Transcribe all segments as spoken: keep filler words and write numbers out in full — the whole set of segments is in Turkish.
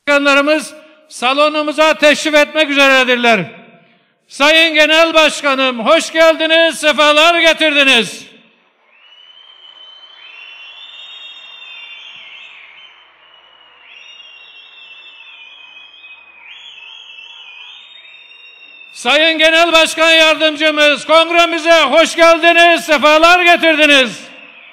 Başkanlarımız salonumuza teşrif etmek üzeredirler. Sayın Genel Başkanım, hoş geldiniz, sefalar getirdiniz. Sayın Genel Başkan Yardımcımız, kongremize hoş geldiniz, sefalar getirdiniz.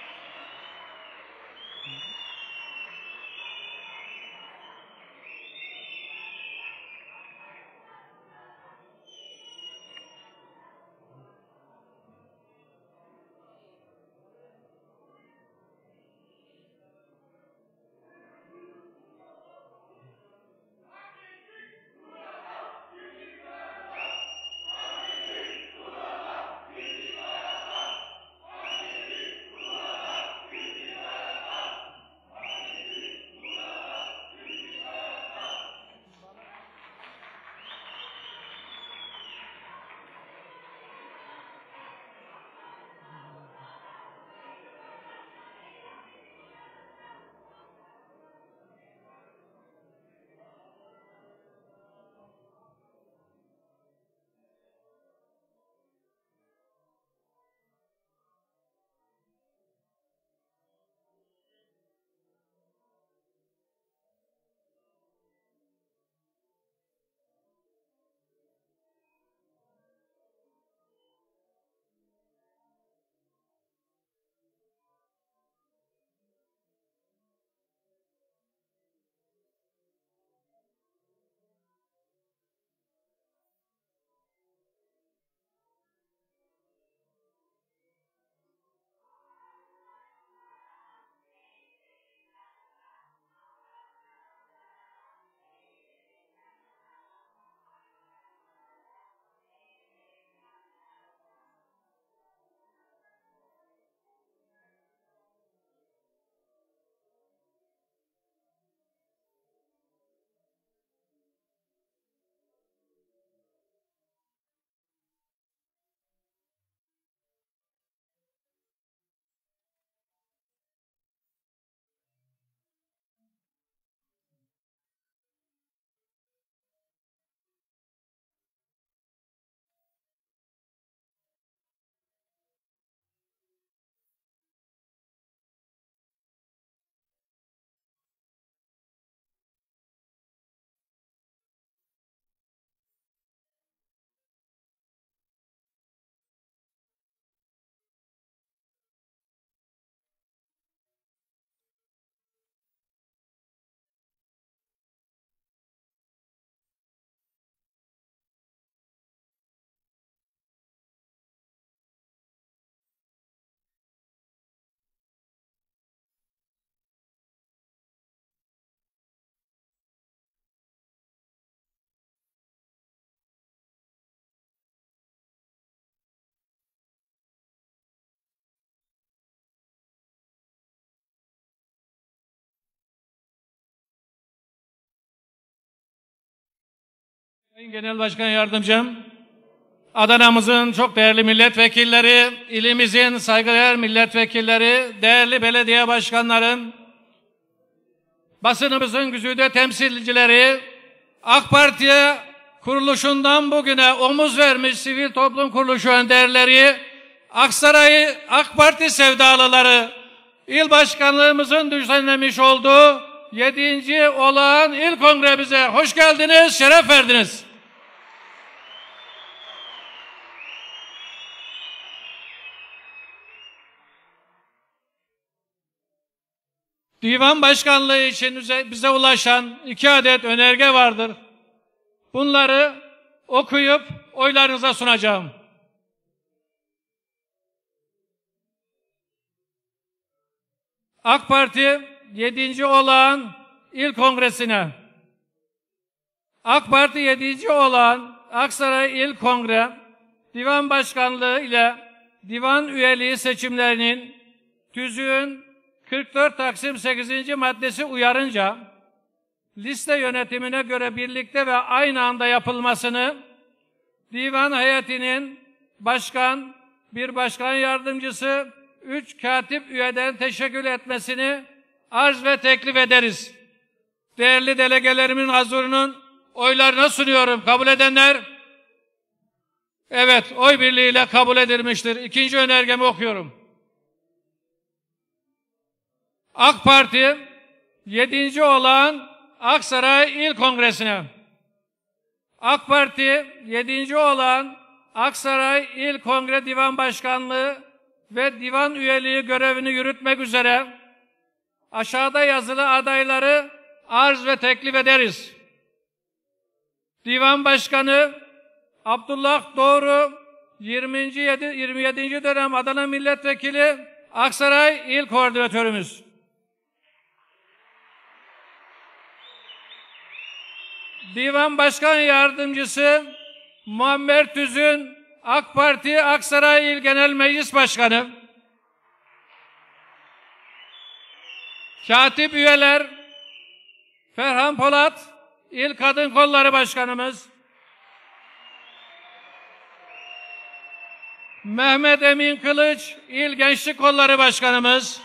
Sayın Genel Başkan Yardımcım, Adana'mızın çok değerli milletvekilleri, ilimizin saygıdeğer milletvekilleri, değerli belediye başkanlarım, basınımızın güzide temsilcileri, AK Parti'ye kuruluşundan bugüne omuz vermiş sivil toplum kuruluşu önderleri, Aksaray AK Parti sevdalıları, il başkanlığımızın düzenlemiş olduğu yedinci olağan il kongremize hoş geldiniz, şeref verdiniz. Divan başkanlığı için bize ulaşan iki adet önerge vardır. Bunları okuyup oylarınıza sunacağım. AK Parti yedinci olağan il kongresine, AK Parti yedinci olağan Aksaray İl Kongre Divan Başkanlığı ile divan üyeliği seçimlerinin tüzüğün kırk dört Taksim sekizinci maddesi uyarınca liste yönetimine göre birlikte ve aynı anda yapılmasını divan heyetinin başkan, bir başkan yardımcısı, üç katip üyeden teşekkür etmesini arz ve teklif ederiz. değerli delegelerimin huzurunun oylarına sunuyorum. Kabul edenler? Evet, oy birliğiyle kabul edilmiştir. İkinci önergemi okuyorum. AK Parti yedinci olan Aksaray İl Kongresi'ne, AK Parti yedinci olan Aksaray İl Kongre Divan Başkanlığı ve divan üyeliği görevini yürütmek üzere aşağıda yazılı adayları arz ve teklif ederiz. Divan Başkanı Abdullah Doğru, yirminci yirmi yedinci dönem Adana Milletvekili, Aksaray İl Koordinatörümüz. Divan Başkan Yardımcısı Muammer Tüzün, AK Parti Aksaray İl Genel Meclis Başkanı. Katip üyeler Ferhan Polat, İl Kadın Kolları Başkanımız. Mehmet Emin Kılıç, İl Gençlik Kolları Başkanımız.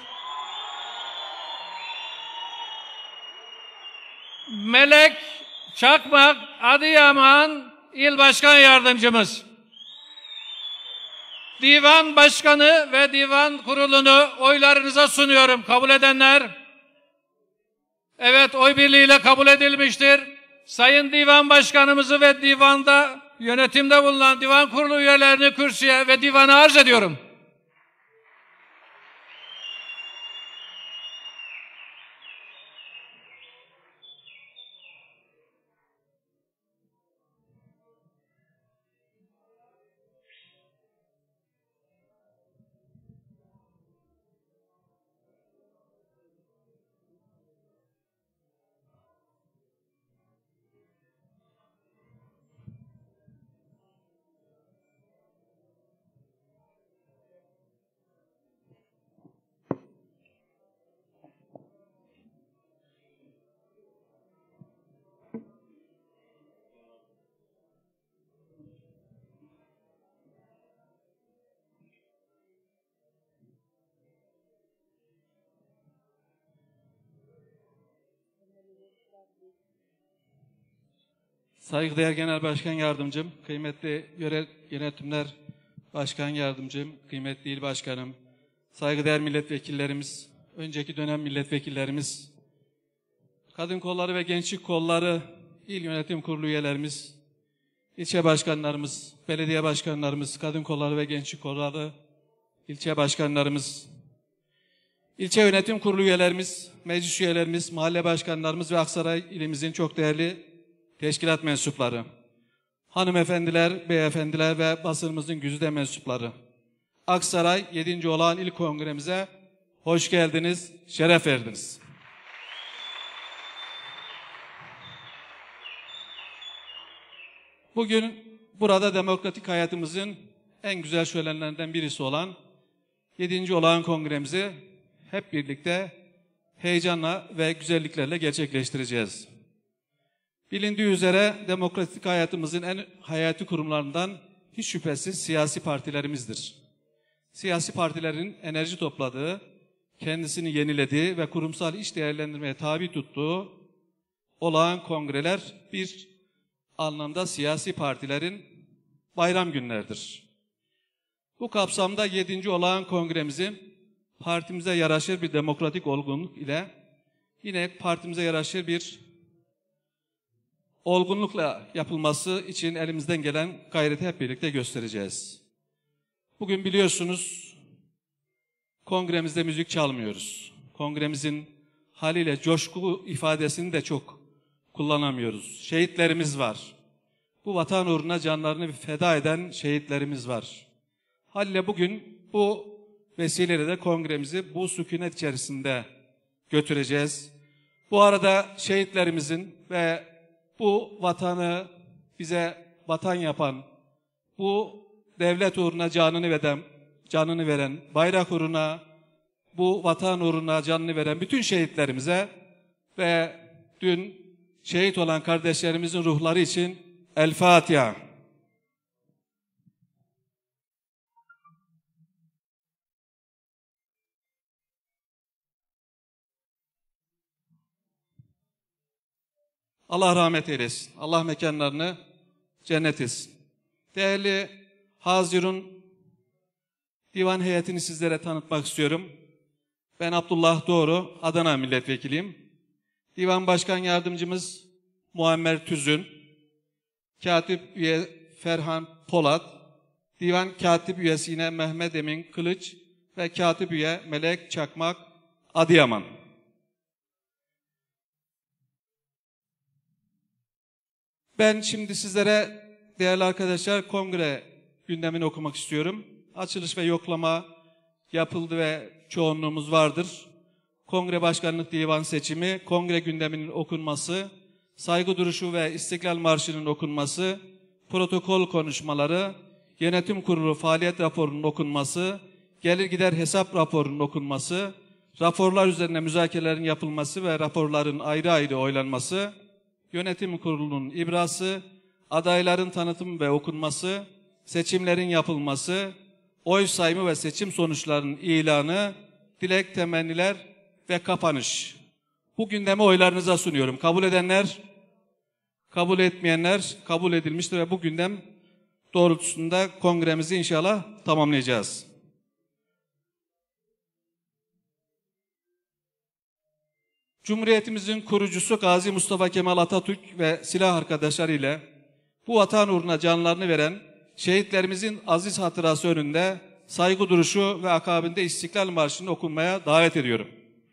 Melek Çakmak, Adıyaman İl Başkan Yardımcımız. Divan Başkanı ve Divan Kurulu'nu oylarınıza sunuyorum. Kabul edenler? Evet, oy birliğiyle kabul edilmiştir. Sayın Divan Başkanımızı ve divanda, yönetimde bulunan Divan Kurulu üyelerini kürsüye ve divana arz ediyorum. Saygıdeğer Genel Başkan Yardımcım, kıymetli Yörel Yönetimler Başkan Yardımcım, kıymetli İl Başkanım, saygıdeğer milletvekillerimiz, önceki dönem milletvekillerimiz, Kadın Kolları ve Gençlik Kolları İl Yönetim Kurulu üyelerimiz, ilçe başkanlarımız, belediye başkanlarımız, Kadın Kolları ve Gençlik Kolları ilçe başkanlarımız, ilçe yönetim kurulu üyelerimiz, meclis üyelerimiz, mahalle başkanlarımız ve Aksaray ilimizin çok değerli teşkilat mensupları, hanımefendiler, beyefendiler ve basınımızın güzide mensupları. Aksaray yedinci Olağan İl Kongremize hoş geldiniz, şeref verdiniz. Bugün burada demokratik hayatımızın en güzel şölenlerinden birisi olan yedinci Olağan Kongremizi hep birlikte heyecanla ve güzelliklerle gerçekleştireceğiz. Bilindiği üzere demokratik hayatımızın en hayati kurumlarından hiç şüphesiz siyasi partilerimizdir. Siyasi partilerin enerji topladığı, kendisini yenilediği ve kurumsal iş değerlendirmeye tabi tuttuğu olağan kongreler bir anlamda siyasi partilerin bayram günlerdir. Bu kapsamda yedinci Olağan Kongremizi partimize yaraşır bir demokratik olgunluk ile yine partimize yaraşır bir olgunlukla yapılması için elimizden gelen gayreti hep birlikte göstereceğiz. Bugün biliyorsunuz kongremizde müzik çalmıyoruz. Kongremizin haliyle coşku ifadesini de çok kullanamıyoruz. Şehitlerimiz var. Bu vatan uğruna canlarını feda eden şehitlerimiz var. Haliyle bugün bu vesileyle de kongremizi bu sükunet içerisinde götüreceğiz. Bu arada şehitlerimizin ve bu vatanı bize vatan yapan, bu devlet uğruna canını veren, canını veren, bayrak uğruna, bu vatan uğruna canını veren bütün şehitlerimize ve dün şehit olan kardeşlerimizin ruhları için El Fatiha. Allah rahmet eylesin. Allah mekanlarını cennet etsin. Değerli Hazirun, divan heyetini sizlere tanıtmak istiyorum. Ben Abdullah Doğru, Adana milletvekiliyim. Divan Başkan Yardımcımız Muammer Tüzün, Katip Üye Ferhan Polat, Divan Katip Üyesi yine Mehmet Emin Kılıç ve Katip Üye Melek Çakmak Adıyaman. Ben şimdi sizlere değerli arkadaşlar kongre gündemini okumak istiyorum. Açılış ve yoklama yapıldı ve çoğunluğumuz vardır. Kongre Başkanlık Divan seçimi, kongre gündeminin okunması, saygı duruşu ve İstiklal Marşı'nın okunması, protokol konuşmaları, yönetim kurulu faaliyet raporunun okunması, gelir gider hesap raporunun okunması, raporlar üzerine müzakerelerin yapılması ve raporların ayrı ayrı oylanması, yönetim kurulunun ibrası, adayların tanıtımı ve okunması, seçimlerin yapılması, oy sayımı ve seçim sonuçlarının ilanı, dilek, temenniler ve kapanış. Bu gündemi oylarınıza sunuyorum. Kabul edenler, kabul etmeyenler kabul edilmiştir ve bu gündem doğrultusunda kongremizi inşallah tamamlayacağız. Cumhuriyetimizin kurucusu Gazi Mustafa Kemal Atatürk ve silah arkadaşları ile bu vatan uğruna canlarını veren şehitlerimizin aziz hatırası önünde saygı duruşu ve akabinde İstiklal Marşı'nı okunmaya davet ediyorum.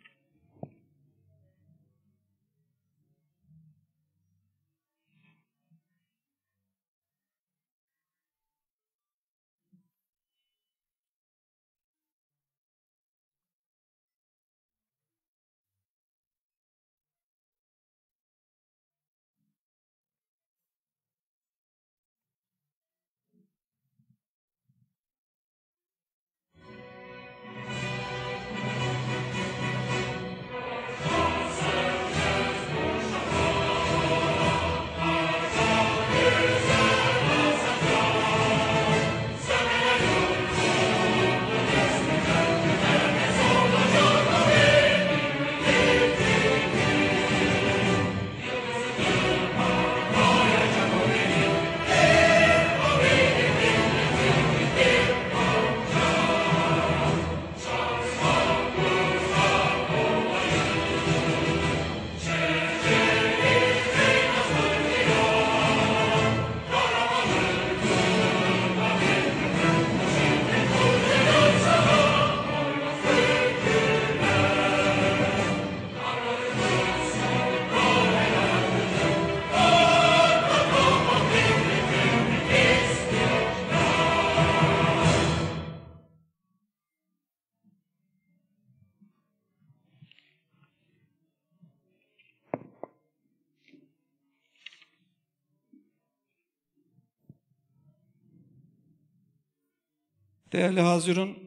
Değerli Hazirun,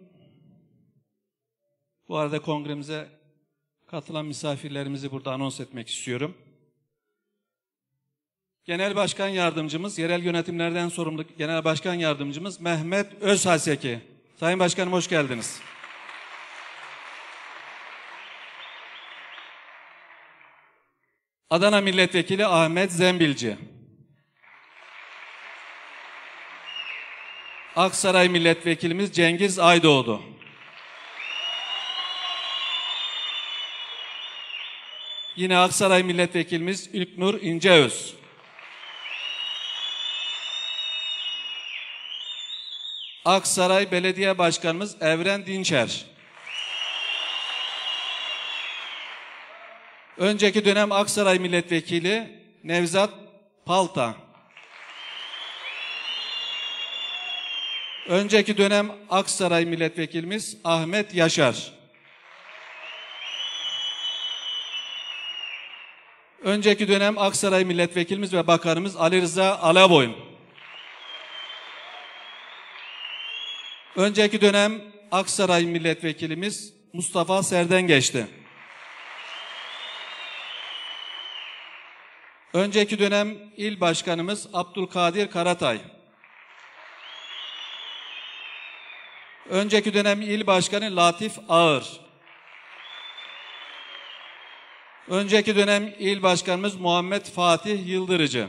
bu arada kongremize katılan misafirlerimizi burada anons etmek istiyorum. Genel Başkan Yardımcımız, yerel yönetimlerden sorumlu Genel Başkan Yardımcımız Mehmet Özhaseki. Sayın Başkanım hoş geldiniz. Adana Milletvekili Ahmet Zembilci. Aksaray Milletvekilimiz Cengiz Aydoğdu. Yine Aksaray Milletvekilimiz İlknur İnceöz. Aksaray Belediye Başkanımız Evren Dinçer. Önceki dönem Aksaray Milletvekili Nevzat Palta. Önceki dönem Aksaray Milletvekilimiz Ahmet Yaşar. Önceki dönem Aksaray Milletvekilimiz ve Bakanımız Ali Rıza Alaboyun. Önceki dönem Aksaray Milletvekilimiz Mustafa Serdengeç'ti. Önceki dönem İl Başkanımız Abdülkadir Karatay. Önceki dönem İl Başkanı Latif Ağır. Önceki dönem il başkanımız Muhammed Fatih Yıldırıcı.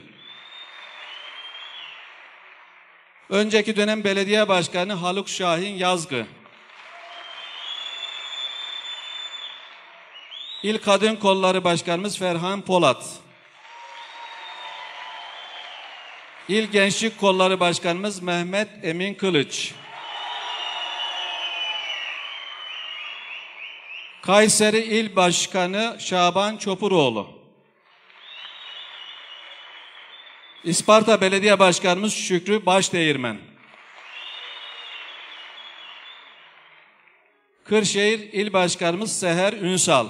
Önceki dönem belediye başkanı Haluk Şahin Yazgı. İl Kadın Kolları Başkanımız Ferhan Polat. İl Gençlik Kolları Başkanımız Mehmet Emin Kılıç. Kayseri İl Başkanı Şaban Çopuroğlu. İsparta Belediye Başkanımız Şükrü Başdeğirmen. Kırşehir İl Başkanımız Seher Ünsal.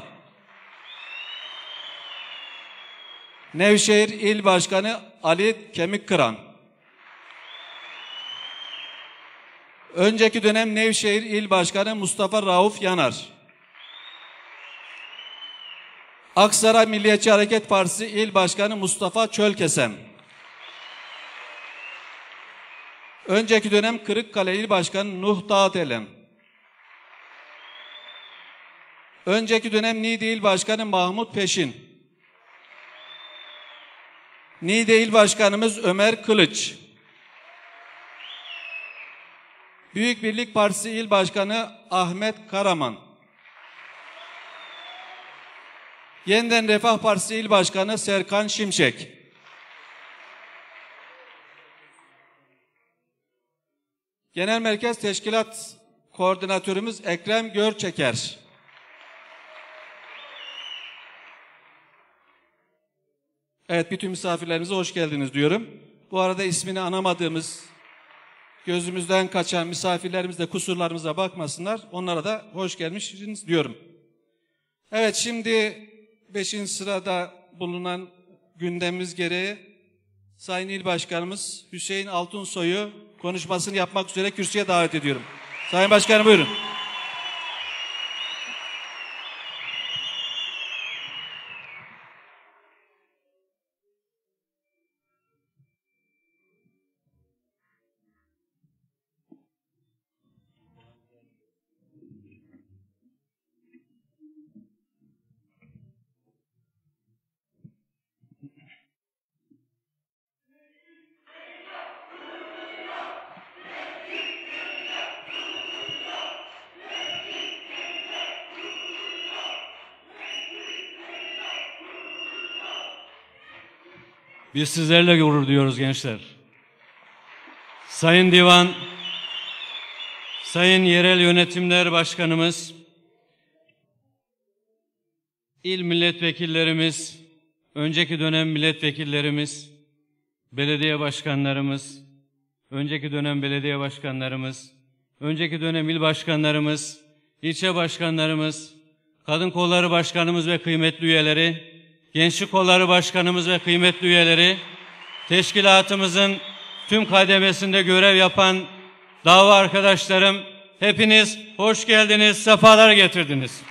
Nevşehir İl Başkanı Ali Kemikkıran. Önceki dönem Nevşehir İl Başkanı Mustafa Rauf Yanar. Aksaray Milliyetçi Hareket Partisi İl Başkanı Mustafa Çölkesen. Önceki dönem Kırıkkale İl Başkanı Nuh Dağdelen. Önceki dönem Niğde İl Başkanı Mahmut Peşin. Niğde İl Başkanımız Ömer Kılıç. Büyük Birlik Partisi İl Başkanı Ahmet Karaman. Yeniden Refah Partisi İl Başkanı Serkan Şimşek. Genel Merkez Teşkilat Koordinatörümüz Ekrem Görçeker. Evet, bütün misafirlerimize hoş geldiniz diyorum. Bu arada ismini anamadığımız, gözümüzden kaçan misafirlerimiz de kusurlarımıza bakmasınlar. Onlara da hoş gelmişsiniz diyorum. Evet, şimdi beşinci sırada bulunan gündemimiz gereği Sayın İl Başkanımız Hüseyin Altunsoy'u konuşmasını yapmak üzere kürsüye davet ediyorum. Sayın Başkanım buyurun. Biz sizlerle gurur duyuyoruz gençler. Sayın Divan, Sayın Yerel Yönetimler Başkanımız, il milletvekillerimiz, önceki dönem milletvekillerimiz, belediye başkanlarımız, önceki dönem belediye başkanlarımız, önceki dönem il başkanlarımız, ilçe başkanlarımız, kadın kolları başkanımız ve kıymetli üyeleri, Gençlik Kolları Başkanımız ve kıymetli üyeleri, teşkilatımızın tüm kademesinde görev yapan dava arkadaşlarım, hepiniz hoş geldiniz, sefalar getirdiniz.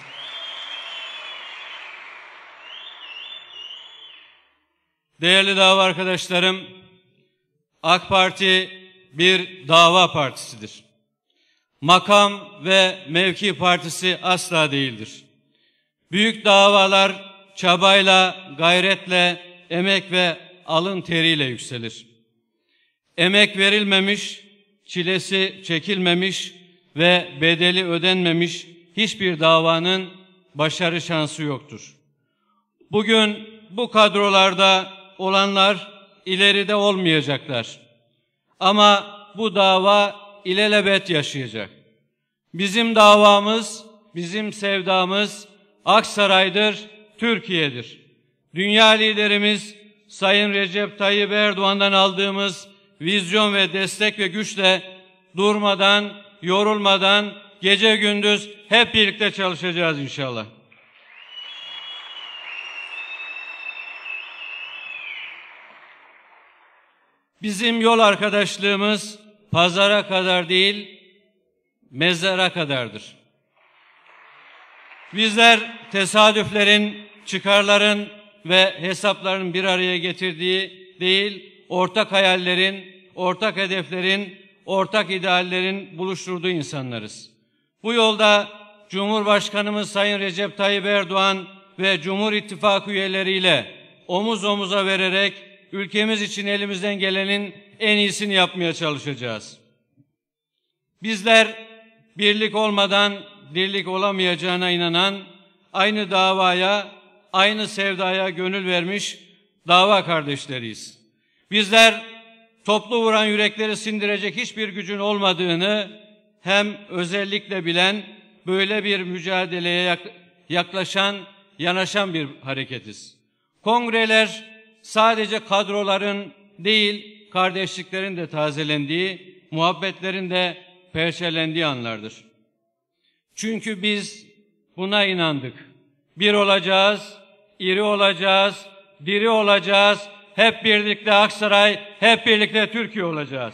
Değerli dava arkadaşlarım, AK Parti bir dava partisidir. Makam ve mevki partisi asla değildir. Büyük davalar çabayla, gayretle, emek ve alın teriyle yükselir. Emek verilmemiş, çilesi çekilmemiş ve bedeli ödenmemiş hiçbir davanın başarı şansı yoktur. Bugün bu kadrolarda olanlar ileride olmayacaklar. Ama bu dava ilelebet yaşayacak. Bizim davamız, bizim sevdamız Aksaray'dır, Türkiye'dir. Dünya liderimiz Sayın Recep Tayyip Erdoğan'dan aldığımız vizyon ve destek ve güçle durmadan, yorulmadan, gece gündüz hep birlikte çalışacağız inşallah. Bizim yol arkadaşlığımız pazara kadar değil, mezara kadardır. Bizler tesadüflerin, çıkarların ve hesapların bir araya getirdiği değil, ortak hayallerin, ortak hedeflerin, ortak ideallerin buluşturduğu insanlarız. Bu yolda Cumhurbaşkanımız Sayın Recep Tayyip Erdoğan ve Cumhur İttifakı üyeleriyle omuz omuza vererek ülkemiz için elimizden gelenin en iyisini yapmaya çalışacağız. Bizler birlik olmadan dirlik olamayacağına inanan, aynı davaya, aynı sevdaya gönül vermiş dava kardeşleriyiz. Bizler toplu vuran yürekleri sindirecek hiçbir gücün olmadığını hem özellikle bilen, böyle bir mücadeleye yaklaşan, yanaşan bir hareketiz. Kongreler sadece kadroların değil, kardeşliklerin de tazelendiği, muhabbetlerin de perçelendiği anlardır. Çünkü biz buna inandık. Bir olacağız, iri olacağız, diri olacağız, hep birlikte Aksaray, hep birlikte Türkiye olacağız.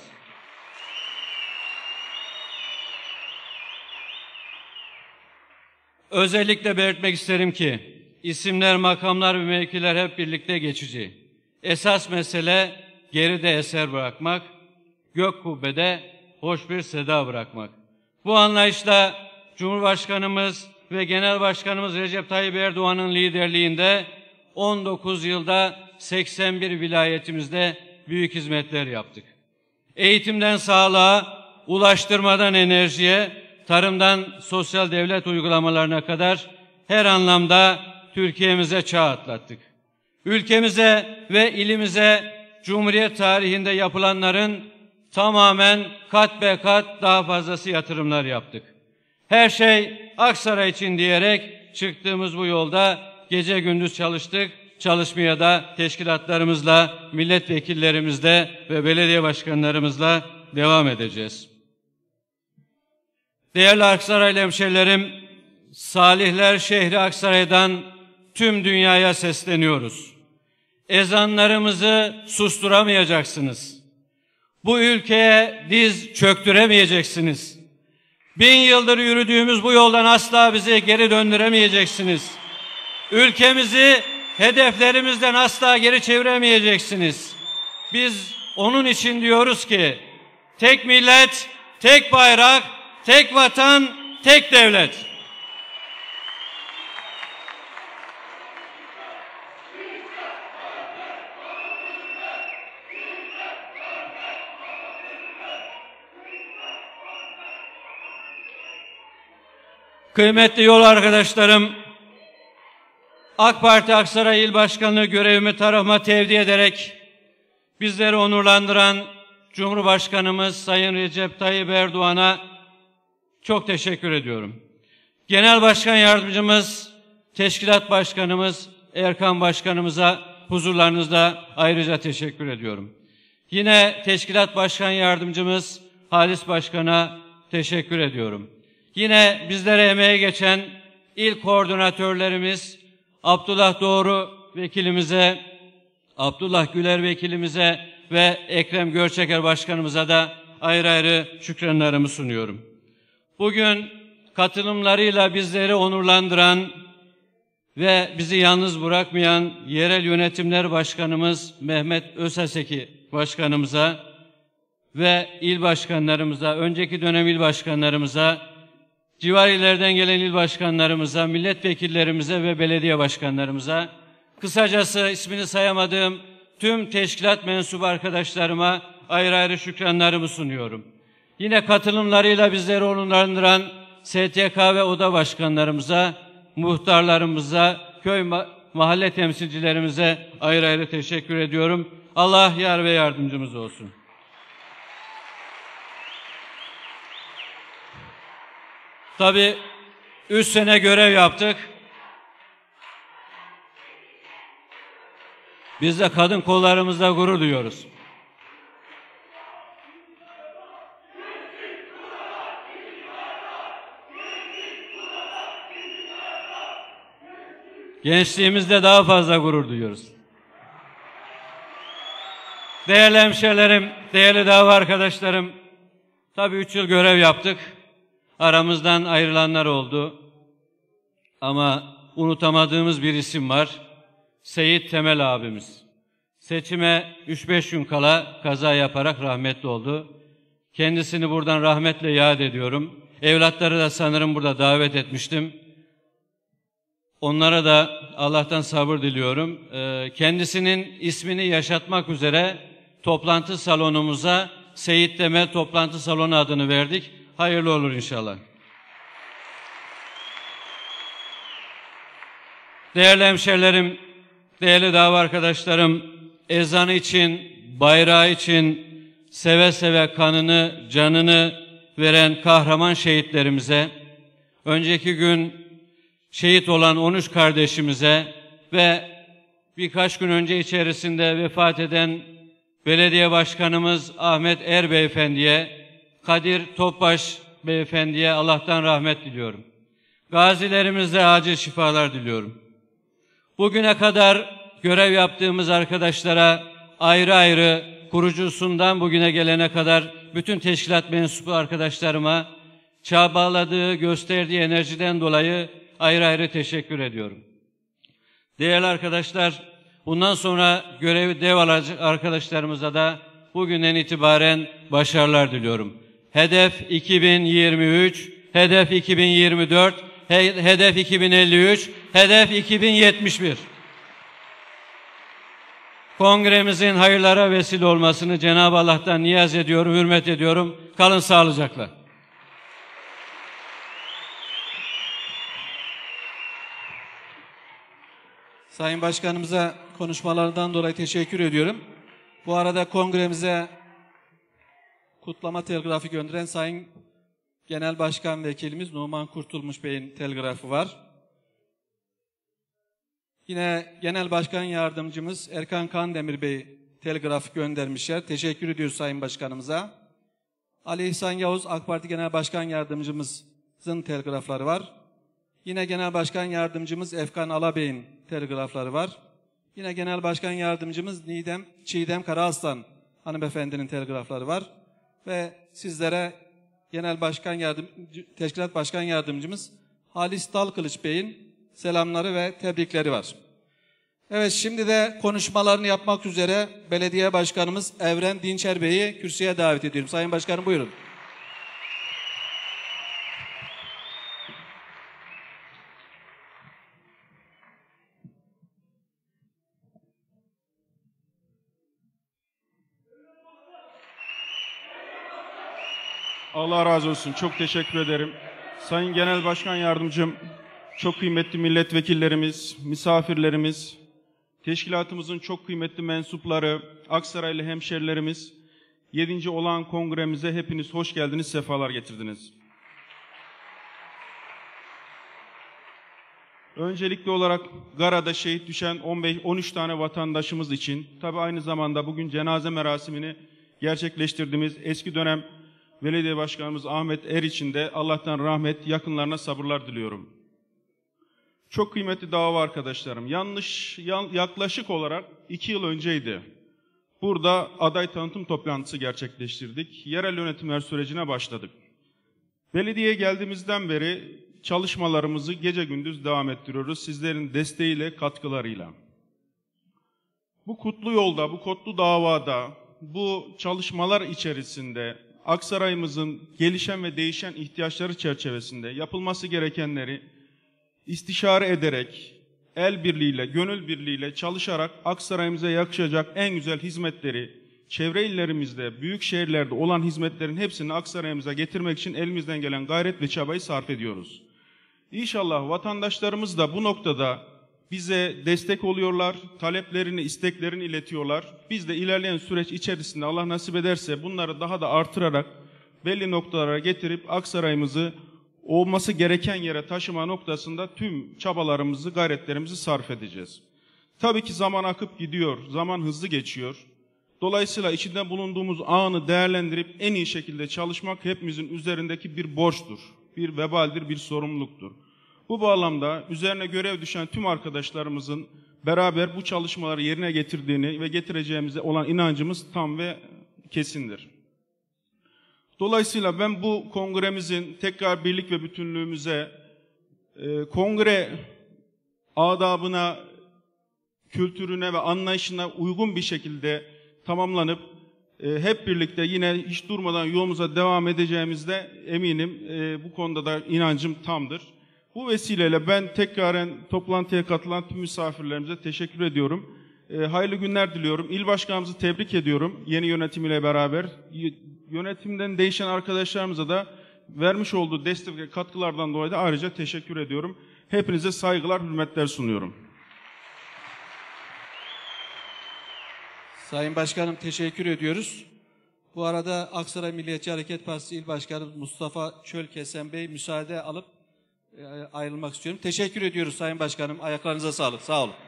Özellikle belirtmek isterim ki, isimler, makamlar ve mevkiler hep birlikte geçici. Esas mesele geride eser bırakmak, gök kubbede hoş bir seda bırakmak. Bu anlayışla Cumhurbaşkanımız ve Genel Başkanımız Recep Tayyip Erdoğan'ın liderliğinde on dokuz yılda seksen bir vilayetimizde büyük hizmetler yaptık. Eğitimden sağlığa, ulaştırmadan enerjiye, tarımdan sosyal devlet uygulamalarına kadar her anlamda Türkiye'mize çağ atlattık. Ülkemize ve ilimize Cumhuriyet tarihinde yapılanların tamamen kat be kat daha fazlası yatırımlar yaptık. Her şey Aksaray için diyerek çıktığımız bu yolda gece gündüz çalıştık. Çalışmaya da teşkilatlarımızla, milletvekillerimizle ve belediye başkanlarımızla devam edeceğiz. Değerli Aksaraylı hemşehrilerim, Salihler şehri Aksaray'dan tüm dünyaya sesleniyoruz. Ezanlarımızı susturamayacaksınız. Bu ülkeye diz çöktüremeyeceksiniz. Bin yıldır yürüdüğümüz bu yoldan asla bizi geri döndüremeyeceksiniz. Ülkemizi hedeflerimizden asla geri çeviremeyeceksiniz. Biz onun için diyoruz ki, tek millet, tek bayrak, tek vatan, tek devlet. Kıymetli yol arkadaşlarım, AK Parti Aksaray İl Başkanlığı görevimi tarafıma tevdi ederek bizleri onurlandıran Cumhurbaşkanımız Sayın Recep Tayyip Erdoğan'a çok teşekkür ediyorum. Genel Başkan Yardımcımız, Teşkilat Başkanımız Erkan Başkanımıza huzurlarınızda ayrıca teşekkür ediyorum. Yine Teşkilat Başkan Yardımcımız Halis Başkan'a teşekkür ediyorum. Yine bizlere emeğe geçen il koordinatörlerimiz Abdullah Doğru vekilimize, Abdullah Güler vekilimize ve Ekrem Görçeker başkanımıza da ayrı ayrı şükranlarımı sunuyorum. Bugün katılımlarıyla bizleri onurlandıran ve bizi yalnız bırakmayan Yerel Yönetimler Başkanımız Mehmet Özaseki başkanımıza ve il başkanlarımıza, önceki dönem il başkanlarımıza, civar illerden gelen il başkanlarımıza, milletvekillerimize ve belediye başkanlarımıza, kısacası ismini sayamadığım tüm teşkilat mensubu arkadaşlarıma ayrı ayrı şükranlarımı sunuyorum. Yine katılımlarıyla bizleri onurlandıran S T K ve oda başkanlarımıza, muhtarlarımıza, köy ma mahalle temsilcilerimize ayrı ayrı teşekkür ediyorum. Allah yar ve yardımcımız olsun. Tabii üç sene görev yaptık. Biz de kadın kollarımızla gurur duyuyoruz. Gençliğimizde daha fazla gurur duyuyoruz. Değerli hemşehrilerim, değerli dava arkadaşlarım, tabii üç yıl görev yaptık. Aramızdan ayrılanlar oldu. Ama unutamadığımız bir isim var. Seyit Temel abimiz. Seçime üç beş gün kala kaza yaparak rahmetli oldu. Kendisini buradan rahmetle yad ediyorum. Evlatları da sanırım burada davet etmiştim. Onlara da Allah'tan sabır diliyorum. Kendisinin ismini yaşatmak üzere toplantı salonumuza Seyit Temel Toplantı Salonu adını verdik. Hayırlı olur inşallah. Değerli hemşerilerim, değerli dava arkadaşlarım, ezanı için, bayrağı için seve seve kanını, canını veren kahraman şehitlerimize, önceki gün şehit olan on üç kardeşimize ve birkaç gün önce içerisinde vefat eden belediye başkanımız Ahmet Er Beyefendi'ye, Kadir Topbaş Beyefendi'ye Allah'tan rahmet diliyorum. Gazilerimize acil şifalar diliyorum. Bugüne kadar görev yaptığımız arkadaşlara ayrı ayrı, kurucusundan bugüne gelene kadar bütün teşkilat mensubu arkadaşlarıma çabaladığı, gösterdiği enerjiden dolayı ayrı ayrı teşekkür ediyorum. Değerli arkadaşlar, bundan sonra görevi dev alacak arkadaşlarımıza da bugünden itibaren başarılar diliyorum. Hedef iki bin yirmi üç, hedef iki bin yirmi dört, hedef iki bin elli üç, hedef iki bin yetmiş bir. Kongremizin hayırlara vesile olmasını Cenab-ı Allah'tan niyaz ediyorum, hürmet ediyorum. Kalın sağlıcakla. Sayın Başkanımıza konuşmalarından dolayı teşekkür ediyorum. Bu arada kongremize kutlama telgrafı gönderen Sayın Genel Başkan Vekilimiz Numan Kurtulmuş Bey'in telgrafı var. Yine Genel Başkan Yardımcımız Erkan Kandemir Bey telgraf göndermişler. Teşekkür ediyoruz Sayın Başkanımıza. Ali İhsan Yavuz AK Parti Genel Başkan Yardımcımızın telgrafları var. Yine Genel Başkan Yardımcımız Efkan Alabey'in telgrafları var. Yine Genel Başkan Yardımcımız Nidem Çiğdem Karaaslan hanımefendinin telgrafları var. Ve sizlere Genel Başkan Yardım Teşkilat Başkan Yardımcımız Halis Dalkılıç Bey'in selamları ve tebrikleri var. Evet, şimdi de konuşmalarını yapmak üzere Belediye Başkanımız Evren Dinçer Bey'i kürsüye davet ediyorum. Sayın Başkanım buyurun. Allah razı olsun. Çok teşekkür ederim. Sayın Genel Başkan Yardımcım, çok kıymetli milletvekillerimiz, misafirlerimiz, teşkilatımızın çok kıymetli mensupları, Aksaraylı hemşerilerimiz, yedinci olağan kongremize hepiniz hoş geldiniz, sefalar getirdiniz. Öncelikli olarak Gara'da şehit düşen on beş on üç tane vatandaşımız için, tabi aynı zamanda bugün cenaze merasimini gerçekleştirdiğimiz eski dönem Belediye Başkanımız Ahmet Er için de Allah'tan rahmet, yakınlarına sabırlar diliyorum. Çok kıymetli dava arkadaşlarım, yanlış yaklaşık olarak iki yıl önceydi. Burada aday tanıtım toplantısı gerçekleştirdik. Yerel yönetimler sürecine başladık. Belediyeye geldiğimizden beri çalışmalarımızı gece gündüz devam ettiriyoruz. Sizlerin desteğiyle, katkılarıyla. Bu kutlu yolda, bu kutlu davada, bu çalışmalar içerisinde Aksaray'ımızın gelişen ve değişen ihtiyaçları çerçevesinde yapılması gerekenleri istişare ederek, el birliğiyle, gönül birliğiyle çalışarak Aksaray'ımıza yakışacak en güzel hizmetleri, çevre illerimizde, büyük şehirlerde olan hizmetlerin hepsini Aksaray'ımıza getirmek için elimizden gelen gayret ve çabayı sarf ediyoruz. İnşallah vatandaşlarımız da bu noktada bize destek oluyorlar, taleplerini, isteklerini iletiyorlar. Biz de ilerleyen süreç içerisinde Allah nasip ederse bunları daha da artırarak belli noktalara getirip Aksaray'ımızı olması gereken yere taşıma noktasında tüm çabalarımızı, gayretlerimizi sarf edeceğiz. Tabii ki zaman akıp gidiyor, zaman hızlı geçiyor. Dolayısıyla içinde bulunduğumuz anı değerlendirip en iyi şekilde çalışmak hepimizin üzerindeki bir borçtur, bir vebaldir, bir sorumluluktur. Bu bağlamda üzerine görev düşen tüm arkadaşlarımızın beraber bu çalışmaları yerine getirdiğini ve getireceğimize olan inancımız tam ve kesindir. Dolayısıyla ben bu kongremizin tekrar birlik ve bütünlüğümüze, e, kongre adabına, kültürüne ve anlayışına uygun bir şekilde tamamlanıp e, hep birlikte yine hiç durmadan yolumuza devam edeceğimizde eminim, e, bu konuda da inancım tamdır. Bu vesileyle ben tekraren toplantıya katılan tüm misafirlerimize teşekkür ediyorum. E, hayırlı günler diliyorum. İl başkanımızı tebrik ediyorum yeni yönetimiyle beraber. Yönetimden değişen arkadaşlarımıza da vermiş olduğu destek ve katkılardan dolayı da ayrıca teşekkür ediyorum. Hepinize saygılar, hürmetler sunuyorum. Sayın Başkanım teşekkür ediyoruz. Bu arada Aksaray Milliyetçi Hareket Partisi İl Başkanı Mustafa Çölkesen Bey müsaade alıp e, ayrılmak istiyorum. Teşekkür ediyoruz Sayın Başkanım. Ayaklarınıza sağlık. Sağ olun.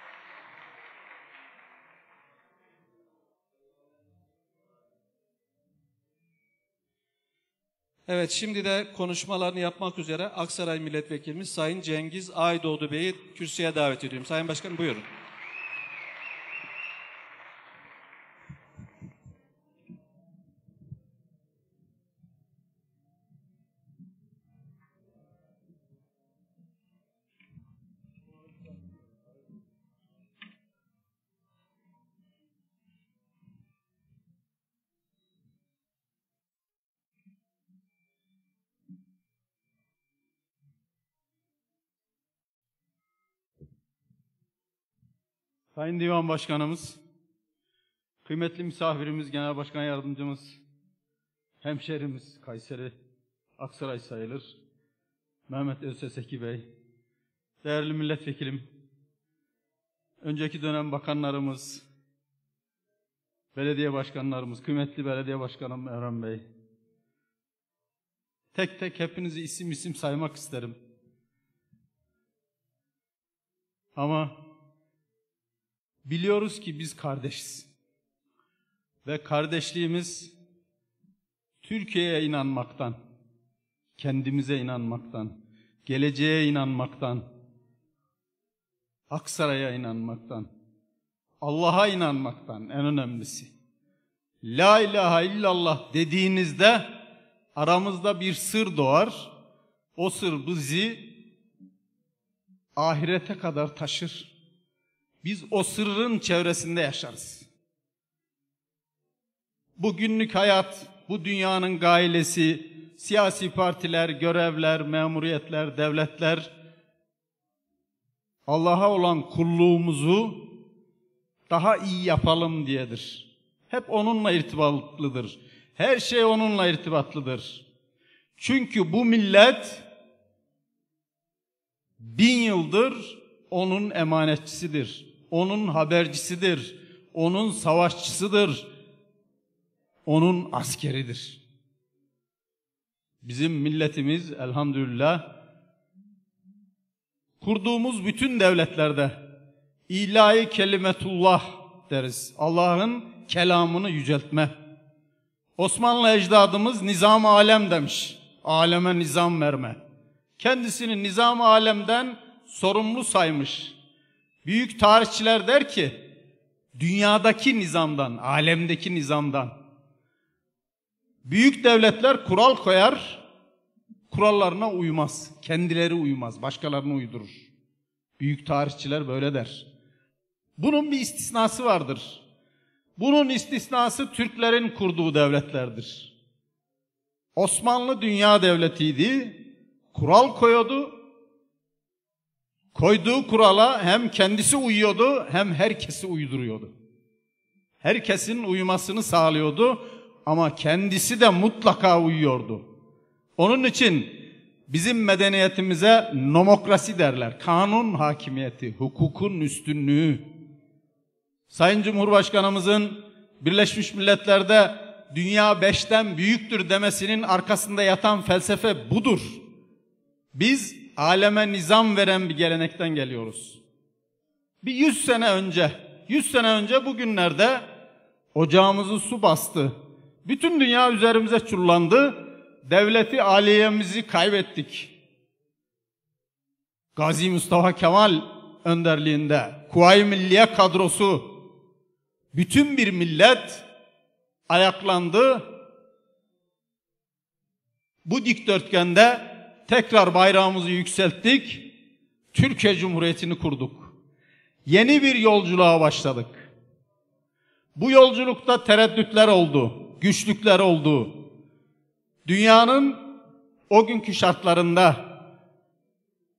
Evet, şimdi de konuşmalarını yapmak üzere Aksaray Milletvekilimiz Sayın Cengiz Aydoğdu Bey'i kürsüye davet ediyorum. Sayın Başkanım buyurun. Sayın Divan Başkanımız, kıymetli misafirimiz, Genel Başkan Yardımcımız, hemşerimiz, Kayseri, Aksaray sayılır, Mehmet Özseseki Bey, değerli milletvekilim, önceki dönem bakanlarımız, belediye başkanlarımız, kıymetli belediye başkanım Evren Bey, tek tek hepinizi isim isim saymak isterim. Ama biliyoruz ki biz kardeşiz. Ve kardeşliğimiz Türkiye'ye inanmaktan, kendimize inanmaktan, geleceğe inanmaktan, Aksaray'a inanmaktan, Allah'a inanmaktan en önemlisi. La ilahe illallah dediğinizde aramızda bir sır doğar. O sır bizi ahirete kadar taşır. Biz o sırrın çevresinde yaşarız. Bugünlük hayat, bu dünyanın gailesi, siyasi partiler, görevler, memuriyetler, devletler, Allah'a olan kulluğumuzu daha iyi yapalım diyedir. Hep onunla irtibatlıdır. Her şey onunla irtibatlıdır. Çünkü bu millet bin yıldır onun emanetçisidir. Onun habercisidir. Onun savaşçısıdır. Onun askeridir. Bizim milletimiz elhamdülillah kurduğumuz bütün devletlerde ilahi kelimetullah deriz. Allah'ın kelamını yüceltme. Osmanlı ecdadımız nizam-ı alem demiş. Aleme nizam verme. Kendisini nizam-ı alemden sorumlu saymış. Büyük tarihçiler der ki, dünyadaki nizamdan, alemdeki nizamdan. Büyük devletler kural koyar, kurallarına uymaz. Kendileri uymaz, başkalarını uydurur. Büyük tarihçiler böyle der. Bunun bir istisnası vardır. Bunun istisnası Türklerin kurduğu devletlerdir. Osmanlı dünya devletiydi, kural koyuyordu. Koyduğu kurala hem kendisi uyuyordu hem herkesi uyduruyordu. Herkesin uyumasını sağlıyordu ama kendisi de mutlaka uyuyordu. Onun için bizim medeniyetimize nomokrasi derler. Kanun hakimiyeti, hukukun üstünlüğü. Sayın Cumhurbaşkanımızın Birleşmiş Milletler'de dünya beşten büyüktür demesinin arkasında yatan felsefe budur. Biz aleme nizam veren bir gelenekten geliyoruz. Bir yüz sene önce, yüz sene önce bugünlerde ocağımızı su bastı. Bütün dünya üzerimize çullandı. Devleti aliyemizi kaybettik. Gazi Mustafa Kemal önderliğinde Kuvayi Milliye kadrosu, bütün bir millet ayaklandı. Bu dikdörtgende tekrar bayrağımızı yükselttik. Türkiye Cumhuriyeti'ni kurduk. Yeni bir yolculuğa başladık. Bu yolculukta tereddütler oldu, güçlükler oldu. Dünyanın o günkü şartlarında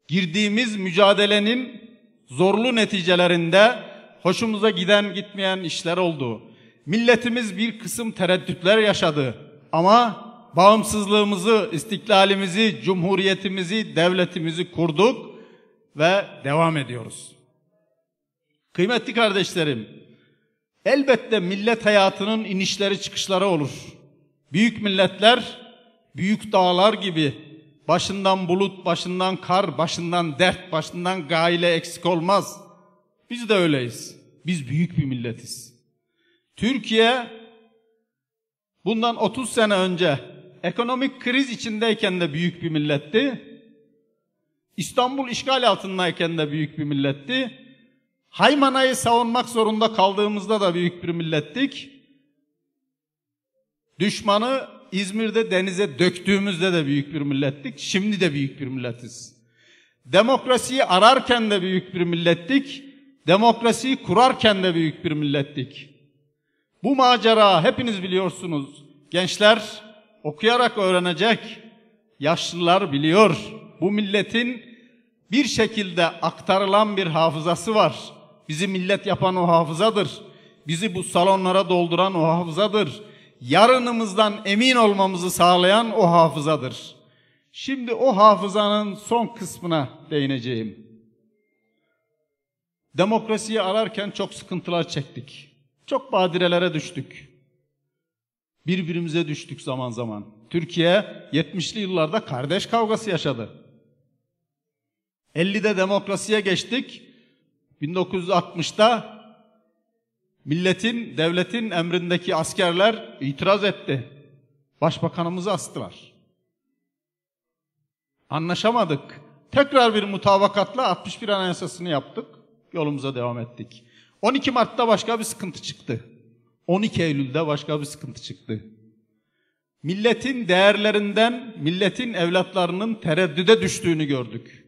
girdiğimiz mücadelenin zorlu neticelerinde hoşumuza giden gitmeyen işler oldu. Milletimiz bir kısım tereddütler yaşadı. Ama bağımsızlığımızı, istiklalimizi, cumhuriyetimizi, devletimizi kurduk ve devam ediyoruz. Kıymetli kardeşlerim, elbette millet hayatının inişleri çıkışları olur. Büyük milletler, büyük dağlar gibi başından bulut, başından kar, başından dert, başından gaile eksik olmaz. Biz de öyleyiz. Biz büyük bir milletiz. Türkiye bundan otuz sene önce ekonomik kriz içindeyken de büyük bir milletti. İstanbul işgal altındayken de büyük bir milletti. Haymana'yı savunmak zorunda kaldığımızda da büyük bir millettik. Düşmanı İzmir'de denize döktüğümüzde de büyük bir millettik. Şimdi de büyük bir milletiz. Demokrasiyi ararken de büyük bir millettik. Demokrasiyi kurarken de büyük bir millettik. Bu macera hepiniz biliyorsunuz. Gençler okuyarak öğrenecek. Yaşlılar biliyor. Bu milletin bir şekilde aktarılan bir hafızası var. Bizi millet yapan o hafızadır. Bizi bu salonlara dolduran o hafızadır. Yarınımızdan emin olmamızı sağlayan o hafızadır. Şimdi o hafızanın son kısmına değineceğim. Demokrasiyi ararken çok sıkıntılar çektik. Çok badirelere düştük. Birbirimize düştük zaman zaman. Türkiye yetmişli yıllarda kardeş kavgası yaşadı. ellide demokrasiye geçtik. bin dokuz yüz altmışta milletin, devletin emrindeki askerler itiraz etti. Başbakanımızı astılar. Anlaşamadık. Tekrar bir mutabakatla altmış bir Anayasasını yaptık. Yolumuza devam ettik. on iki Mart'ta başka bir sıkıntı çıktı. on iki Eylül'de başka bir sıkıntı çıktı. Milletin değerlerinden, milletin evlatlarının tereddüde düştüğünü gördük.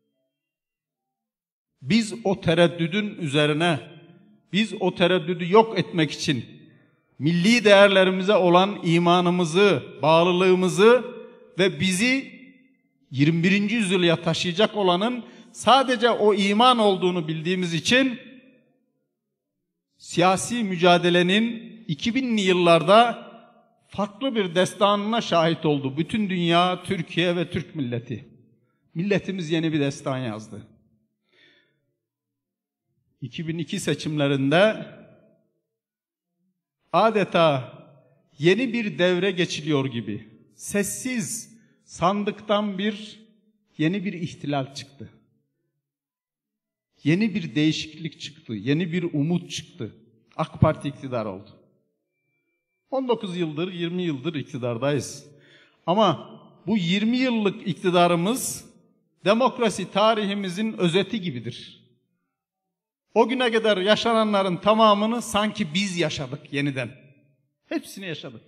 Biz o tereddüdün üzerine, biz o tereddüdü yok etmek için milli değerlerimize olan imanımızı, bağlılığımızı ve bizi yirmi birinci yüzyıla taşıyacak olanın sadece o iman olduğunu bildiğimiz için siyasi mücadelenin iki binli yıllarda farklı bir destanına şahit oldu. Bütün dünya, Türkiye ve Türk milleti. Milletimiz yeni bir destan yazdı. iki bin iki seçimlerinde adeta yeni bir devre geçiliyor gibi sessiz sandıktan bir yeni bir ihtilal çıktı. Yeni bir değişiklik çıktı, yeni bir umut çıktı. AK Parti iktidar oldu. on dokuz yıldır, yirmi yıldır iktidardayız. Ama bu yirmi yıllık iktidarımız demokrasi tarihimizin özeti gibidir. O güne kadar yaşananların tamamını sanki biz yaşadık yeniden. Hepsini yaşadık.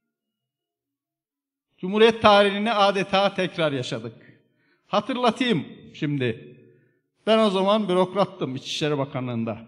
Cumhuriyet tarihini adeta tekrar yaşadık. Hatırlatayım şimdi. Ben o zaman bürokrattım İçişleri Bakanlığı'nda.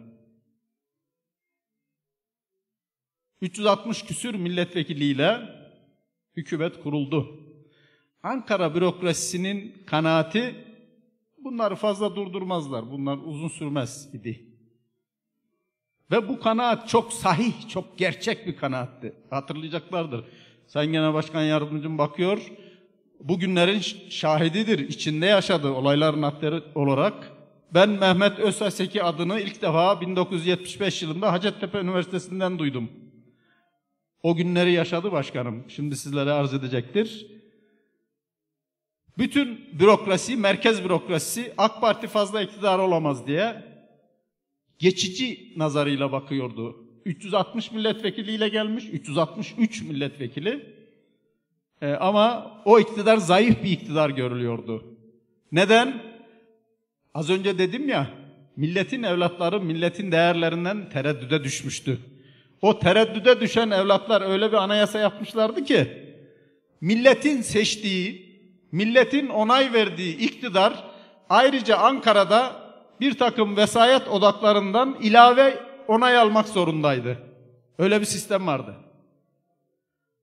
üç yüz altmış küsür milletvekiliyle hükümet kuruldu. Ankara bürokrasisinin kanaati bunları fazla durdurmazlar. Bunlar uzun sürmez idi. Ve bu kanaat çok sahih, çok gerçek bir kanaatti. Hatırlayacaklardır. Sayın Genel Başkan Yardımcım bakıyor. Bugünlerin şahididir. İçinde yaşadı olayların aktörü olarak. Ben Mehmet Özsaseki adını ilk defa bin dokuz yüz yetmiş beş yılında Hacettepe Üniversitesi'nden duydum. O günleri yaşadı başkanım. Şimdi sizlere arz edecektir. Bütün bürokrasi, merkez bürokrasisi AK Parti fazla iktidar olamaz diye geçici nazarıyla bakıyordu. üç yüz altmış milletvekiliyle gelmiş, üç yüz altmış üç milletvekili. Ee, ama o iktidar zayıf bir iktidar görülüyordu. Neden? Az önce dedim ya, milletin evlatları milletin değerlerinden tereddüde düşmüştü. O tereddüde düşen evlatlar öyle bir anayasa yapmışlardı ki, milletin seçtiği, milletin onay verdiği iktidar ayrıca Ankara'da bir takım vesayet odaklarından ilave onay almak zorundaydı. Öyle bir sistem vardı.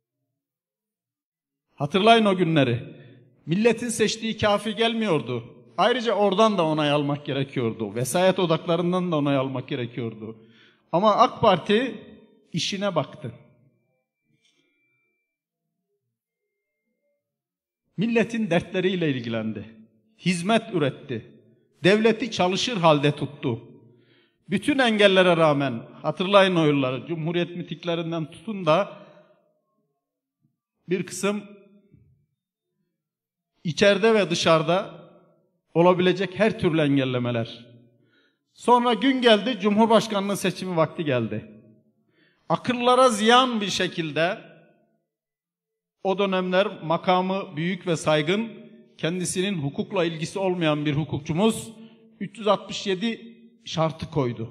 Hatırlayın o günleri. Milletin seçtiği kafi gelmiyordu. Ayrıca oradan da onay almak gerekiyordu. Vesayet odaklarından da onay almak gerekiyordu. Ama AK Parti işine baktı. Milletin dertleriyle ilgilendi. Hizmet üretti. Devleti çalışır halde tuttu. Bütün engellere rağmen, hatırlayın o yılları, Cumhuriyet mitiklerinden tutun da bir kısım içeride ve dışarıda olabilecek her türlü engellemeler. Sonra gün geldi, Cumhurbaşkanlığı seçimi vakti geldi. Akıllara ziyan bir şekilde o dönemler makamı büyük ve saygın, kendisinin hukukla ilgisi olmayan bir hukukçumuz üç yüz altmış yedi şartı koydu.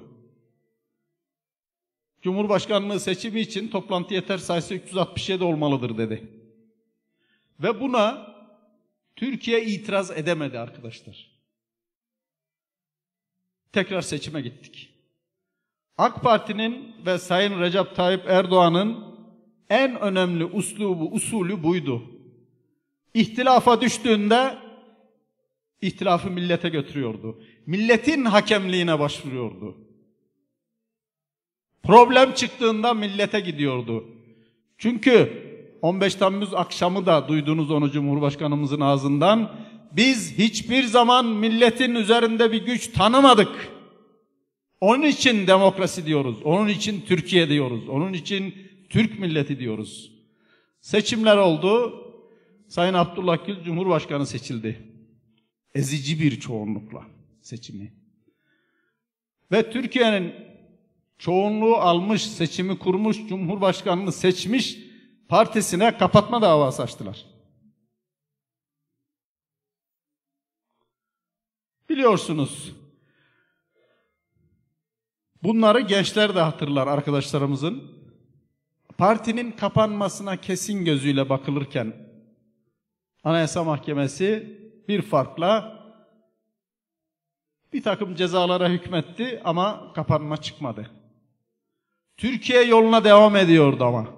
Cumhurbaşkanlığı seçimi için toplantı yeter sayısı üç yüz altmış yedi olmalıdır dedi. Ve buna Türkiye itiraz edemedi arkadaşlar. Tekrar seçime gittik. AK Parti'nin ve Sayın Recep Tayyip Erdoğan'ın en önemli uslubu, usulü buydu. İhtilafa düştüğünde ihtilafı millete götürüyordu. Milletin hakemliğine başvuruyordu. Problem çıktığında millete gidiyordu. Çünkü on beş Temmuz akşamı da duydunuz onu Cumhurbaşkanımızın ağzından. Biz hiçbir zaman milletin üzerinde bir güç tanımadık. Onun için demokrasi diyoruz. Onun için Türkiye diyoruz. Onun için Türk milleti diyoruz. Seçimler oldu. Sayın Abdullah Gül Cumhurbaşkanı seçildi. Ezici bir çoğunlukla seçimi. Ve Türkiye'nin çoğunluğu almış, seçimi kurmuş, Cumhurbaşkanını seçmiş partisine kapatma davası açtılar. Biliyorsunuz, bunları gençler de hatırlar arkadaşlarımızın. Partinin kapanmasına kesin gözüyle bakılırken Anayasa Mahkemesi bir farkla bir takım cezalara hükmetti ama kapanma çıkmadı. Türkiye yoluna devam ediyordu ama.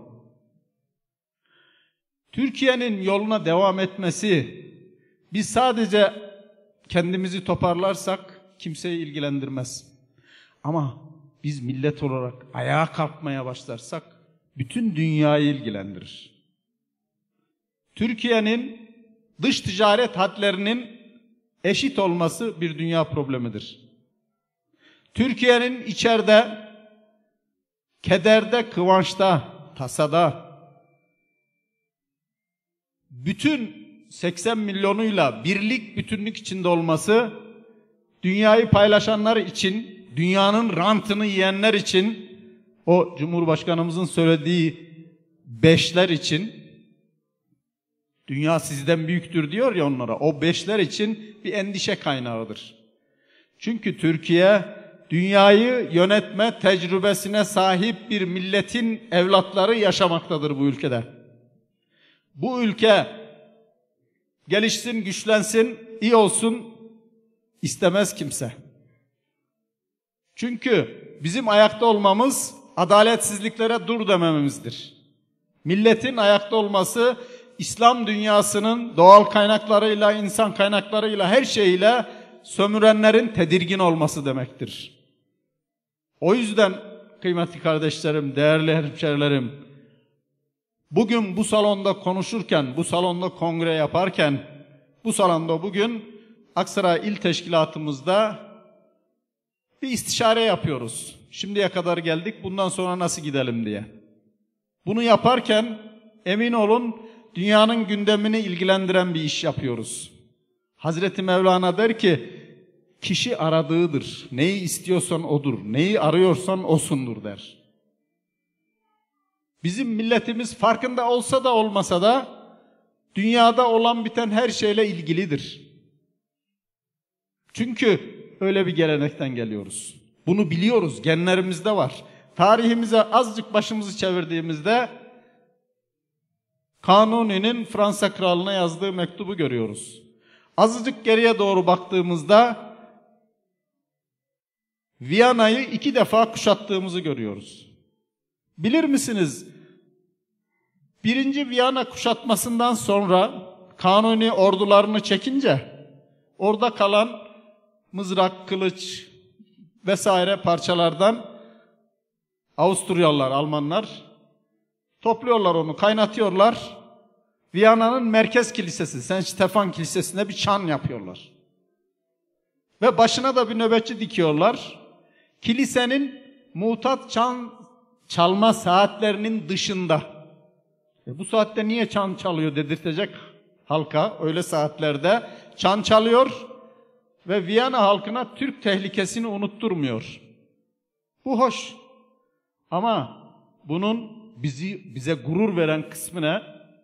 Türkiye'nin yoluna devam etmesi, biz sadece kendimizi toparlarsak kimseyi ilgilendirmez. Ama biz millet olarak ayağa kalkmaya başlarsak bütün dünyayı ilgilendirir. Türkiye'nin dış ticaret hadlerinin eşit olması bir dünya problemidir. Türkiye'nin içeride, kederde, kıvançta, tasada, bütün seksen milyonuyla birlik, bütünlük içinde olması, dünyayı paylaşanlar için, dünyanın rantını yiyenler için, o Cumhurbaşkanımızın söylediği beşler için, dünya sizden büyüktür diyor ya onlara, o beşler için bir endişe kaynağıdır. Çünkü Türkiye, dünyayı yönetme tecrübesine sahip bir milletin evlatları yaşamaktadır bu ülkede. Bu ülke gelişsin, güçlensin, iyi olsun istemez kimse. Çünkü bizim ayakta olmamız adaletsizliklere dur dememizdir. Milletin ayakta olması İslam dünyasının doğal kaynaklarıyla, insan kaynaklarıyla, her şeyiyle sömürenlerin tedirgin olması demektir. O yüzden kıymetli kardeşlerim, değerli hemşerilerim, bugün bu salonda konuşurken, bu salonda kongre yaparken, bu salonda bugün Aksaray İl Teşkilatımızda bir istişare yapıyoruz. Şimdiye kadar geldik, bundan sonra nasıl gidelim diye. Bunu yaparken emin olun dünyanın gündemini ilgilendiren bir iş yapıyoruz. Hazreti Mevlana der ki, kişi aradığıdır. Neyi istiyorsan odur, neyi arıyorsan osundur der. Bizim milletimiz farkında olsa da olmasa da dünyada olan biten her şeyle ilgilidir. Çünkü öyle bir gelenekten geliyoruz. Bunu biliyoruz, genlerimizde var. Tarihimize azıcık başımızı çevirdiğimizde Kanuni'nin Fransa kralına yazdığı mektubu görüyoruz. Azıcık geriye doğru baktığımızda Viyana'yı iki defa kuşattığımızı görüyoruz. Bilir misiniz? Birinci Viyana kuşatmasından sonra Kanuni ordularını çekince Orada kalan mızrak, kılıç vesaire parçalardan Avusturyalılar, Almanlar topluyorlar onu, kaynatıyorlar. Viyana'nın merkez kilisesi, Saint Stefan Kilisesi'ne bir çan yapıyorlar. Ve başına da bir nöbetçi dikiyorlar. Kilisenin mutat çan çalma saatlerinin dışında. E bu saatte niye çan çalıyor dedirtecek halka. Öyle saatlerde çan çalıyor ve Viyana halkına Türk tehlikesini unutturmuyor. Bu hoş. Ama bunun bizi bize gurur veren kısmı ne?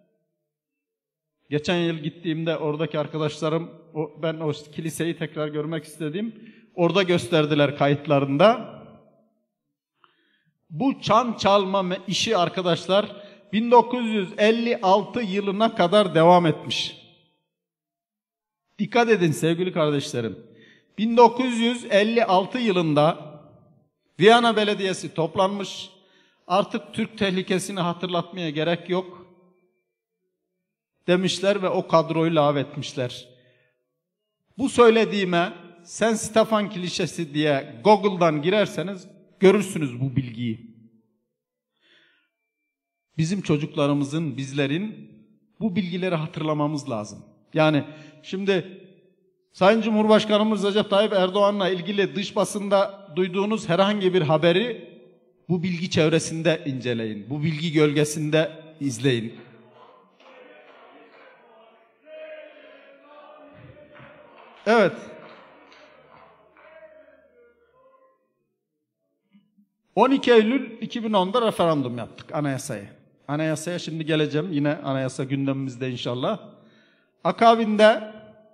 Geçen yıl gittiğimde oradaki arkadaşlarım, o, ben o kiliseyi tekrar görmek istedim. Orada gösterdiler kayıtlarında. Bu çan çalma işi arkadaşlar bin dokuz yüz elli altı yılına kadar devam etmiş. Dikkat edin sevgili kardeşlerim. bin dokuz yüz elli altı yılında Viyana Belediyesi toplanmış. Artık Türk tehlikesini hatırlatmaya gerek yok demişler ve o kadroyu lağvetmişler. Bu söylediğime Saint Stefan Kilisesi diye Google'dan girerseniz görürsünüz bu bilgiyi. Bizim çocuklarımızın, bizlerin bu bilgileri hatırlamamız lazım. Yani şimdi Sayın Cumhurbaşkanımız Recep Tayyip Erdoğan'la ilgili dış basında duyduğunuz herhangi bir haberi bu bilgi çevresinde inceleyin. Bu bilgi gölgesinde izleyin. Evet. on iki Eylül iki bin onda referandum yaptık anayasaya. Anayasaya şimdi geleceğim. Yine anayasa gündemimizde inşallah. Akabinde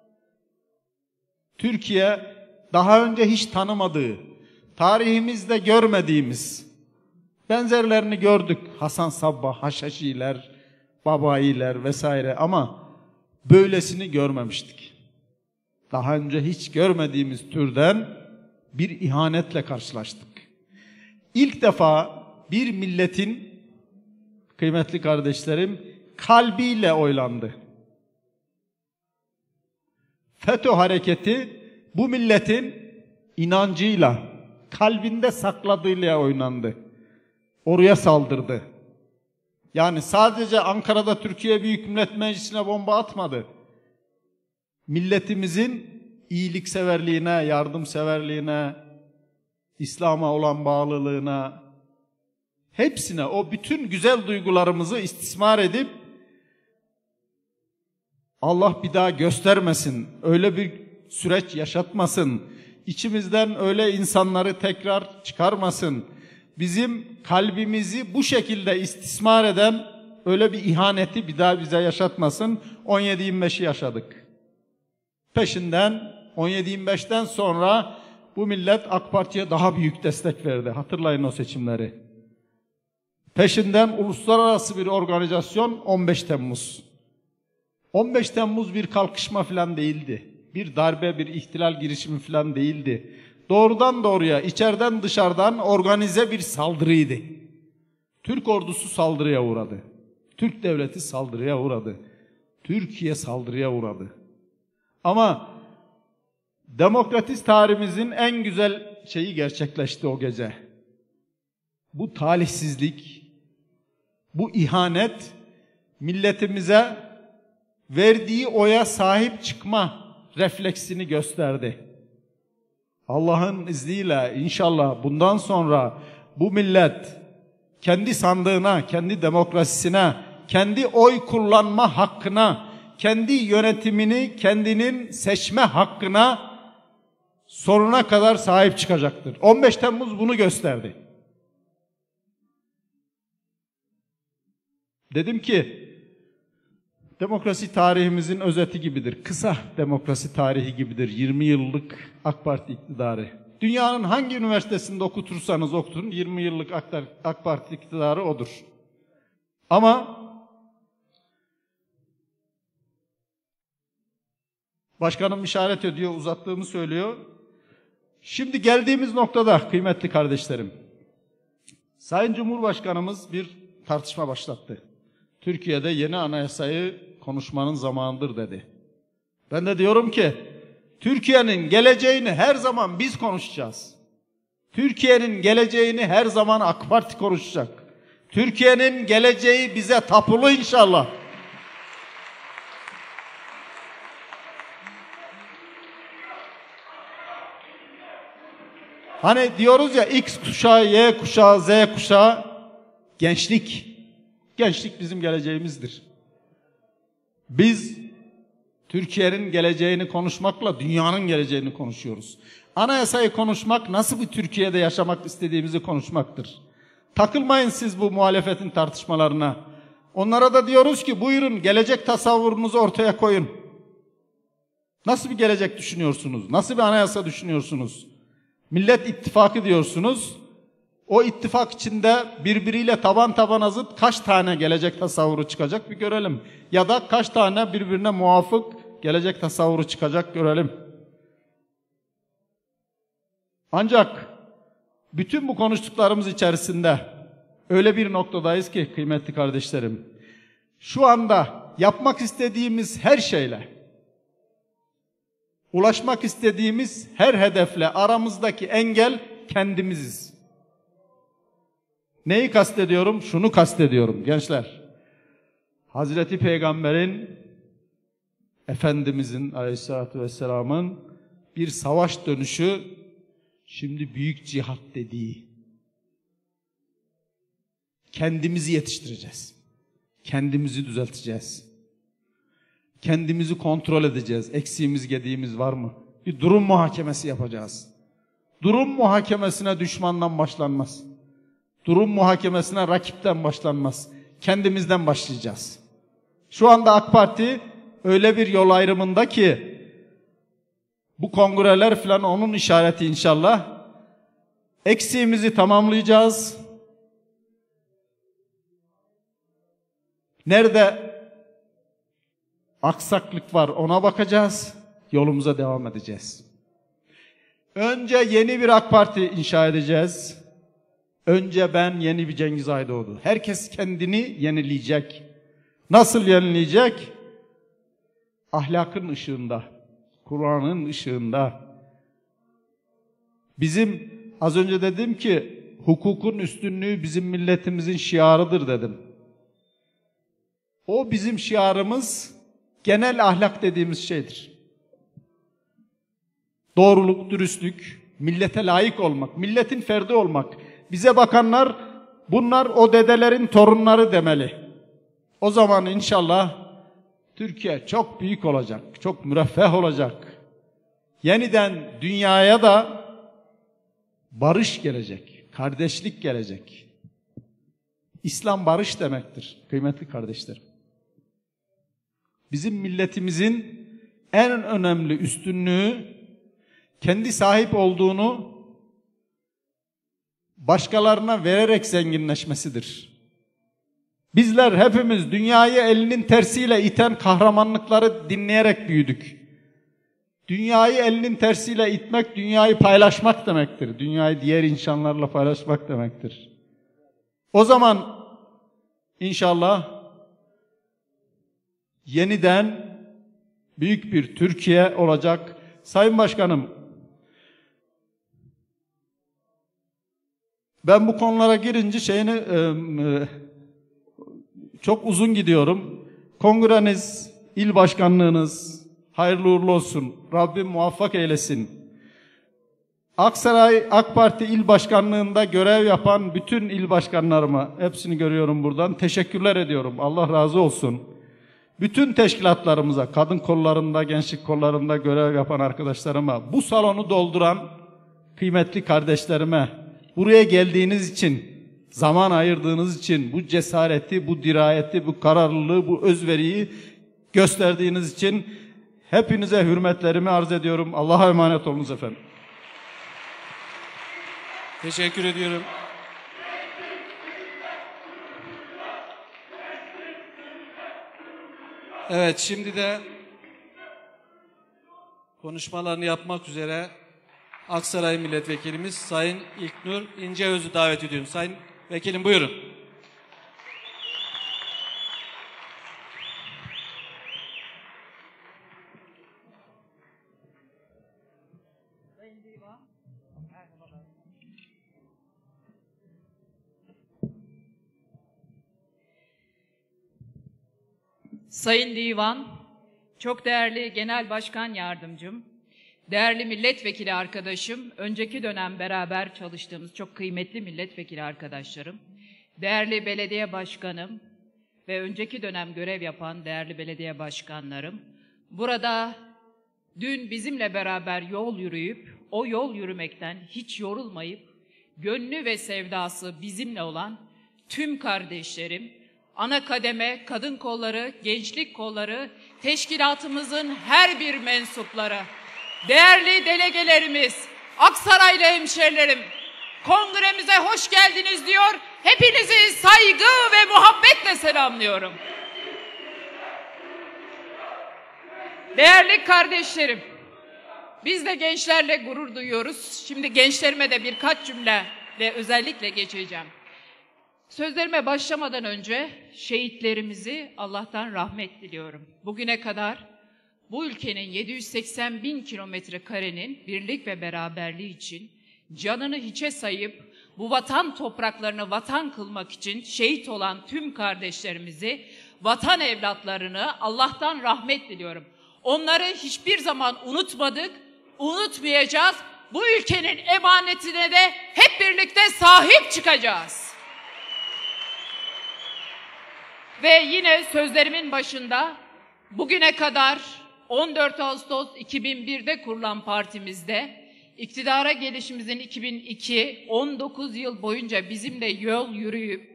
Türkiye daha önce hiç tanımadığı, tarihimizde görmediğimiz benzerlerini gördük. Hasan Sabbah, Haşhaşiler, Babailer vesaire ama böylesini görmemiştik. Daha önce hiç görmediğimiz türden bir ihanetle karşılaştık. İlk defa bir milletin, kıymetli kardeşlerim, kalbiyle oylandı. FETÖ hareketi bu milletin inancıyla, kalbinde sakladığıyla oynandı. Oraya saldırdı. Yani sadece Ankara'da Türkiye Büyük Millet Meclisi'ne bomba atmadı. Milletimizin iyilikseverliğine, yardımseverliğine, İslam'a olan bağlılığına, hepsine, o bütün güzel duygularımızı istismar edip Allah bir daha göstermesin, öyle bir süreç yaşatmasın, içimizden öyle insanları tekrar çıkarmasın, bizim kalbimizi bu şekilde istismar eden öyle bir ihaneti bir daha bize yaşatmasın. on yedi yirmi beşi yaşadık. Peşinden on yedi yirmi beşten sonra bu millet AK Parti'ye daha büyük destek verdi. Hatırlayın o seçimleri. Peşinden uluslararası bir organizasyon on beş Temmuz. on beş Temmuz bir kalkışma falan değildi. Bir darbe, bir ihtilal girişimi falan değildi. Doğrudan doğruya, içeriden dışarıdan organize bir saldırıydı. Türk ordusu saldırıya uğradı. Türk devleti saldırıya uğradı. Türkiye saldırıya uğradı. Ama demokratik tarihimizin en güzel şeyi gerçekleşti o gece. Bu talihsizlik, bu ihanet milletimize verdiği oya sahip çıkma refleksini gösterdi. Allah'ın izniyle inşallah bundan sonra bu millet kendi sandığına, kendi demokrasisine, kendi oy kullanma hakkına, kendi yönetimini kendinin seçme hakkına sonuna kadar sahip çıkacaktır. on beş Temmuz bunu gösterdi. Dedim ki demokrasi tarihimizin özeti gibidir. Kısa demokrasi tarihi gibidir. yirmi yıllık AK Parti iktidarı. Dünyanın hangi üniversitesinde okutursanız okutun yirmi yıllık AK Parti iktidarı odur. Ama başkanım işaret ediyor, uzattığımı söylüyor. Şimdi geldiğimiz noktada kıymetli kardeşlerim, Sayın Cumhurbaşkanımız bir tartışma başlattı. Türkiye'de yeni anayasayı konuşmanın zamanıdır dedi. Ben de diyorum ki Türkiye'nin geleceğini her zaman biz konuşacağız. Türkiye'nin geleceğini her zaman AK Parti konuşacak. Türkiye'nin geleceği bize tapulu inşallah. Hani diyoruz ya X kuşağı, Y kuşağı, Z kuşağı, gençlik. Gençlik bizim geleceğimizdir. Biz Türkiye'nin geleceğini konuşmakla dünyanın geleceğini konuşuyoruz. Anayasayı konuşmak nasıl bir Türkiye'de yaşamak istediğimizi konuşmaktır. Takılmayın siz bu muhalefetin tartışmalarına. Onlara da diyoruz ki buyurun gelecek tasavvurunuzu ortaya koyun. Nasıl bir gelecek düşünüyorsunuz? Nasıl bir anayasa düşünüyorsunuz? Millet İttifakı diyorsunuz. O ittifak içinde birbiriyle taban tabana zıt kaç tane gelecek tasavvuru çıkacak bir görelim. Ya da kaç tane birbirine muvafık gelecek tasavvuru çıkacak görelim. Ancak bütün bu konuştuklarımız içerisinde öyle bir noktadayız ki kıymetli kardeşlerim, şu anda yapmak istediğimiz her şeyle, ulaşmak istediğimiz her hedefle aramızdaki engel kendimiziz. Neyi kastediyorum? Şunu kastediyorum gençler. Hazreti Peygamber'in, Efendimizin Aleyhisselatü Vesselam'ın bir savaş dönüşü, şimdi büyük cihat dediği. Kendimizi yetiştireceğiz. Kendimizi düzelteceğiz. Kendimizi kontrol edeceğiz. Eksiğimiz, gediğimiz var mı? Bir durum muhakemesi yapacağız. Durum muhakemesine düşmandan başlanmaz. Durum muhakemesine rakipten başlanmaz. Kendimizden başlayacağız. Şu anda AK Parti öyle bir yol ayrımında ki bu kongreler falan onun işareti inşallah. Eksiğimizi tamamlayacağız. Nerede aksaklık var ona bakacağız. Yolumuza devam edeceğiz. Önce yeni bir AK Parti inşa edeceğiz. Önce ben, yeni bir Cengiz Aydoğdu. Herkes kendini yenileyecek. Nasıl yenileyecek? Ahlakın ışığında, Kur'an'ın ışığında. Bizim az önce dedim ki hukukun üstünlüğü bizim milletimizin şiarıdır dedim. O bizim şiarımız genel ahlak dediğimiz şeydir. Doğruluk, dürüstlük, millete layık olmak, milletin ferdi olmak. Bize bakanlar bunlar o dedelerin torunları demeli. O zaman inşallah Türkiye çok büyük olacak, çok müreffeh olacak. Yeniden dünyaya da barış gelecek, kardeşlik gelecek. İslam barış demektir kıymetli kardeşlerim. Bizim milletimizin en önemli üstünlüğü kendi sahip olduğunu başkalarına vererek zenginleşmesidir. Bizler hepimiz dünyayı elinin tersiyle iten kahramanlıkları dinleyerek büyüdük. Dünyayı elinin tersiyle itmek, dünyayı paylaşmak demektir. Dünyayı diğer insanlarla paylaşmak demektir. O zaman inşallah yeniden büyük bir Türkiye olacak. Sayın Başkanım, ben bu konulara girince şeyini e, e, çok uzun gidiyorum. Kongreniz, il başkanlığınız hayırlı uğurlu olsun. Rabbim muvaffak eylesin. Aksaray AK Parti il başkanlığında görev yapan bütün il başkanlarıma, hepsini görüyorum buradan, teşekkürler ediyorum. Allah razı olsun. Bütün teşkilatlarımıza, kadın kollarında, gençlik kollarında görev yapan arkadaşlarıma, bu salonu dolduran kıymetli kardeşlerime, buraya geldiğiniz için, zaman ayırdığınız için, bu cesareti, bu dirayeti, bu kararlılığı, bu özveriyi gösterdiğiniz için hepinize hürmetlerimi arz ediyorum. Allah'a emanet olunuz efendim. Teşekkür ediyorum. Evet, şimdi de konuşmalarını yapmak üzere Aksaray Milletvekilimiz Sayın İlknur İnceöz'ü davet ediyorum. Sayın Vekilim buyurun. Divan. Merhabalar. Sayın Divan, çok değerli Genel Başkan Yardımcım, değerli milletvekili arkadaşım, önceki dönem beraber çalıştığımız çok kıymetli milletvekili arkadaşlarım, değerli belediye başkanım ve önceki dönem görev yapan değerli belediye başkanlarım, burada dün bizimle beraber yol yürüyüp, o yol yürümekten hiç yorulmayıp, gönlü ve sevdası bizimle olan tüm kardeşlerim, ana kademe, kadın kolları, gençlik kolları, teşkilatımızın her bir mensupları, değerli delegelerimiz, Aksaraylı hemşerilerim, kongremize hoş geldiniz diyor, hepinizi saygı ve muhabbetle selamlıyorum. Değerli kardeşlerim, biz de gençlerle gurur duyuyoruz. Şimdi gençlerime de birkaç cümleyle özellikle geçeceğim. Sözlerime başlamadan önce şehitlerimizi Allah'tan rahmet diliyorum. Bugüne kadar bu ülkenin yedi yüz seksen bin kilometre karenin birlik ve beraberliği için canını hiçe sayıp bu vatan topraklarını vatan kılmak için şehit olan tüm kardeşlerimizi, vatan evlatlarını Allah'tan rahmet diliyorum. Onları hiçbir zaman unutmadık, unutmayacağız. Bu ülkenin emanetine de hep birlikte sahip çıkacağız. Ve yine sözlerimin başında bugüne kadar on dört Ağustos iki bin bir'de kurulan partimizde iktidara gelişimizin iki bin iki, on dokuz yıl boyunca bizimle yol yürüyüp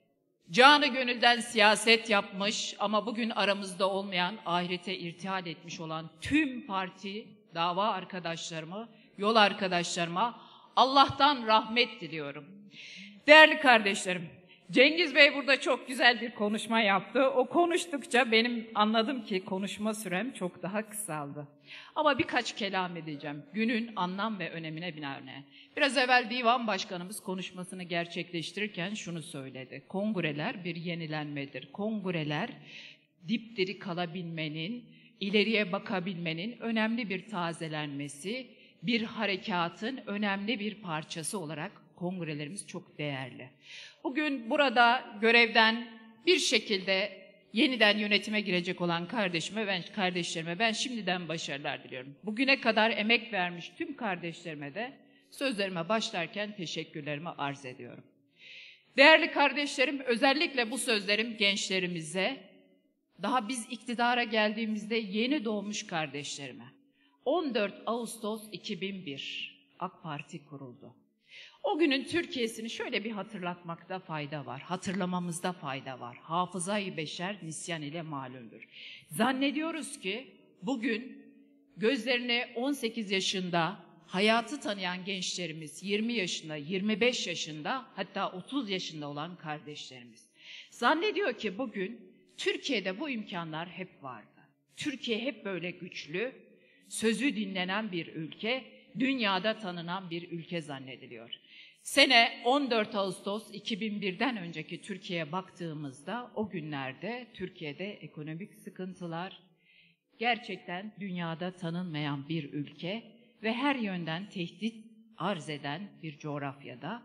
canı gönülden siyaset yapmış ama bugün aramızda olmayan, ahirete irtihal etmiş olan tüm parti, dava arkadaşlarıma, yol arkadaşlarıma Allah'tan rahmet diliyorum. Değerli kardeşlerim, Cengiz Bey burada çok güzel bir konuşma yaptı. O konuştukça benim anladım ki konuşma sürem çok daha kısaldı. Ama birkaç kelam edeceğim. Günün anlam ve önemine binaen. Biraz evvel Divan Başkanımız konuşmasını gerçekleştirirken şunu söyledi. Kongreler bir yenilenmedir. Kongreler dipdiri kalabilmenin, ileriye bakabilmenin önemli bir tazelenmesi, bir harekatın önemli bir parçası olarak kongrelerimiz çok değerli. Bugün burada görevden bir şekilde yeniden yönetime girecek olan kardeşime, ben kardeşlerime ben şimdiden başarılar diliyorum. Bugüne kadar emek vermiş tüm kardeşlerime de sözlerime başlarken teşekkürlerimi arz ediyorum. Değerli kardeşlerim, özellikle bu sözlerim gençlerimize, daha biz iktidara geldiğimizde yeni doğmuş kardeşlerime. on dört Ağustos iki bin bir AK Parti kuruldu. O günün Türkiye'sini şöyle bir hatırlatmakta fayda var, hatırlamamızda fayda var. Hafızayı beşer nisyan ile malumdur. Zannediyoruz ki bugün gözlerini on sekiz yaşında hayatı tanıyan gençlerimiz, yirmi yaşında, yirmi beş yaşında, hatta otuz yaşında olan kardeşlerimiz zannediyor ki bugün Türkiye'de bu imkanlar hep vardı. Türkiye hep böyle güçlü, sözü dinlenen bir ülke, dünyada tanınan bir ülke zannediliyor. Sene on dört Ağustos iki bin bir'den önceki Türkiye'ye baktığımızda o günlerde Türkiye'de ekonomik sıkıntılar, gerçekten dünyada tanınmayan bir ülke ve her yönden tehdit arz eden bir coğrafyada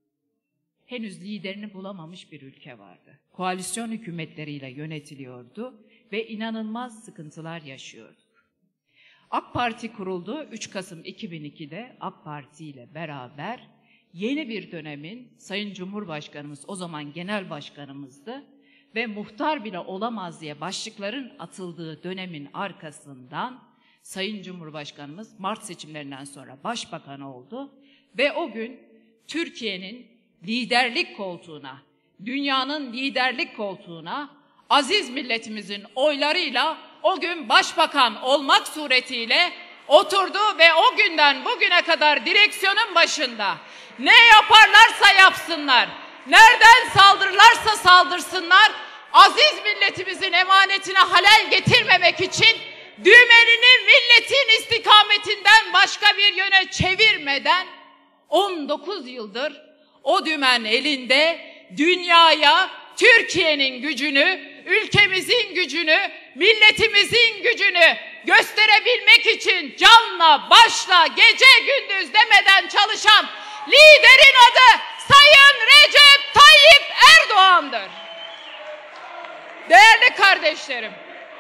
henüz liderini bulamamış bir ülke vardı. Koalisyon hükümetleriyle yönetiliyordu ve inanılmaz sıkıntılar yaşıyorduk. AK Parti kuruldu. üç Kasım iki bin iki'de AK Parti ile beraber yeni bir dönemin Sayın Cumhurbaşkanımız, o zaman genel başkanımızdı ve muhtar bile olamaz diye başlıkların atıldığı dönemin arkasından Sayın Cumhurbaşkanımız Mart seçimlerinden sonra başbakan oldu ve o gün Türkiye'nin liderlik koltuğuna, dünyanın liderlik koltuğuna aziz milletimizin oylarıyla o gün başbakan olmak suretiyle oturdu ve o günden bugüne kadar direksiyonun başında ne yaparlarsa yapsınlar, nereden saldırırlarsa saldırsınlar, aziz milletimizin emanetine halel getirmemek için düğmenini milletin istikametinden başka bir yöne çevirmeden on dokuz yıldır o dümen elinde dünyaya Türkiye'nin gücünü, ülkemizin gücünü, milletimizin gücünü gösterebilmek için canla, başla, gece gündüz demeden çalışan liderin adı Sayın Recep Tayyip Erdoğan'dır. Değerli kardeşlerim,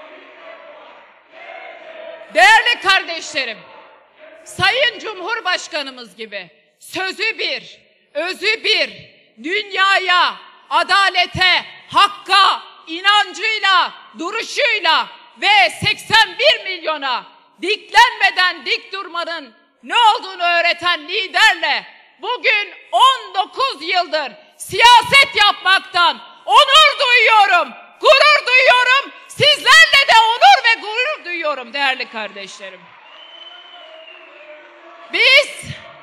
değerli kardeşlerim, Sayın Cumhurbaşkanımız gibi sözü bir, özü bir, dünyaya, adalete, hakka, inancıyla, duruşuyla ve seksen bir milyona diklenmeden dik durmanın ne olduğunu öğreten liderle bugün on dokuz yıldır siyaset yapmaktan onur duyuyorum, gurur duyuyorum. Sizlerle de onur ve gurur duyuyorum değerli kardeşlerim. Biz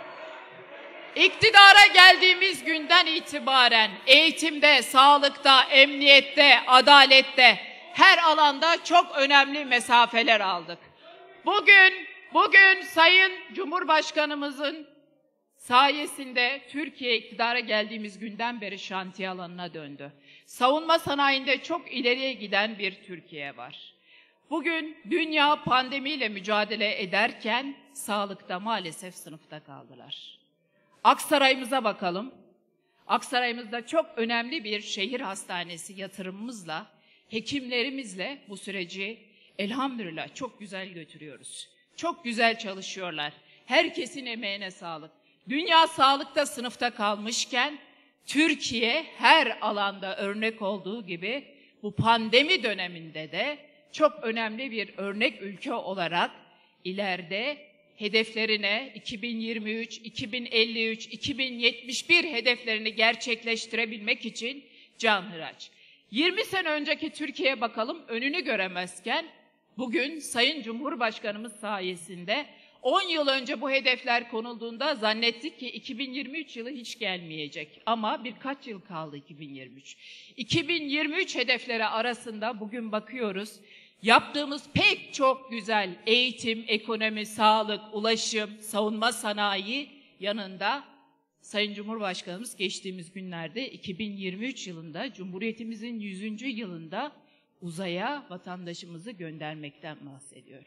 iktidara geldiğimiz günden itibaren eğitimde, sağlıkta, emniyette, adalette her alanda çok önemli mesafeler aldık. Bugün, bugün Sayın Cumhurbaşkanımızın sayesinde Türkiye iktidara geldiğimiz günden beri şantiye alanına döndü. Savunma sanayinde çok ileriye giden bir Türkiye var. Bugün dünya pandemiyle mücadele ederken sağlıkta maalesef sınıfta kaldılar. Aksaray'ımıza bakalım. Aksaray'ımızda çok önemli bir şehir hastanesi yatırımımızla, hekimlerimizle bu süreci elhamdülillah çok güzel götürüyoruz. Çok güzel çalışıyorlar. Herkesin emeğine sağlık. Dünya sağlıkta sınıfta kalmışken Türkiye her alanda örnek olduğu gibi bu pandemi döneminde de çok önemli bir örnek ülke olarak ileride hedeflerine iki bin yirmi üç, iki bin elli üç, iki bin yetmiş bir hedeflerini gerçekleştirebilmek için canhıraç. yirmi sene önceki Türkiye'ye bakalım, önünü göremezken bugün Sayın Cumhurbaşkanımız sayesinde on yıl önce bu hedefler konulduğunda zannettik ki iki bin yirmi üç yılı hiç gelmeyecek. Ama birkaç yıl kaldı iki bin yirmi üç. iki bin yirmi üç hedefleri arasında bugün bakıyoruz. Yaptığımız pek çok güzel eğitim, ekonomi, sağlık, ulaşım, savunma sanayi yanında Sayın Cumhurbaşkanımız geçtiğimiz günlerde iki bin yirmi üç yılında Cumhuriyetimizin yüzüncü yılında uzaya vatandaşımızı göndermekten bahsediyor.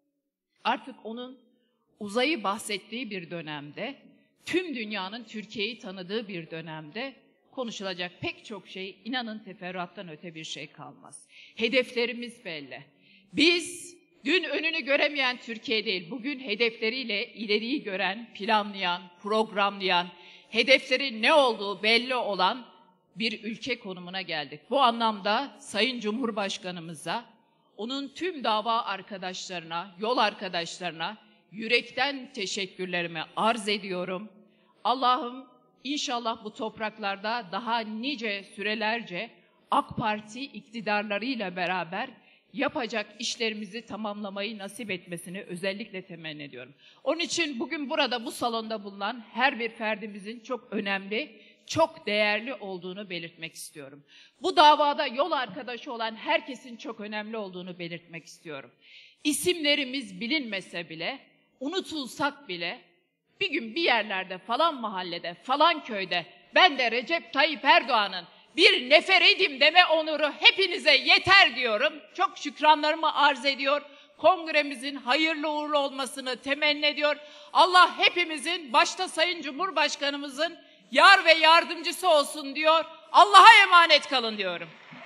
Artık onun uzayı bahsettiği bir dönemde, tüm dünyanın Türkiye'yi tanıdığı bir dönemde konuşulacak pek çok şey, inanın teferruattan öte bir şey kalmaz. Hedeflerimiz belli. Biz dün önünü göremeyen Türkiye değil, bugün hedefleriyle ileriyi gören, planlayan, programlayan, hedeflerin ne olduğu belli olan bir ülke konumuna geldik. Bu anlamda Sayın Cumhurbaşkanımıza, onun tüm dava arkadaşlarına, yol arkadaşlarına yürekten teşekkürlerimi arz ediyorum. Allah'ım inşallah bu topraklarda daha nice sürelerce AK Parti iktidarlarıyla beraber yapacak işlerimizi tamamlamayı nasip etmesini özellikle temenni ediyorum. Onun için bugün burada bu salonda bulunan her bir ferdimizin çok önemli, çok değerli olduğunu belirtmek istiyorum. Bu davada yol arkadaşı olan herkesin çok önemli olduğunu belirtmek istiyorum. İsimlerimiz bilinmese bile, unutulsak bile bir gün bir yerlerde falan mahallede, falan köyde ben de Recep Tayyip Erdoğan'ın bir neferiydim deme onuru hepinize yeter diyorum. Çok şükranlarımı arz ediyor. Kongremizin hayırlı uğurlu olmasını temenni ediyor. Allah hepimizin, başta Sayın Cumhurbaşkanımızın yar ve yardımcısı olsun diyor. Allah'a emanet kalın diyorum.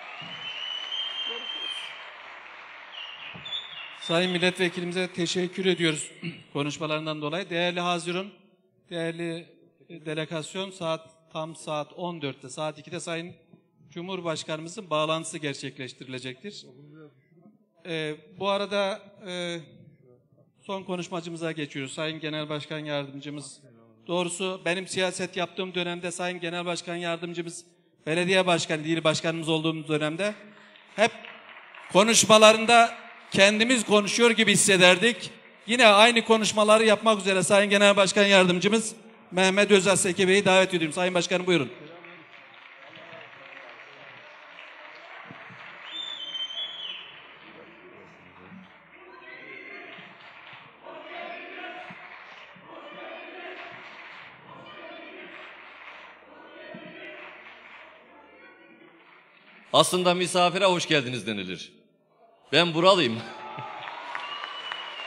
Sayın Milletvekilimize teşekkür ediyoruz konuşmalarından dolayı. Değerli Hazirun, değerli delegasyon, saat tam saat on dörtte, saat ikide Sayın Cumhurbaşkanımızın bağlantısı gerçekleştirilecektir. Ee, bu arada e, son konuşmacımıza geçiyoruz. Sayın Genel Başkan Yardımcımız, doğrusu benim siyaset yaptığım dönemde Sayın Genel Başkan Yardımcımız, belediye başkanı, il başkanımız olduğumuz dönemde hep konuşmalarında kendimiz konuşuyor gibi hissederdik. Yine aynı konuşmaları yapmak üzere Sayın Genel Başkan Yardımcımız Mehmet Özaseki Bey'i davet ediyorum. Sayın Başkanım buyurun. Aslında misafire hoş geldiniz denilir. Ben buralıyım.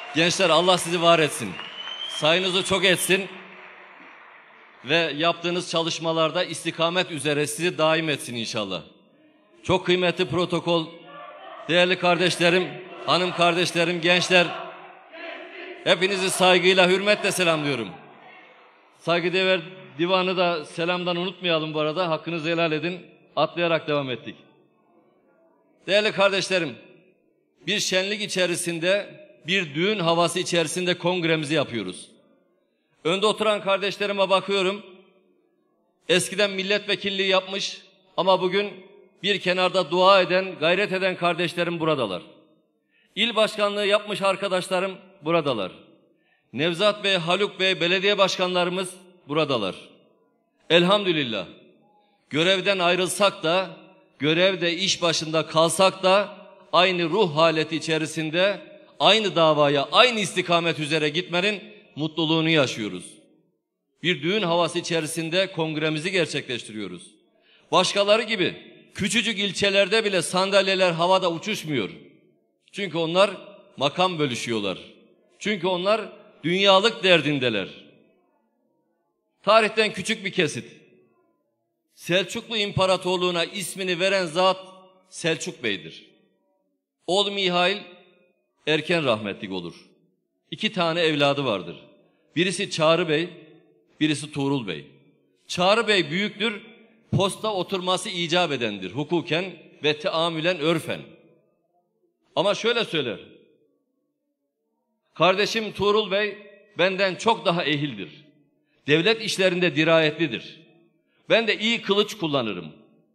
Gençler Allah sizi var etsin. Sayınızı çok etsin. Ve yaptığınız çalışmalarda istikamet üzere sizi daim etsin inşallah. Çok kıymetli protokol, değerli kardeşlerim, hanım kardeşlerim, gençler, hepinizi saygıyla, hürmetle selamlıyorum. Saygıdeğer divanı da selamdan unutmayalım bu arada, hakkınızı helal edin, atlayarak devam ettik. Değerli kardeşlerim, bir şenlik içerisinde, bir düğün havası içerisinde kongremizi yapıyoruz. Önde oturan kardeşlerime bakıyorum, eskiden milletvekilliği yapmış ama bugün bir kenarda dua eden, gayret eden kardeşlerim buradalar. İl başkanlığı yapmış arkadaşlarım buradalar. Nevzat Bey, Haluk Bey, belediye başkanlarımız buradalar. Elhamdülillah. Görevden ayrılsak da, görevde iş başında kalsak da aynı ruh haleti içerisinde, aynı davaya, aynı istikamet üzere gitmenin mutluluğunu yaşıyoruz. Bir düğün havası içerisinde kongremizi gerçekleştiriyoruz. Başkaları gibi küçücük ilçelerde bile sandalyeler havada uçuşmuyor. Çünkü onlar makam bölüşüyorlar. Çünkü onlar dünyalık derdindeler. Tarihten küçük bir kesit. Selçuklu İmparatorluğu'na ismini veren zat Selçuk Bey'dir. Oğlu Mihail erken rahmetlik olur. İki tane evladı vardır. Birisi Çağrı Bey, birisi Tuğrul Bey. Çağrı Bey büyüktür, posta oturması icap edendir hukuken ve teamülen örfen. Ama şöyle söyler, kardeşim Tuğrul Bey benden çok daha ehildir. Devlet işlerinde dirayetlidir. Ben de iyi kılıç kullanırım.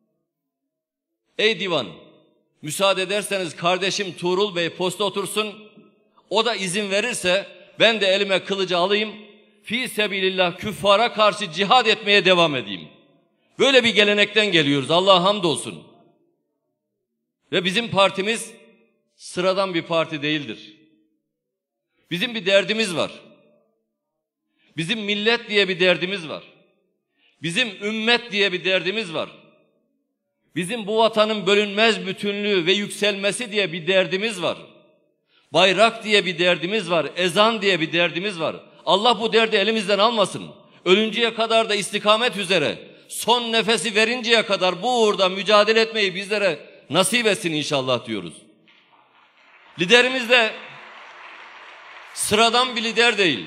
Ey divan, müsaade ederseniz kardeşim Tuğrul Bey posta otursun, o da izin verirse ben de elime kılıcı alayım, fi sebilillah küffara karşı cihad etmeye devam edeyim. Böyle bir gelenekten geliyoruz, Allah'a hamdolsun. Ve bizim partimiz sıradan bir parti değildir. Bizim bir derdimiz var. Bizim millet diye bir derdimiz var. Bizim ümmet diye bir derdimiz var. Bizim bu vatanın bölünmez bütünlüğü ve yükselmesi diye bir derdimiz var. Bayrak diye bir derdimiz var, ezan diye bir derdimiz var. Allah bu derdi elimizden almasın. Ölünceye kadar da istikamet üzere, son nefesi verinceye kadar bu uğurda mücadele etmeyi bizlere nasip etsin inşallah diyoruz. Liderimiz de sıradan bir lider değil.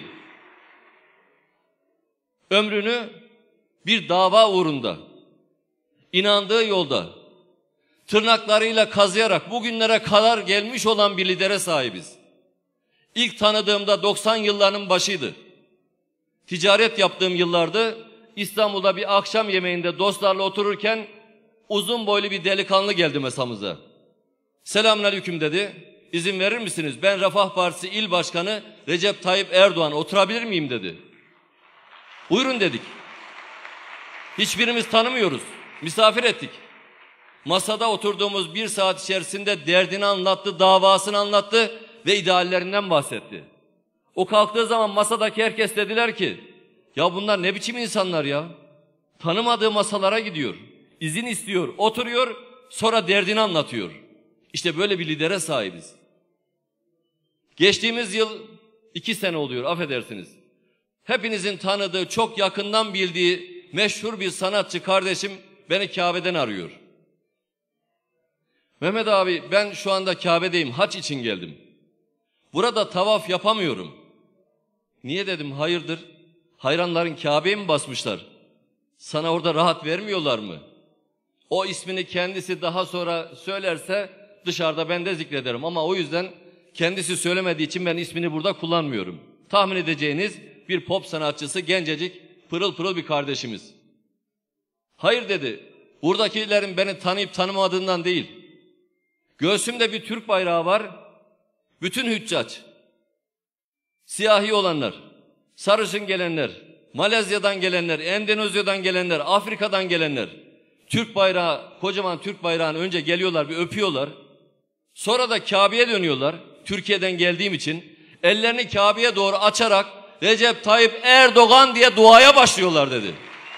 Ömrünü bir dava uğrunda, inandığı yolda, tırnaklarıyla kazıyarak bugünlere kadar gelmiş olan bir lidere sahibiz. İlk tanıdığımda doksan yılların başıydı. Ticaret yaptığım yıllardı. İstanbul'da bir akşam yemeğinde dostlarla otururken uzun boylu bir delikanlı geldi masamıza. Selamünaleyküm dedi. İzin verir misiniz? Ben Refah Partisi İl Başkanı Recep Tayyip Erdoğan, oturabilir miyim dedi. Buyurun dedik. Hiçbirimiz tanımıyoruz. Misafir ettik. Masada oturduğumuz bir saat içerisinde derdini anlattı, davasını anlattı ve ideallerinden bahsetti. O kalktığı zaman masadaki herkes dediler ki, ya bunlar ne biçim insanlar ya? Tanımadığı masalara gidiyor, izin istiyor, oturuyor, sonra derdini anlatıyor. İşte böyle bir lidere sahibiz. Geçtiğimiz yıl iki sene oluyor, affedersiniz. Hepinizin tanıdığı, çok yakından bildiği meşhur bir sanatçı kardeşim beni Kabe'den arıyor. Mehmet abi, ben şu anda Kabe'deyim, hac için geldim. Burada tavaf yapamıyorum. Niye dedim, hayırdır? Hayranların Kabe'yi mi basmışlar? Sana orada rahat vermiyorlar mı? O ismini kendisi daha sonra söylerse dışarıda ben de zikrederim. Ama o yüzden kendisi söylemediği için ben ismini burada kullanmıyorum. Tahmin edeceğiniz bir pop sanatçısı, gencecik, pırıl pırıl bir kardeşimiz. Hayır dedi, buradakilerin beni tanıyıp tanımadığından değil. Göğsümde bir Türk bayrağı var. Bütün hüccac, siyahi olanlar, sarışın gelenler, Malezya'dan gelenler, Endonezya'dan gelenler, Afrika'dan gelenler, Türk bayrağı, kocaman Türk bayrağını önce geliyorlar, bir öpüyorlar. Sonra da Kabe'ye dönüyorlar. Türkiye'den geldiğim için ellerini Kabe'ye doğru açarak Recep Tayyip Erdoğan diye duaya başlıyorlar dedi.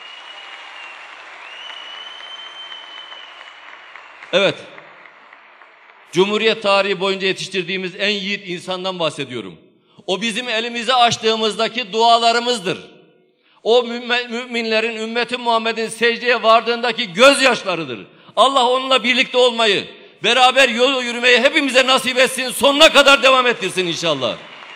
Evet. Cumhuriyet tarihi boyunca yetiştirdiğimiz en yiğit insandan bahsediyorum. O bizim elimizi açtığımızdaki dualarımızdır. O müminlerin, ümmeti Muhammed'in secdeye vardığındaki gözyaşlarıdır. Allah onunla birlikte olmayı, beraber yol yürümeyi hepimize nasip etsin, sonuna kadar devam ettirsin inşallah.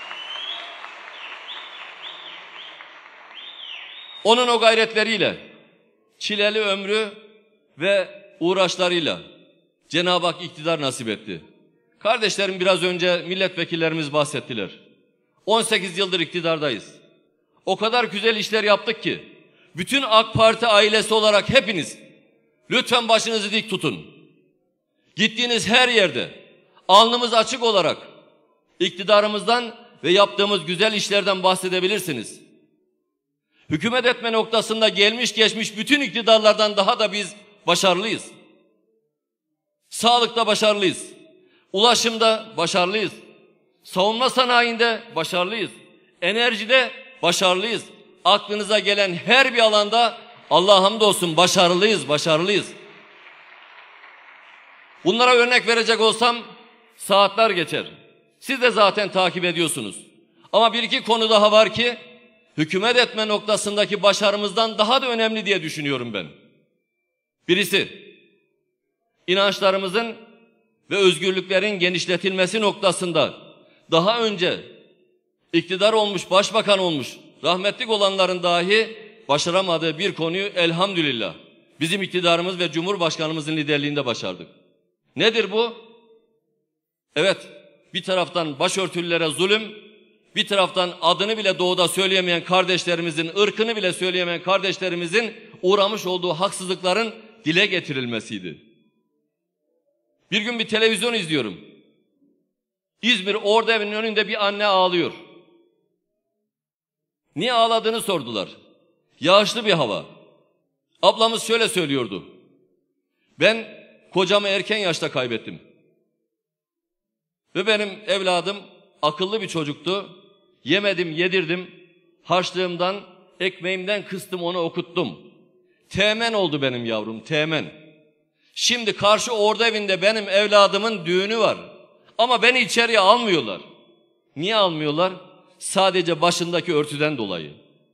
Onun o gayretleriyle, çileli ömrü ve uğraşlarıyla Cenab-ı Hak iktidar nasip etti. Kardeşlerim, biraz önce milletvekillerimiz bahsettiler. on sekiz yıldır iktidardayız. O kadar güzel işler yaptık ki, bütün AK Parti ailesi olarak hepiniz lütfen başınızı dik tutun. Gittiğiniz her yerde alnımız açık olarak iktidarımızdan ve yaptığımız güzel işlerden bahsedebilirsiniz. Hükümet etme noktasında gelmiş geçmiş bütün iktidarlardan daha da biz başarılıyız. Sağlıkta başarılıyız. Ulaşımda başarılıyız. Savunma sanayinde başarılıyız. Enerjide başarılıyız. Aklınıza gelen her bir alanda Allah'a hamdolsun başarılıyız, başarılıyız. Bunlara örnek verecek olsam saatler geçer. Siz de zaten takip ediyorsunuz. Ama bir iki konu daha var ki hükümet etme noktasındaki başarımızdan daha da önemli diye düşünüyorum ben. Birisi, inançlarımızın ve özgürlüklerin genişletilmesi noktasında daha önce iktidar olmuş, başbakan olmuş, rahmetlik olanların dahi başaramadığı bir konuyu elhamdülillah bizim iktidarımız ve Cumhurbaşkanımızın liderliğinde başardık. Nedir bu? Evet, bir taraftan başörtülülere zulüm, bir taraftan adını bile doğuda söyleyemeyen kardeşlerimizin, ırkını bile söyleyemeyen kardeşlerimizin uğramış olduğu haksızlıkların dile getirilmesiydi. Bir gün bir televizyon izliyorum. İzmir Orduevi'nin önünde bir anne ağlıyor. Niye ağladığını sordular. Yağışlı bir hava. Ablamız şöyle söylüyordu. Ben kocamı erken yaşta kaybettim. Ve benim evladım akıllı bir çocuktu. Yemedim, yedirdim. Harçlığımdan, ekmeğimden kıstım, onu okuttum. Teğmen oldu benim yavrum, teğmen. Şimdi karşı Orduevi'nde benim evladımın düğünü var. Ama beni içeriye almıyorlar. Niye almıyorlar? Sadece başındaki örtüden dolayı.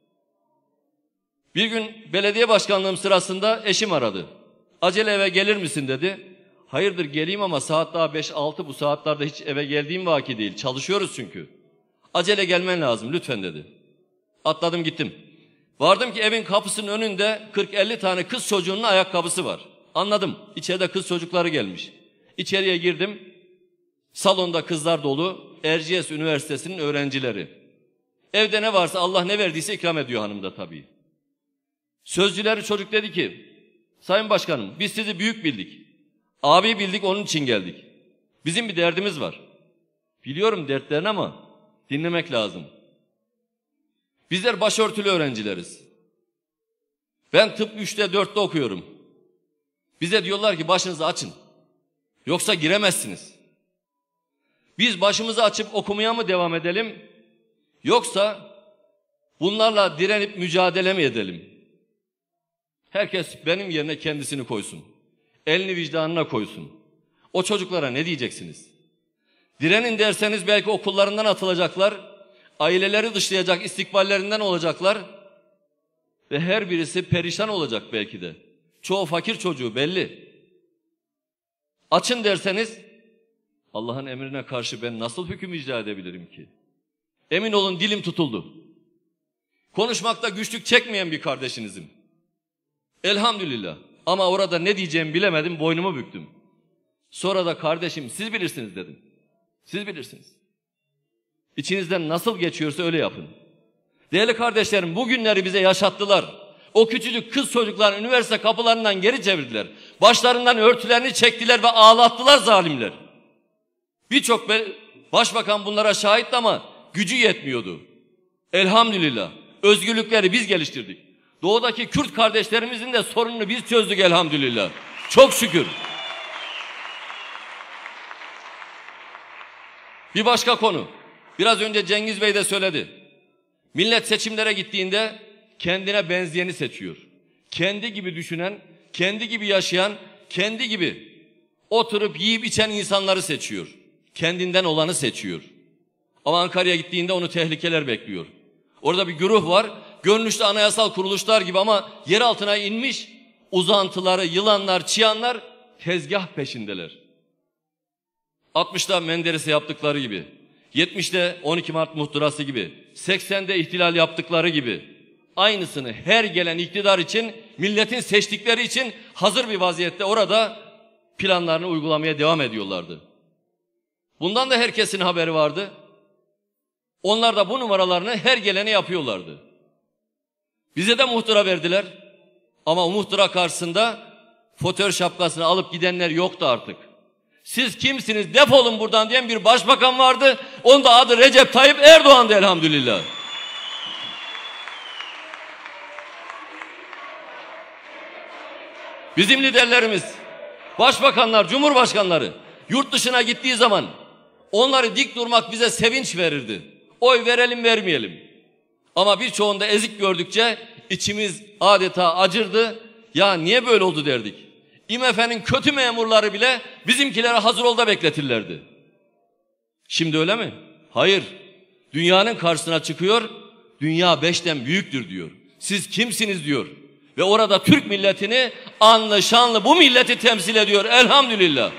Bir gün belediye başkanlığım sırasında eşim aradı. Acele eve gelir misin dedi. Hayırdır geleyim ama saat daha beş altı, bu saatlerde hiç eve geldiğim vaki değil. Çalışıyoruz çünkü. Acele gelmen lazım lütfen dedi. Atladım gittim. Vardım ki evin kapısının önünde kırk elli tane kız çocuğunun ayakkabısı var. Anladım. İçeride kız çocukları gelmiş. İçeriye girdim. Salonda kızlar dolu. Erciyes Üniversitesi'nin öğrencileri. Evde ne varsa Allah ne verdiyse ikram ediyor hanım da tabii. Sözcüleri çocuk dedi ki, Sayın Başkanım biz sizi büyük bildik. Abi bildik, onun için geldik. Bizim bir derdimiz var. Biliyorum dertlerini ama dinlemek lazım. Bizler başörtülü öğrencileriz. Ben tıp üçte dörtte okuyorum. Bize diyorlar ki başınızı açın. Yoksa giremezsiniz. Biz başımızı açıp okumaya mı devam edelim? Yoksa bunlarla direnip mücadele mi edelim? Herkes benim yerine kendisini koysun. Elini vicdanına koysun. O çocuklara ne diyeceksiniz? Direnin derseniz belki okullarından atılacaklar. Aileleri dışlayacak, istikballerinden olacaklar. Ve her birisi perişan olacak belki de. Çoğu fakir çocuğu belli. Açın derseniz Allah'ın emrine karşı ben nasıl hüküm icra edebilirim ki? Emin olun dilim tutuldu. Konuşmakta güçlük çekmeyen bir kardeşinizim. Elhamdülillah. Ama orada ne diyeceğimi bilemedim, boynumu büktüm. Sonra da kardeşim siz bilirsiniz dedim. Siz bilirsiniz. İçinizden nasıl geçiyorsa öyle yapın. Değerli kardeşlerim, bu günleri bize yaşattılar. O küçücük kız çocuklar üniversite kapılarından geri çevirdiler. Başlarından örtülerini çektiler ve ağlattılar zalimler. Birçok başbakan bunlara şahitti ama gücü yetmiyordu. Elhamdülillah. Özgürlükleri biz geliştirdik. Doğudaki Kürt kardeşlerimizin de sorununu biz çözdük elhamdülillah. Çok şükür. Bir başka konu. Biraz önce Cengiz Bey de söyledi. Millet seçimlere gittiğinde kendine benzeyeni seçiyor. Kendi gibi düşünen, kendi gibi yaşayan, kendi gibi oturup yiyip içen insanları seçiyor. Kendinden olanı seçiyor. Ama Ankara'ya gittiğinde onu tehlikeler bekliyor. Orada bir güruh var. Görünüşte anayasal kuruluşlar gibi ama yer altına inmiş uzantıları, yılanlar, çıyanlar tezgah peşindeler. altmışta Menderes'e yaptıkları gibi, yetmişte on iki Mart muhtırası gibi, seksende ihtilal yaptıkları gibi aynısını her gelen iktidar için, milletin seçtikleri için hazır bir vaziyette orada planlarını uygulamaya devam ediyorlardı. Bundan da herkesin haberi vardı. Onlar da bu numaralarını her geleni yapıyorlardı. Bize de muhtıra verdiler. Ama o muhtıra karşısında fotör şapkasını alıp gidenler yoktu artık. Siz kimsiniz, defolun buradan diyen bir başbakan vardı. Onun da adı Recep Tayyip Erdoğan'dı elhamdülillah. Bizim liderlerimiz, başbakanlar, cumhurbaşkanları yurt dışına gittiği zaman onları dik durmak bize sevinç verirdi. Oy verelim vermeyelim. Ama birçoğunda ezik gördükçe içimiz adeta acırdı. Ya niye böyle oldu derdik. İ M F'nin kötü memurları bile bizimkilere hazır ol da bekletirlerdi. Şimdi öyle mi? Hayır. Dünyanın karşısına çıkıyor. Dünya beşten büyüktür diyor. Siz kimsiniz diyor. Ve orada Türk milletini anlı şanlı bu milleti temsil ediyor. Elhamdülillah.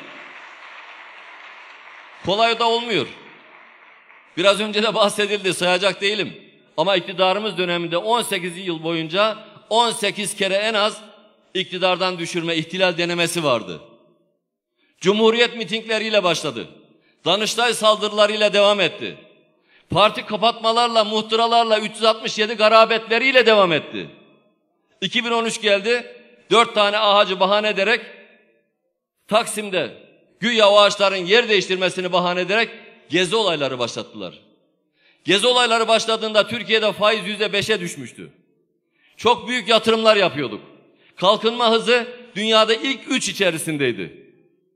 Kolay da olmuyor. Biraz önce de bahsedildi, sayacak değilim. Ama iktidarımız döneminde on sekiz yıl boyunca on sekiz kere en az iktidardan düşürme, ihtilal denemesi vardı. Cumhuriyet mitingleriyle başladı. Danıştay saldırılarıyla devam etti. Parti kapatmalarla, muhtıralarla, üç yüz altmış yedi garabetleriyle devam etti. iki bin on üç geldi, dört tane ağacı bahane ederek Taksim'de güya o ağaçların yer değiştirmesini bahane ederek gezi olayları başlattılar. Gezi olayları başladığında Türkiye'de faiz yüzde beşe düşmüştü. Çok büyük yatırımlar yapıyorduk. Kalkınma hızı dünyada ilk üç içerisindeydi.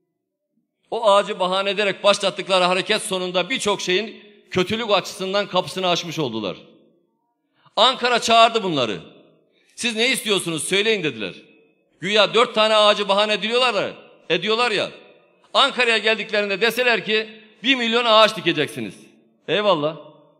O ağacı bahane ederek başlattıkları hareket sonunda birçok şeyin kötülük açısından kapısını açmış oldular. Ankara çağırdı bunları. Siz ne istiyorsunuz söyleyin dediler. Güya dört tane ağacı bahane ediyorlar ya, ediyorlar ya. Ankara'ya geldiklerinde deseler ki bir milyon ağaç dikeceksiniz. Eyvallah.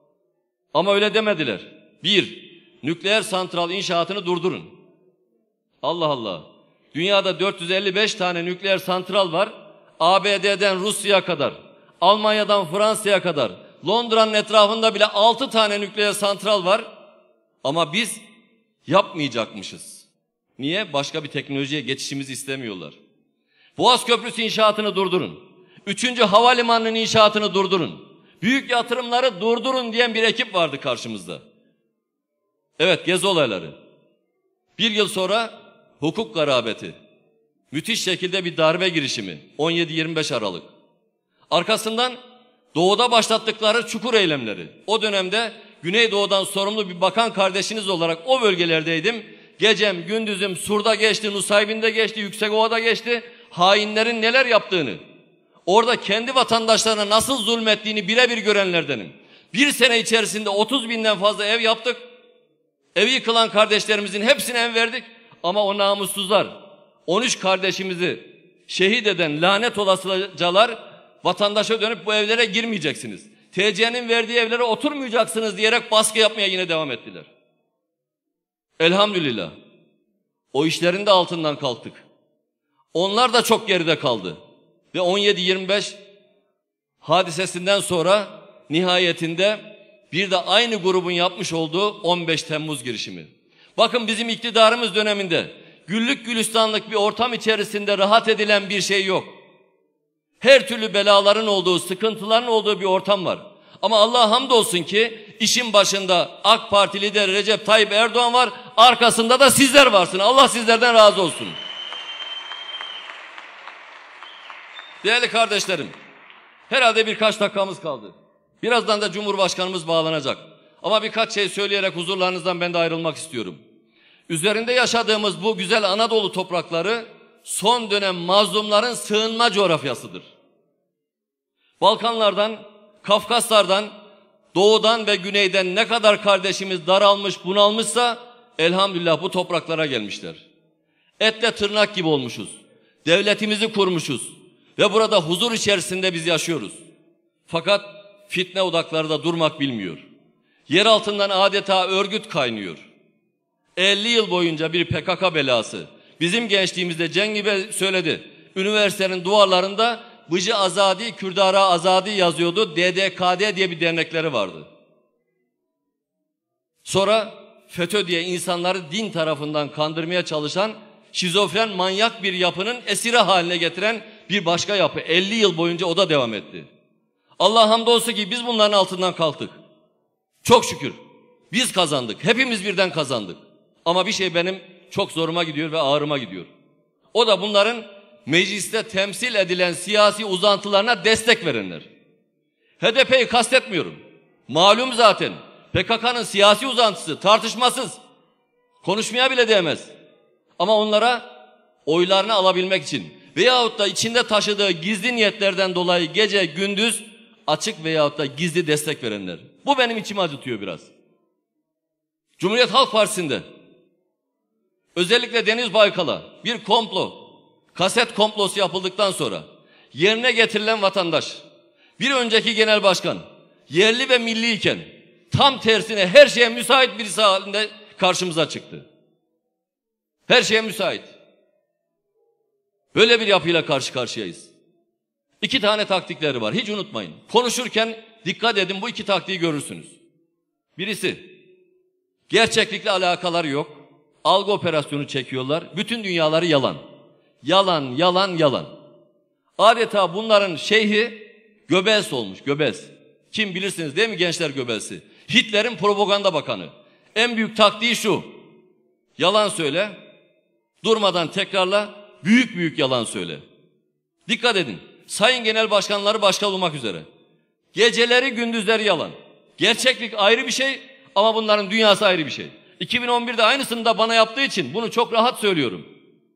Ama öyle demediler. Bir, nükleer santral inşaatını durdurun. Allah Allah. Dünyada dört yüz elli beş tane nükleer santral var. A B D'den Rusya'ya kadar, Almanya'dan Fransa'ya kadar, Londra'nın etrafında bile altı tane nükleer santral var. Ama biz yapmayacakmışız. Niye? Başka bir teknolojiye geçişimizi istemiyorlar. Boğaz Köprüsü inşaatını durdurun. Üçüncü havalimanının inşaatını durdurun. Büyük yatırımları durdurun diyen bir ekip vardı karşımızda. Evet, gezi olayları. Bir yıl sonra hukuk garabeti. Müthiş şekilde bir darbe girişimi. on yedi yirmi beş Aralık. Arkasından doğuda başlattıkları çukur eylemleri. O dönemde Güneydoğu'dan sorumlu bir bakan kardeşiniz olarak o bölgelerdeydim. Gecem, gündüzüm Sur'da geçti, Nusaybin'de geçti, Yüksekova'da geçti. Hainlerin neler yaptığını, orada kendi vatandaşlarına nasıl zulmettiğini birebir görenlerdenim. Bir sene içerisinde otuz binden fazla ev yaptık. Evi yıkılan kardeşlerimizin hepsine ev verdik. Ama o namussuzlar, on üç kardeşimizi şehit eden lanet olasıcalar vatandaşa dönüp bu evlere girmeyeceksiniz, T C'nin verdiği evlere oturmayacaksınız diyerek baskı yapmaya yine devam ettiler. Elhamdülillah. O işlerin de altından kalktık. Onlar da çok geride kaldı. Ve on yedi yirmi beş hadisesinden sonra nihayetinde bir de aynı grubun yapmış olduğu on beş Temmuz girişimi. Bakın bizim iktidarımız döneminde güllük gülistanlık bir ortam içerisinde rahat edilen bir şey yok. Her türlü belaların olduğu, sıkıntıların olduğu bir ortam var. Ama Allah'a hamdolsun ki işin başında AK Parti lideri Recep Tayyip Erdoğan var, arkasında da sizler varsınız. Allah sizlerden razı olsun. Değerli kardeşlerim, herhalde birkaç dakikamız kaldı. Birazdan da Cumhurbaşkanımız bağlanacak. Ama birkaç şey söyleyerek huzurlarınızdan ben de ayrılmak istiyorum. Üzerinde yaşadığımız bu güzel Anadolu toprakları son dönem mazlumların sığınma coğrafyasıdır. Balkanlardan, Kafkaslardan, doğudan ve güneyden ne kadar kardeşimiz daralmış, bunalmışsa elhamdülillah bu topraklara gelmişler. Etle tırnak gibi olmuşuz. Devletimizi kurmuşuz. Ve burada huzur içerisinde biz yaşıyoruz. Fakat fitne odakları da durmak bilmiyor. Yer altından adeta örgüt kaynıyor. elli yıl boyunca bir P K K belası. Bizim gençliğimizde Cengiz Bey söyledi. Üniversitenin duvarlarında Bıcı Azadi, Kürdara Azadi yazıyordu. D D K D diye bir dernekleri vardı. Sonra FETÖ diye insanları din tarafından kandırmaya çalışan şizofren manyak bir yapının esiri haline getiren bir başka yapı. elli yıl boyunca o da devam etti. Allah hamdolsun ki biz bunların altından kalktık. Çok şükür. Biz kazandık. Hepimiz birden kazandık. Ama bir şey benim çok zoruma gidiyor ve ağrıma gidiyor. O da bunların mecliste temsil edilen siyasi uzantılarına destek verenler. H D P'yi kastetmiyorum. Malum zaten. P K K'nın siyasi uzantısı tartışmasız. Konuşmaya bile değmez. Ama onlara oylarını alabilmek için veyahut da içinde taşıdığı gizli niyetlerden dolayı gece gündüz açık veyahut da gizli destek verenler. Bu benim içimi acıtıyor biraz. Cumhuriyet Halk Partisi'nde özellikle Deniz Baykal'a bir komplo, kaset komplosu yapıldıktan sonra yerine getirilen vatandaş, bir önceki genel başkan yerli ve milliyken tam tersine her şeye müsait birisi halinde karşımıza çıktı. Her şeye müsait. Böyle bir yapıyla karşı karşıyayız. İki tane taktikleri var. Hiç unutmayın. Konuşurken dikkat edin, bu iki taktiği görürsünüz. Birisi, gerçeklikle alakaları yok. Algı operasyonu çekiyorlar. Bütün dünyaları yalan. Yalan, yalan, yalan. Adeta bunların şeyhi Göbels olmuş. Göbels. Kim bilirsiniz değil mi gençler Göbels'i? Hitler'in propaganda bakanı. En büyük taktiği şu. Yalan söyle. Durmadan tekrarla. Büyük büyük yalan söyle. Dikkat edin. Sayın genel başkanları başka olmak üzere. Geceleri gündüzleri yalan. Gerçeklik ayrı bir şey ama bunların dünyası ayrı bir şey. iki bin on birde aynısını da bana yaptığı için bunu çok rahat söylüyorum.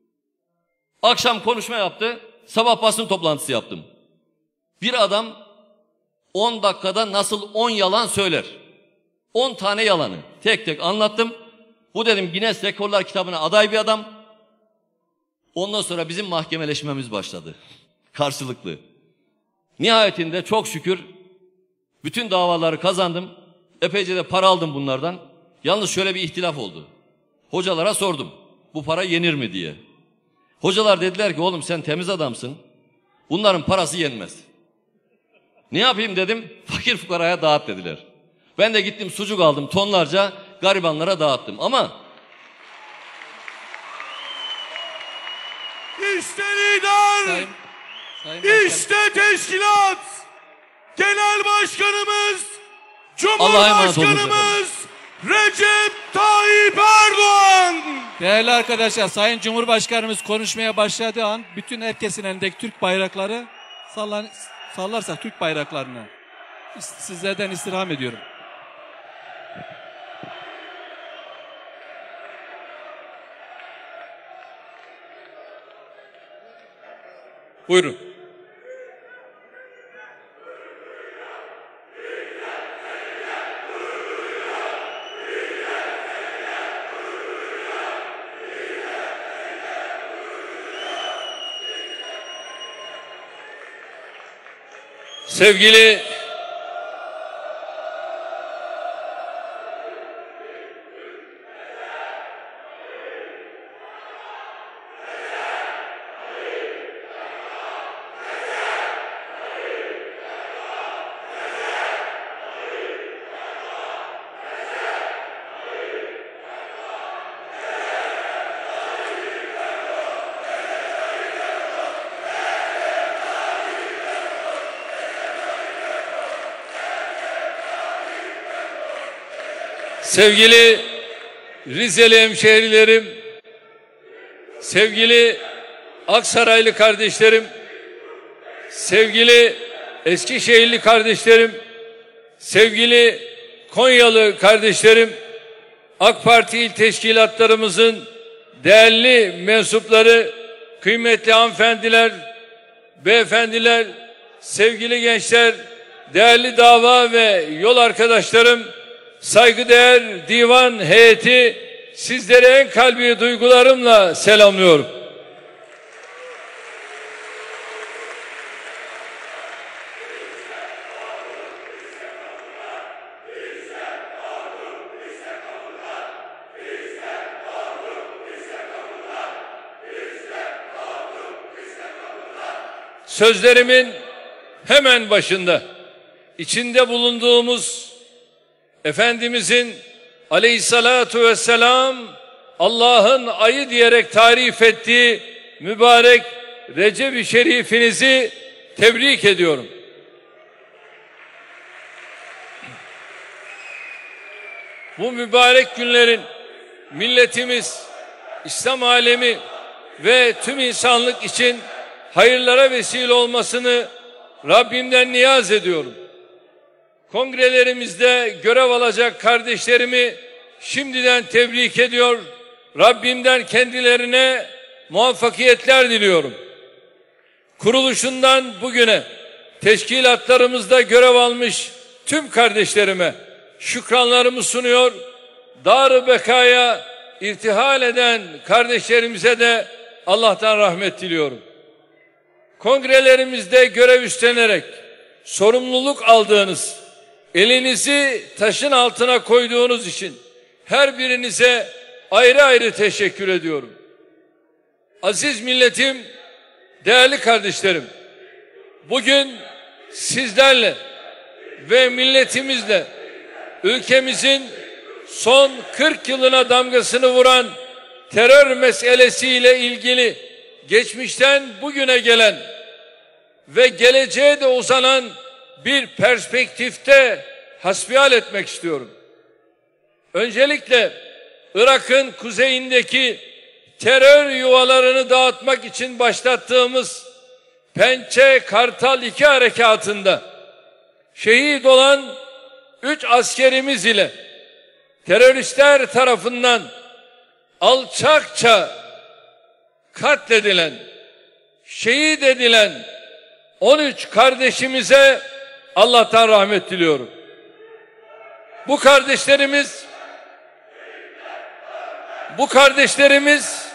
Akşam konuşma yaptı. Sabah basın toplantısı yaptım. Bir adam on dakikada nasıl on yalan söyler? on tane yalanı tek tek anlattım. Bu dedim Guinness Rekorlar kitabına aday bir adam. Ondan sonra bizim mahkemeleşmemiz başladı. Karşılıklı. Nihayetinde çok şükür bütün davaları kazandım. Epeyce de para aldım bunlardan. Yalnız şöyle bir ihtilaf oldu. Hocalara sordum. Bu para yenir mi diye. Hocalar dediler ki oğlum sen temiz adamsın. Bunların parası yenmez. Ne yapayım dedim. Fakir fukaraya dağıt dediler. Ben de gittim sucuk aldım tonlarca garibanlara dağıttım. Ama İşte lider, Sayın, Sayın işte teşkilat, genel başkanımız, Allah'a emanet olun Cumhurbaşkanımız Recep Tayyip Erdoğan. Değerli arkadaşlar, Sayın Cumhurbaşkanımız konuşmaya başladığı an bütün herkesin elindeki Türk bayrakları sallan, sallarsak Türk bayraklarını sizlerden istirham ediyorum. Buyurun. Sevgili Sevgili Rizeli hemşehrilerim, sevgili Aksaraylı kardeşlerim, sevgili Eskişehirli kardeşlerim, sevgili Konyalı kardeşlerim, AK Parti il teşkilatlarımızın değerli mensupları, kıymetli hanımefendiler, beyefendiler, sevgili gençler, değerli dava ve yol arkadaşlarım, saygıdeğer divan heyeti, sizleri en kalbi duygularımla selamlıyorum. sözlerimin hemen başında içinde bulunduğumuz Efendimizin aleyhissalatu vesselam Allah'ın ayı diyerek tarif ettiği mübarek Recep-i Şerifinizi tebrik ediyorum. Bu mübarek günlerin milletimiz, İslam alemi ve tüm insanlık için hayırlara vesile olmasını Rabbimden niyaz ediyorum. Kongrelerimizde görev alacak kardeşlerimi şimdiden tebrik ediyor. Rabbimden kendilerine muvaffakiyetler diliyorum. Kuruluşundan bugüne teşkilatlarımızda görev almış tüm kardeşlerime şükranlarımı sunuyor. Dar-ı bekaya irtihal eden kardeşlerimize de Allah'tan rahmet diliyorum. Kongrelerimizde görev üstlenerek sorumluluk aldığınız, elinizi taşın altına koyduğunuz için her birinize ayrı ayrı teşekkür ediyorum. Aziz milletim, değerli kardeşlerim, bugün sizlerle ve milletimizle ülkemizin son kırk yılına damgasını vuran terör meselesiyle ilgili geçmişten bugüne gelen ve geleceğe de uzanan bir perspektifte hasbihal etmek istiyorum. Öncelikle Irak'ın kuzeyindeki terör yuvalarını dağıtmak için başlattığımız Pençe Kartal iki harekatında şehit olan üç askerimiz ile teröristler tarafından alçakça katledilen, şehit edilen on üç kardeşimize Allah'tan rahmet diliyorum. Bu kardeşlerimiz bu kardeşlerimiz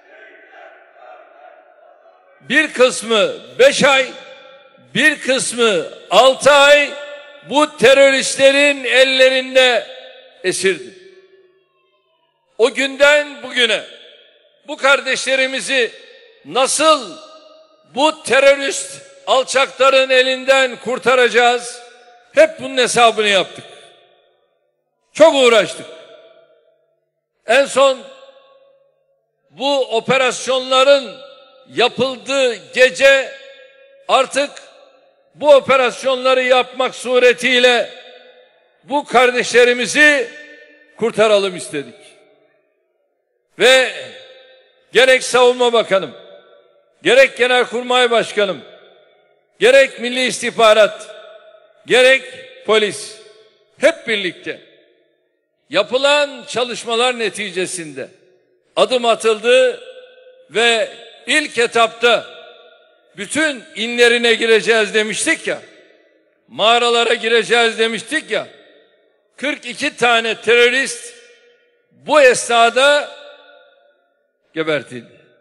bir kısmı beş ay, bir kısmı altı ay bu teröristlerin ellerinde esirdi. O günden bugüne bu kardeşlerimizi nasıl bu terörist alçakların elinden kurtaracağız? Hep bunun hesabını yaptık. Çok uğraştık. En son bu operasyonların yapıldığı gece artık bu operasyonları yapmak suretiyle bu kardeşlerimizi kurtaralım istedik. Ve gerek Savunma Bakanım, gerek Genelkurmay Başkanım, gerek Milli İstihbarat, gerek polis hep birlikte yapılan çalışmalar neticesinde adım atıldı ve ilk etapta bütün inlerine gireceğiz demiştik ya, mağaralara gireceğiz demiştik ya, kırk iki tane terörist bu esnada gebertildi.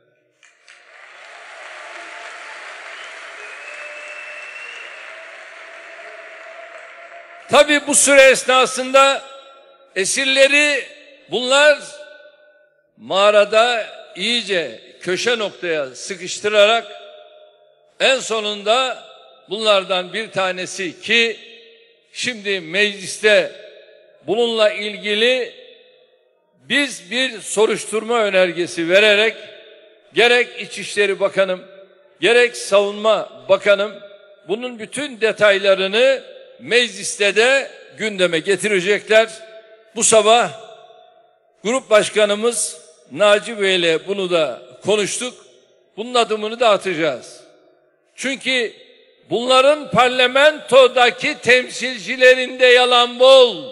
Tabii bu süre esnasında esirleri bunlar mağarada iyice köşe noktaya sıkıştırarak en sonunda bunlardan bir tanesi ki şimdi mecliste bununla ilgili biz bir soruşturma önergesi vererek gerek İçişleri Bakanım gerek Savunma Bakanım bunun bütün detaylarını mecliste de gündeme getirecekler. Bu sabah Grup Başkanımız Naci Bey ile bunu da konuştuk. Bunun adımını da atacağız. Çünkü bunların parlamentodaki temsilcilerinde yalan bol.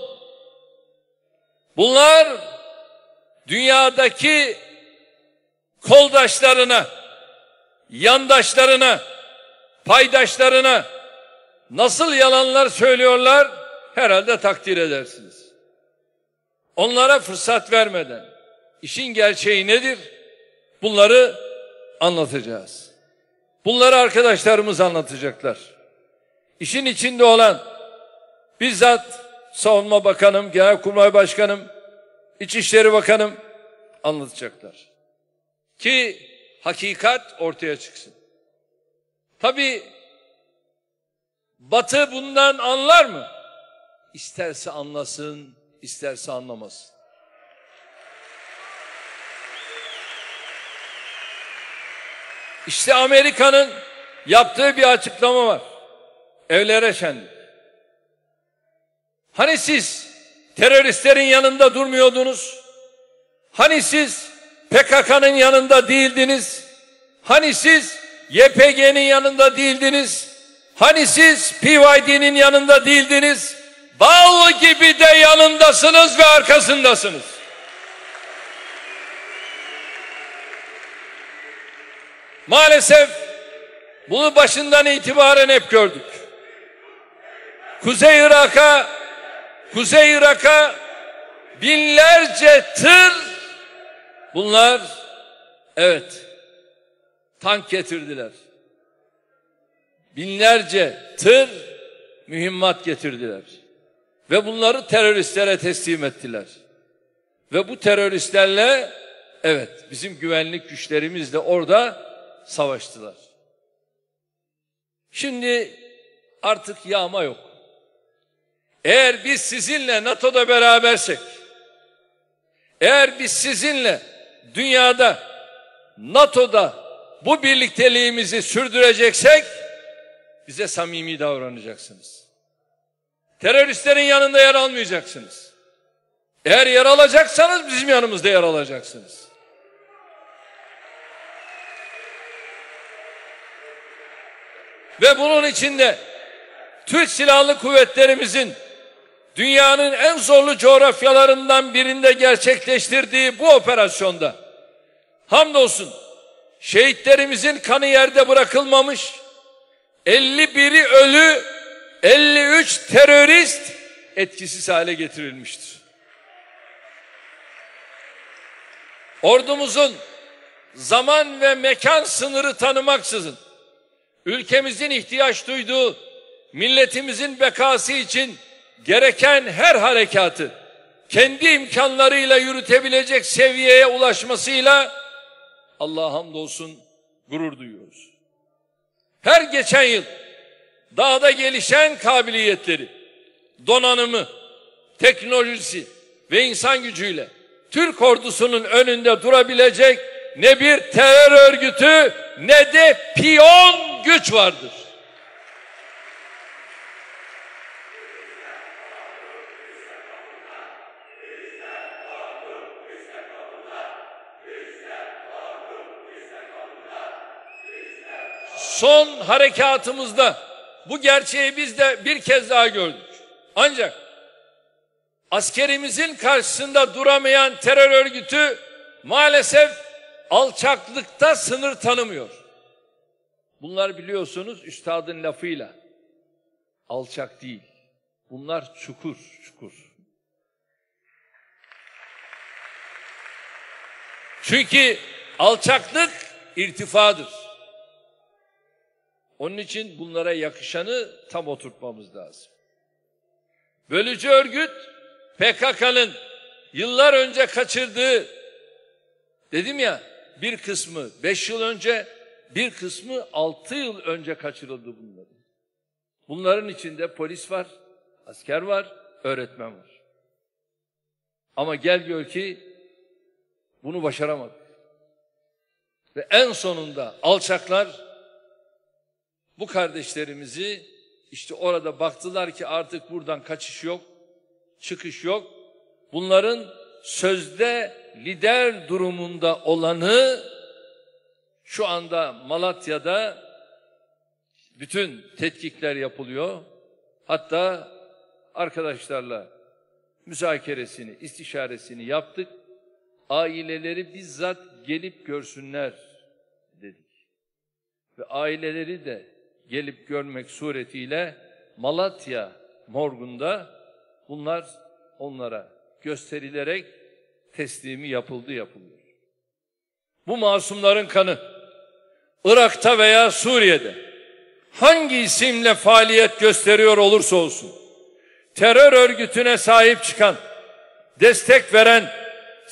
Bunlar dünyadaki koldaşlarına, yandaşlarına, paydaşlarına nasıl yalanlar söylüyorlar herhalde takdir edersiniz. Onlara fırsat vermeden işin gerçeği nedir? Bunları anlatacağız. Bunları arkadaşlarımız anlatacaklar. İşin içinde olan bizzat Savunma Bakanım, Genelkurmay Başkanım, İçişleri Bakanım anlatacaklar. Ki hakikat ortaya çıksın. Tabii Batı bundan anlar mı? İsterse anlasın, isterse anlamasın. İşte Amerika'nın yaptığı bir açıklama var. Evlere şenlik. Hani siz teröristlerin yanında durmuyordunuz? Hani siz P K K'nın yanında değildiniz? Hani siz Y P G'nin yanında değildiniz? Hani siz P Y D'nin yanında değildiniz? Bal gibi de yanındasınız ve arkasındasınız. Maalesef bunu başından itibaren hep gördük. Kuzey Irak'a Kuzey Irak'a binlerce tır, bunlar evet tank getirdiler. Binlerce tır mühimmat getirdiler. Ve bunları teröristlere teslim ettiler. Ve bu teröristlerle evet bizim güvenlik güçlerimiz de orada savaştılar. Şimdi artık yağma yok. Eğer biz sizinle NATO'da berabersek, eğer biz sizinle dünyada, NATO'da bu birlikteliğimizi sürdüreceksek, bize samimi davranacaksınız. Teröristlerin yanında yer almayacaksınız. Eğer yer alacaksanız bizim yanımızda yer alacaksınız. Ve bunun içinde Türk Silahlı Kuvvetlerimizin dünyanın en zorlu coğrafyalarından birinde gerçekleştirdiği bu operasyonda hamdolsun şehitlerimizin kanı yerde bırakılmamış, elli biri ölü, elli üç terörist etkisiz hale getirilmiştir. Ordumuzun zaman ve mekan sınırı tanımaksızın ülkemizin ihtiyaç duyduğu, milletimizin bekası için gereken her harekatı kendi imkanlarıyla yürütebilecek seviyeye ulaşmasıyla Allah'a hamdolsun gurur duyuyoruz. Her geçen yıl daha da gelişen kabiliyetleri, donanımı, teknolojisi ve insan gücüyle Türk ordusunun önünde durabilecek ne bir terör örgütü ne de piyon güç vardır. Son harekatımızda bu gerçeği biz de bir kez daha gördük. Ancak askerimizin karşısında duramayan terör örgütü maalesef alçaklıkta sınır tanımıyor. Bunlar biliyorsunuz üstadın lafıyla alçak değil. Bunlar çukur çukur. Çünkü alçaklık irtifadır. Onun için bunlara yakışanı tam oturtmamız lazım. Bölücü örgüt P K K'nın yıllar önce kaçırdığı, dedim ya, bir kısmı beş yıl önce, bir kısmı altı yıl önce kaçırıldı bunların. Bunların içinde polis var, asker var, öğretmen var. Ama gel gör ki bunu başaramadık. Ve en sonunda alçaklar bu kardeşlerimizi işte orada baktılar ki artık buradan kaçış yok, çıkış yok. Bunların sözde lider durumunda olanı şu anda Malatya'da bütün tetkikler yapılıyor. Hatta arkadaşlarla müzakeresini, istişaresini yaptık. Aileleri bizzat gelip görsünler dedik. Ve aileleri de gelip görmek suretiyle Malatya morgunda bunlar onlara gösterilerek teslimi yapıldı yapılıyor. Bu masumların kanı Irak'ta veya Suriye'de hangi isimle faaliyet gösteriyor olursa olsun terör örgütüne sahip çıkan, destek veren,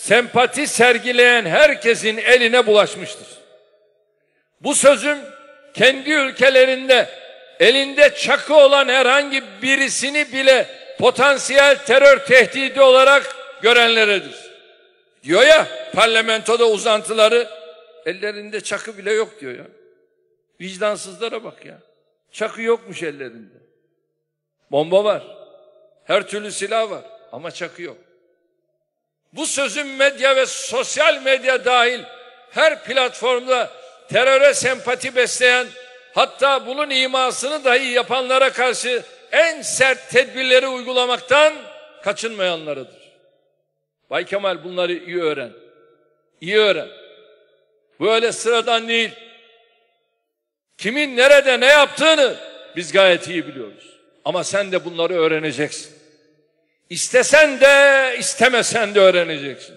sempati sergileyen herkesin eline bulaşmıştır. Bu sözüm kendi ülkelerinde elinde çakı olan herhangi birisini bile potansiyel terör tehdidi olarak görenleredir. Diyor ya parlamentoda uzantıları, ellerinde çakı bile yok diyor ya. Vicdansızlara bak ya. Çakı yokmuş ellerinde. Bomba var. Her türlü silah var ama çakı yok. Bu sözün medya ve sosyal medya dahil her platformda teröre sempati besleyen, hatta bunun imasını dahi yapanlara karşı en sert tedbirleri uygulamaktan kaçınmayanlarıdır. Bay Kemal bunları iyi öğren. İyi öğren. Bu öyle sıradan değil. Kimin nerede ne yaptığını biz gayet iyi biliyoruz. Ama sen de bunları öğreneceksin. İstesen de istemesen de öğreneceksin.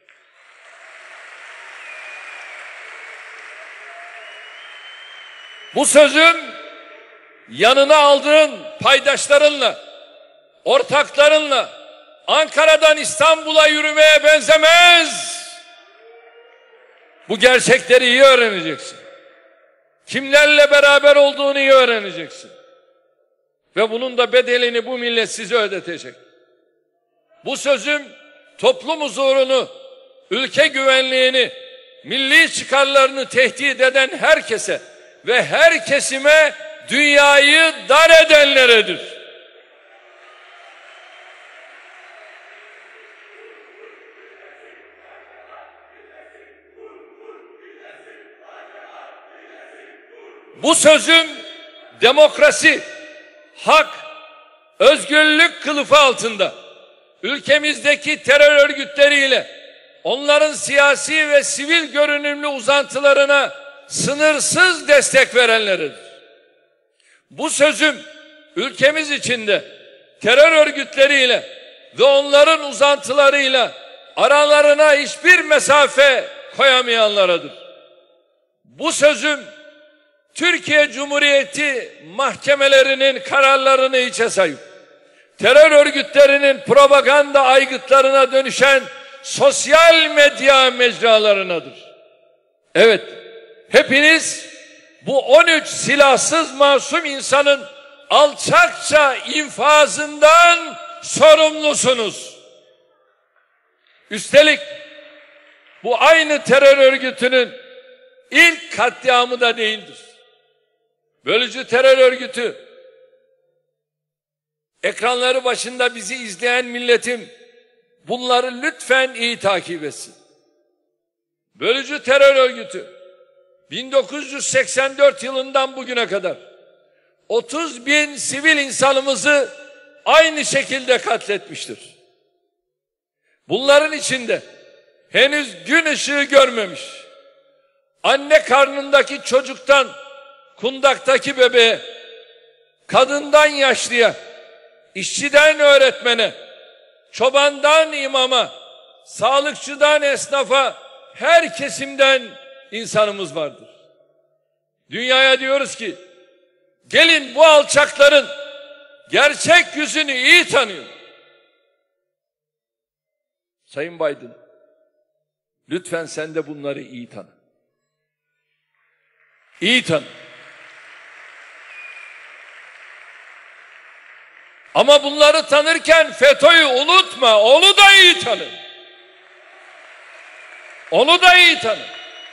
Bu sözüm yanına aldığın paydaşlarınla, ortaklarınla Ankara'dan İstanbul'a yürümeye benzemez. Bu gerçekleri iyi öğreneceksin. Kimlerle beraber olduğunu iyi öğreneceksin. Ve bunun da bedelini bu millet size ödetecek. Bu sözüm toplum huzurunu, ülke güvenliğini, milli çıkarlarını tehdit eden herkese ve her kesime dünyayı dar edenleredir. Bu sözüm demokrasi, hak, özgürlük kılıfı altında ülkemizdeki terör örgütleriyle onların siyasi ve sivil görünümlü uzantılarına sınırsız destek verenleridir. Bu sözüm ülkemiz içinde terör örgütleriyle ve onların uzantılarıyla aralarına hiçbir mesafe koyamayanlaradır. Bu sözüm Türkiye Cumhuriyeti mahkemelerinin kararlarını hiçe sayıp terör örgütlerinin propaganda aygıtlarına dönüşen sosyal medya mecralarınadır. Evet, hepiniz bu on üç silahsız masum insanın alçakça infazından sorumlusunuz. Üstelik bu aynı terör örgütünün ilk katliamı da değildir. Bölücü terör örgütü, ekranları başında bizi izleyen milletim bunları lütfen iyi takip etsin. Bölücü terör örgütü bin dokuz yüz seksen dört yılından bugüne kadar otuz bin sivil insanımızı aynı şekilde katletmiştir. Bunların içinde henüz gün ışığı görmemiş, anne karnındaki çocuktan kundaktaki bebeğe, kadından yaşlıya, işçiden öğretmene, çobandan imama, sağlıkçıdan esnafa, her kesimden insanımız vardır. Dünyaya diyoruz ki, gelin bu alçakların gerçek yüzünü iyi tanıyın. Sayın Biden, lütfen sen de bunları iyi tanı. İyi tanı. Ama bunları tanırken FETÖ'yü unutma, onu da iyi tanı. Onu da iyi tanı.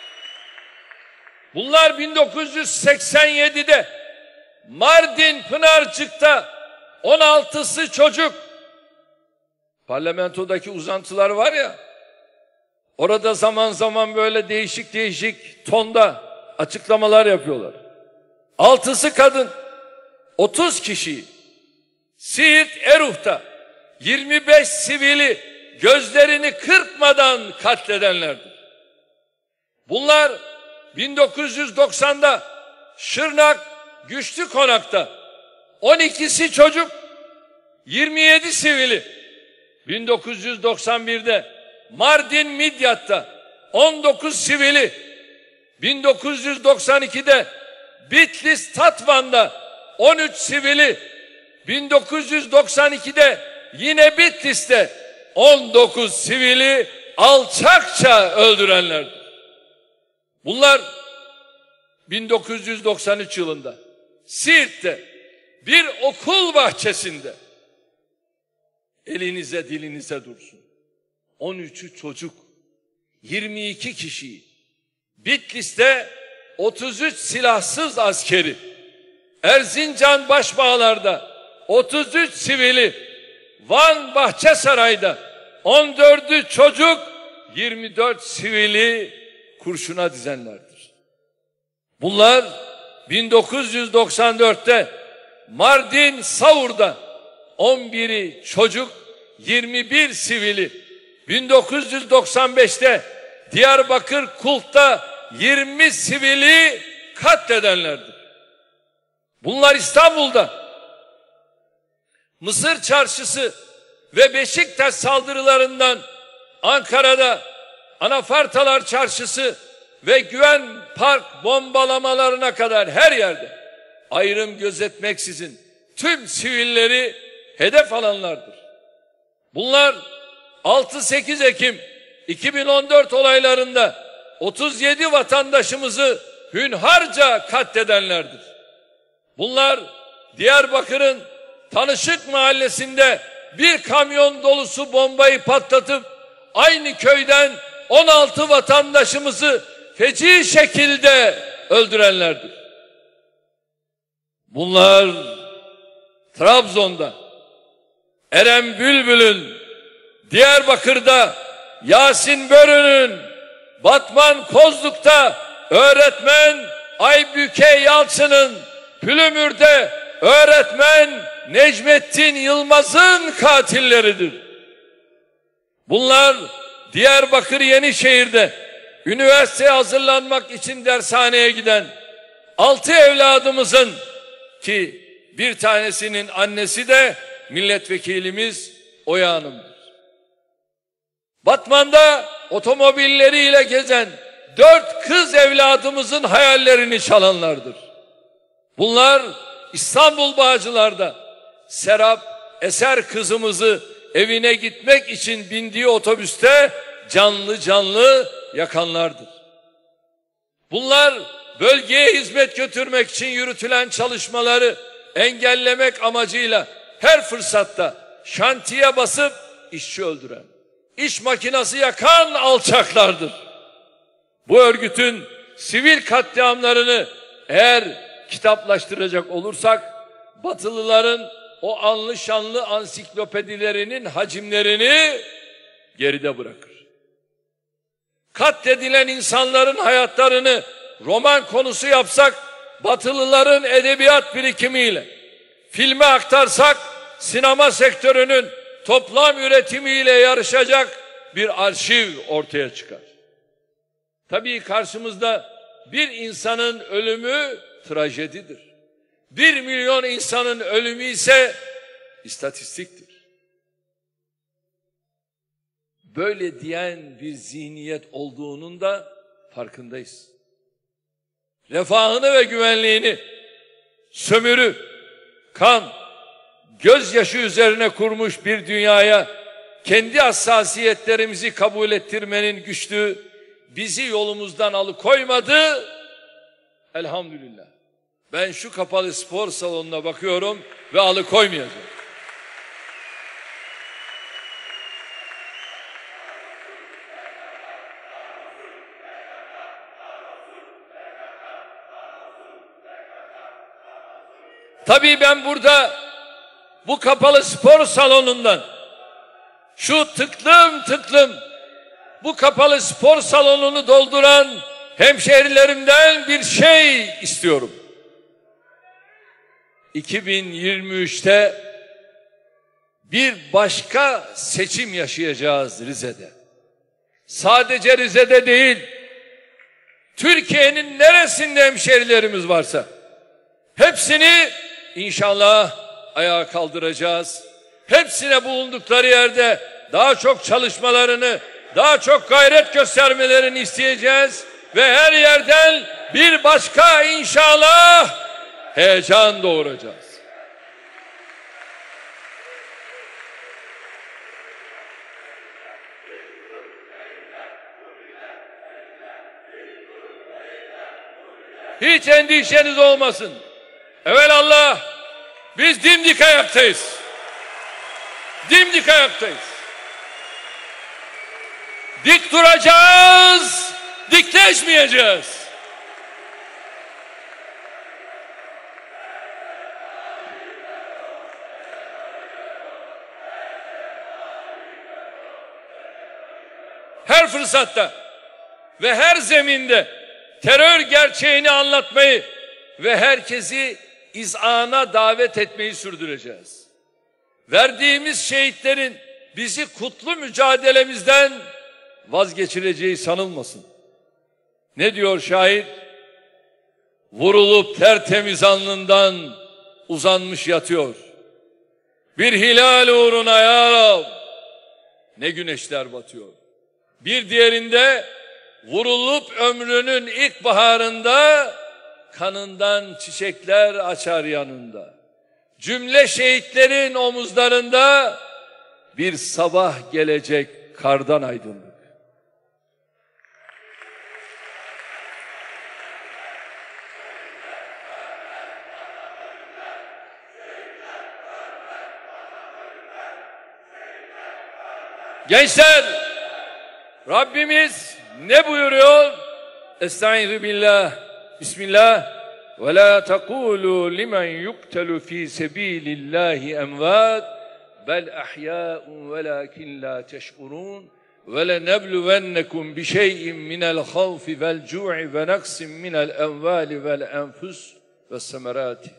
Bunlar bin dokuz yüz seksen yedi'de Mardin Pınarcık'ta on altısı çocuk. Parlamentodaki uzantılar var ya, orada zaman zaman böyle değişik değişik tonda açıklamalar yapıyorlar. Altısı kadın, otuz kişiyi Siirt Eruh'ta yirmi beş sivili gözlerini kırpmadan katledenlerdir. Bunlar bin dokuz yüz doksan'da Şırnak Güçlü Konak'ta on ikisi çocuk, yirmi yedi sivili, bin dokuz yüz doksan bir'de Mardin Midyat'ta on dokuz sivili, bin dokuz yüz doksan iki'de Bitlis Tatvan'da on üç sivili, bin dokuz yüz doksan iki'de yine Bitlis'te on dokuz sivili alçakça öldürenlerdir. Bunlar bin dokuz yüz doksan üç yılında Siirt'te bir okul bahçesinde elinize dilinize dursun. on üçü çocuk, yirmi iki kişiyi, Bitlis'te otuz üç silahsız askeri, Erzincan Başbağlar'da otuz üç sivili, Van Bahçesaray'da on dördü çocuk, yirmi dört sivili kurşuna dizenlerdir. Bunlar bin dokuz yüz doksan dörtte Mardin Savur'da on biri çocuk, yirmi bir sivili, bin dokuz yüz doksan beşte Diyarbakır Kulp'ta yirmi sivili katledenlerdir. Bunlar İstanbul'da Mısır Çarşısı ve Beşiktaş saldırılarından Ankara'da Anafartalar Çarşısı ve Güven Park bombalamalarına kadar her yerde ayrım gözetmeksizin tüm sivilleri hedef alanlardır. Bunlar altı sekiz Ekim iki bin on dört olaylarında otuz yedi vatandaşımızı hünharca katledenlerdir. Bunlar Diyarbakır'ın Tanışık Mahallesi'nde bir kamyon dolusu bombayı patlatıp aynı köyden on altı vatandaşımızı feci şekilde öldürenlerdir. Bunlar Trabzon'da Eren Bülbül'ün, Diyarbakır'da Yasin Börü'nün, Batman Kozluk'ta öğretmen Aybüke Yalçın'ın, Pülümür'de öğretmen Necmettin Yılmaz'ın katilleridir. Bunlar Diyarbakır Yenişehir'de üniversiteye hazırlanmak için dershaneye giden altı evladımızın, ki bir tanesinin annesi de milletvekilimiz Oya Hanım'dır. Batman'da otomobilleriyle gezen dört kız evladımızın hayallerini çalanlardır. Bunlar İstanbul Bağcılar'da Serap Eser kızımızı evine gitmek için bindiği otobüste canlı canlı yakanlardır. Bunlar bölgeye hizmet götürmek için yürütülen çalışmaları engellemek amacıyla her fırsatta şantiye basıp işçi öldüren, iş makinası yakan alçaklardır. Bu örgütün sivil katliamlarını eğer kitaplaştıracak olursak Batılıların o anlı şanlı ansiklopedilerinin hacimlerini geride bırakır. Katledilen insanların hayatlarını roman konusu yapsak Batılıların edebiyat birikimiyle, filme aktarsak sinema sektörünün toplam üretimiyle yarışacak bir arşiv ortaya çıkar. Tabii karşımızda bir insanın ölümü trajedidir. Bir milyon insanın ölümü ise istatistiktir. Böyle diyen bir zihniyet olduğunun da farkındayız. Refahını ve güvenliğini sömürü, kan, gözyaşı üzerine kurmuş bir dünyaya kendi hassasiyetlerimizi kabul ettirmenin güçlüğü bizi yolumuzdan alıkoymadı. Elhamdülillah. Ben şu kapalı spor salonuna bakıyorum ve alıkoymayacağım. Tabii ben burada bu kapalı spor salonundan şu tıklım tıklım bu kapalı spor salonunu dolduran hemşehrilerimden bir şey istiyorum. iki bin yirmi üçte bir başka seçim yaşayacağız Rize'de. Sadece Rize'de değil, Türkiye'nin neresinde hemşehrilerimiz varsa hepsini İnşallah ayağa kaldıracağız. Hepsine bulundukları yerde daha çok çalışmalarını, daha çok gayret göstermelerini isteyeceğiz. Ve her yerden bir başka inşallah heyecan doğuracağız. Hiç endişeniz olmasın. Evelallah biz dimdik ayaktayız. Dimdik ayaktayız. Dik duracağız, dikleşmeyeceğiz. Her fırsatta ve her zeminde terör gerçeğini anlatmayı ve herkesi izana davet etmeyi sürdüreceğiz. Verdiğimiz şehitlerin bizi kutlu mücadelemizden vazgeçireceği sanılmasın. Ne diyor şair? Vurulup tertemiz alnından uzanmış yatıyor. Bir hilal uğruna ya Rab ne güneşler batıyor. Bir diğerinde vurulup ömrünün ilk baharında kanından çiçekler açar yanında. Cümle şehitlerin omuzlarında bir sabah gelecek kardan aydınlık. Gençler, Rabbimiz ne buyuruyor? Estaizu billah, bismillah. Ve la tekulu limen yuqtalu fi sabilillahi emvat bel ahya'un velakin la teş'urun ve lenebluvennekum bi şey'in minel havfi vel cu'i ve naqsin minel envali vel enfus ve semerati.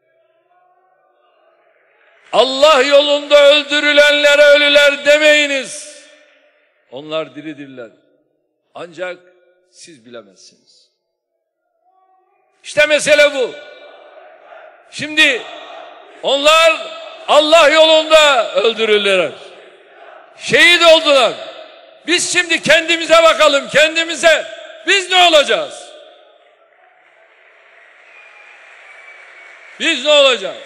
Allah yolunda öldürülenlere ölüler demeyiniz. Onlar diridirler. Ancak siz bilemezsiniz. İşte mesele bu. Şimdi onlar Allah yolunda öldürülürler. Şehit oldular. Biz şimdi kendimize bakalım, kendimize. Biz ne olacağız? Biz ne olacağız?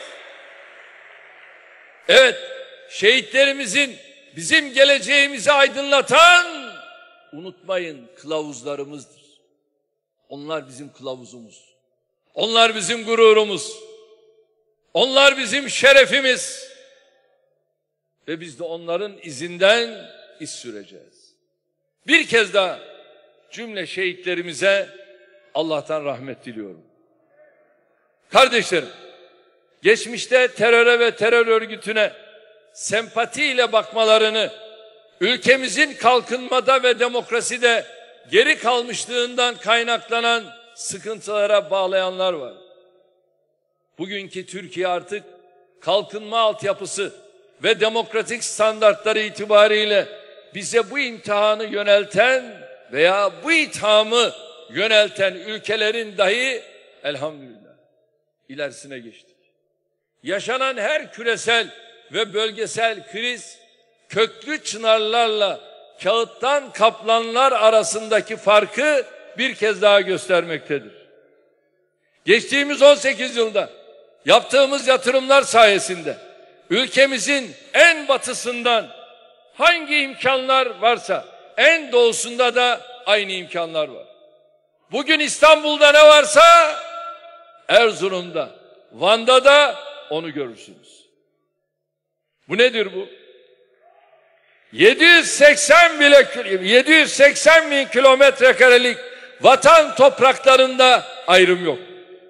Evet, şehitlerimizin bizim geleceğimizi aydınlatan, unutmayın, kılavuzlarımızdır. Onlar bizim kılavuzumuz. Onlar bizim gururumuz. Onlar bizim şerefimiz. Ve biz de onların izinden iz süreceğiz. Bir kez daha cümle şehitlerimize Allah'tan rahmet diliyorum. Kardeşlerim, geçmişte teröre ve terör örgütüne sempatiyle bakmalarını, ülkemizin kalkınmada ve demokraside geri kalmışlığından kaynaklanan sıkıntılara bağlayanlar var. Bugünkü Türkiye artık kalkınma altyapısı ve demokratik standartları itibariyle bize bu imtihanı yönelten veya bu ithamı yönelten ülkelerin dahi elhamdülillah ilerisine geçtik. Yaşanan her küresel ve bölgesel kriz köklü çınarlarla kağıttan kaplanlar arasındaki farkı bir kez daha göstermektedir. Geçtiğimiz on sekiz yılda yaptığımız yatırımlar sayesinde ülkemizin en batısından hangi imkanlar varsa en doğusunda da aynı imkanlar var. Bugün İstanbul'da ne varsa Erzurum'da, Van'da da onu görürsünüz. Bu nedir bu? yedi yüz seksen bile yedi yüz seksen bin kilometre karelik vatan topraklarında ayrım yok.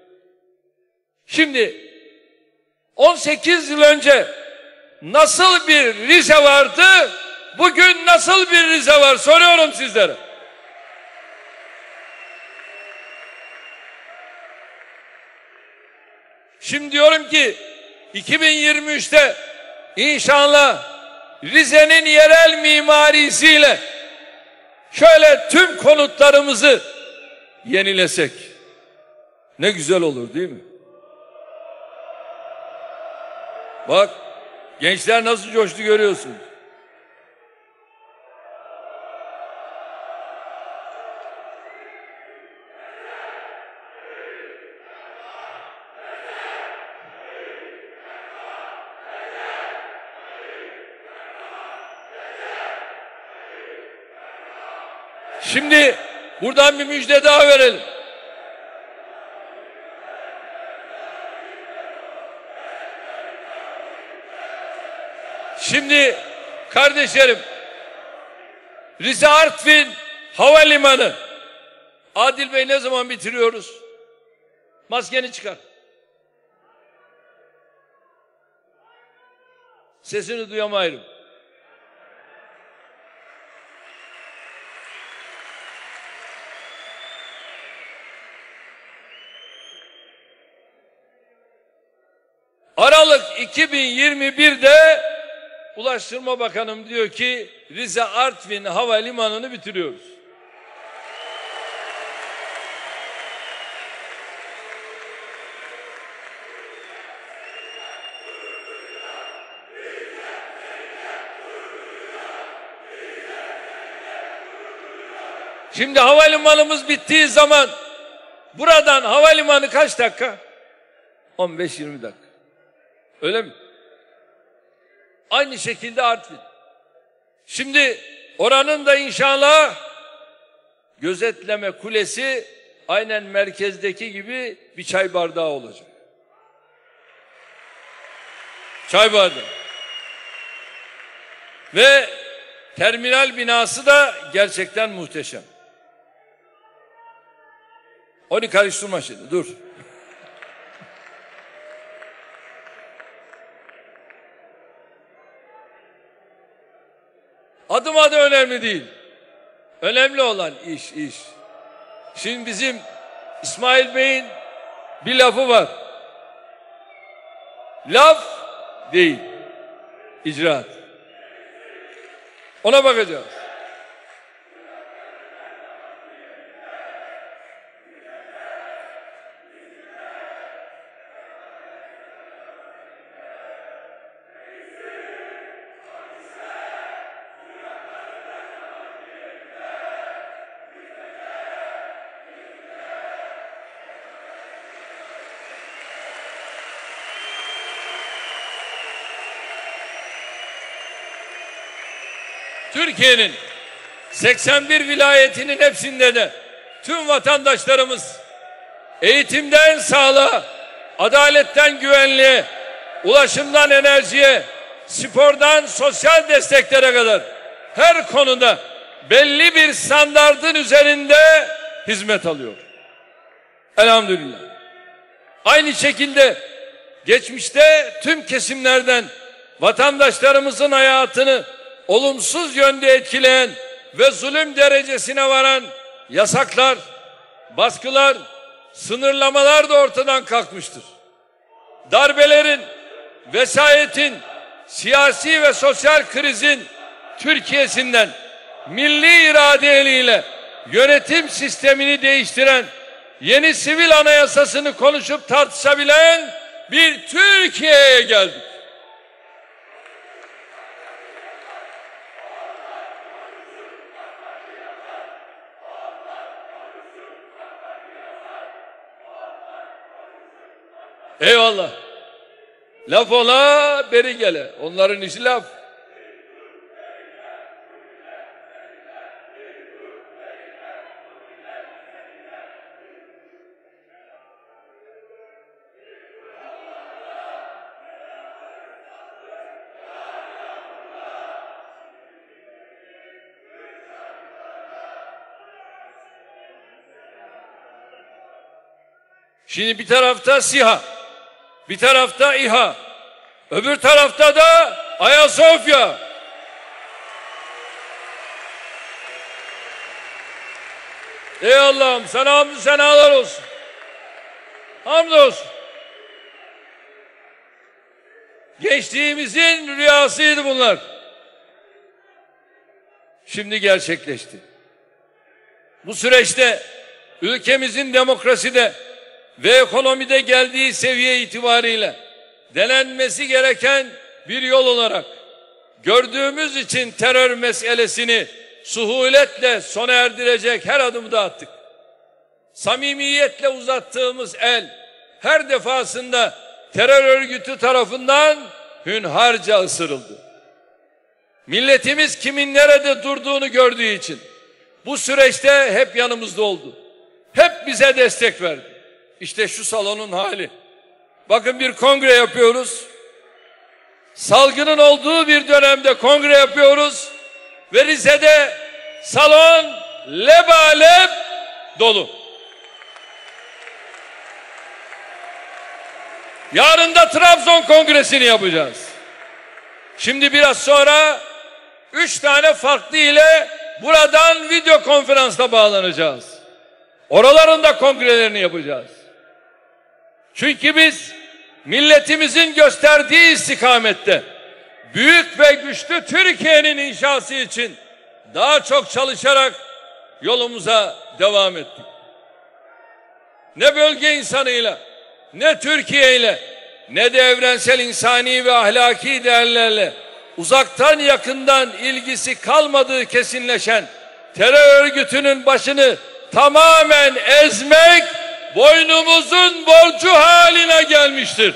Şimdi on sekiz yıl önce nasıl bir Rize vardı, bugün nasıl bir Rize var soruyorum sizlere. Şimdi diyorum ki iki bin yirmi üçte inşallah Rize'nin yerel mimarisiyle şöyle tüm konutlarımızı yenilesek ne güzel olur değil mi? Bak gençler nasıl coştu görüyorsun. Şimdi buradan bir müjde daha verelim. Şimdi kardeşlerim, Rize Artvin Havalimanı. Adil Bey, ne zaman bitiriyoruz? Maskeni çıkar. Sesini duyamayırım. Aralık iki bin yirmi bir'de Ulaştırma Bakanım diyor ki Rize Artvin Havalimanı'nı bitiriyoruz. Şimdi havalimanımız bittiği zaman buradan havalimanı kaç dakika? on beş yirmi dakika. Öyle mi? Aynı şekilde Artvin. Şimdi oranın da inşallah gözetleme kulesi aynen merkezdeki gibi bir çay bardağı olacak. Çay bardağı. Ve terminal binası da gerçekten muhteşem. Onu karıştırma şimdi, dur. Adım adı önemli değil. Önemli olan iş, iş. Şimdi bizim İsmail Bey'in bir lafı var. Laf değil, icraat. Ona bakacağız. Türkiye'nin seksen bir vilayetinin hepsinde de tüm vatandaşlarımız eğitimden sağlığa, adaletten güvenliğe, ulaşımdan enerjiye, spordan sosyal desteklere kadar her konuda belli bir standardın üzerinde hizmet alıyor. Elhamdülillah. Aynı şekilde geçmişte tüm kesimlerden vatandaşlarımızın hayatını olumsuz yönde etkileyen ve zulüm derecesine varan yasaklar, baskılar, sınırlamalar da ortadan kalkmıştır. Darbelerin, vesayetin, siyasi ve sosyal krizin Türkiye'sinden milli irade eliyle yönetim sistemini değiştiren yeni sivil anayasasını konuşup tartışabilen bir Türkiye'ye geldik. Eyvallah. Laf ola beri gele. Onların işi laf. Şimdi bir tarafta SİHA, bir tarafta İHA, öbür tarafta da Ayasofya. Ey Allah'ım, sana hamdü senalar olsun. Hamdolsun. Gençliğimizin rüyasıydı bunlar. Şimdi gerçekleşti. Bu süreçte ülkemizin demokraside ve ekonomide geldiği seviye itibariyle denenmesi gereken bir yol olarak gördüğümüz için terör meselesini suhuletle sona erdirecek her adımda attık. Samimiyetle uzattığımız el her defasında terör örgütü tarafından hünharca ısırıldı. Milletimiz kimin nerede durduğunu gördüğü için bu süreçte hep yanımızda oldu. Hep bize destek verdi. İşte şu salonun hali. Bakın, bir kongre yapıyoruz. salgının olduğu bir dönemde kongre yapıyoruz ve Rize'de salon lebalep dolu. Yarın da Trabzon Kongresi'ni yapacağız. Şimdi biraz sonra üç tane farklı ile buradan video konferansla bağlanacağız. Oraların da kongrelerini yapacağız. Çünkü biz milletimizin gösterdiği istikamette büyük ve güçlü Türkiye'nin inşası için daha çok çalışarak yolumuza devam ettik. Ne bölge insanıyla, ne Türkiye ile, ne de evrensel insani ve ahlaki değerlerle uzaktan yakından ilgisi kalmadığı kesinleşen terör örgütünün başını tamamen ezmek boynumuzun borcu haline gelmiştir.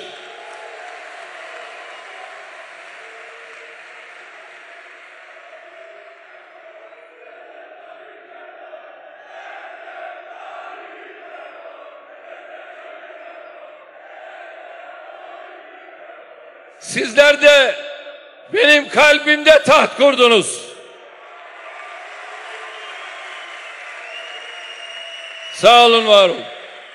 Sizler de benim kalbimde taht kurdunuz. Sağ olun, var olun.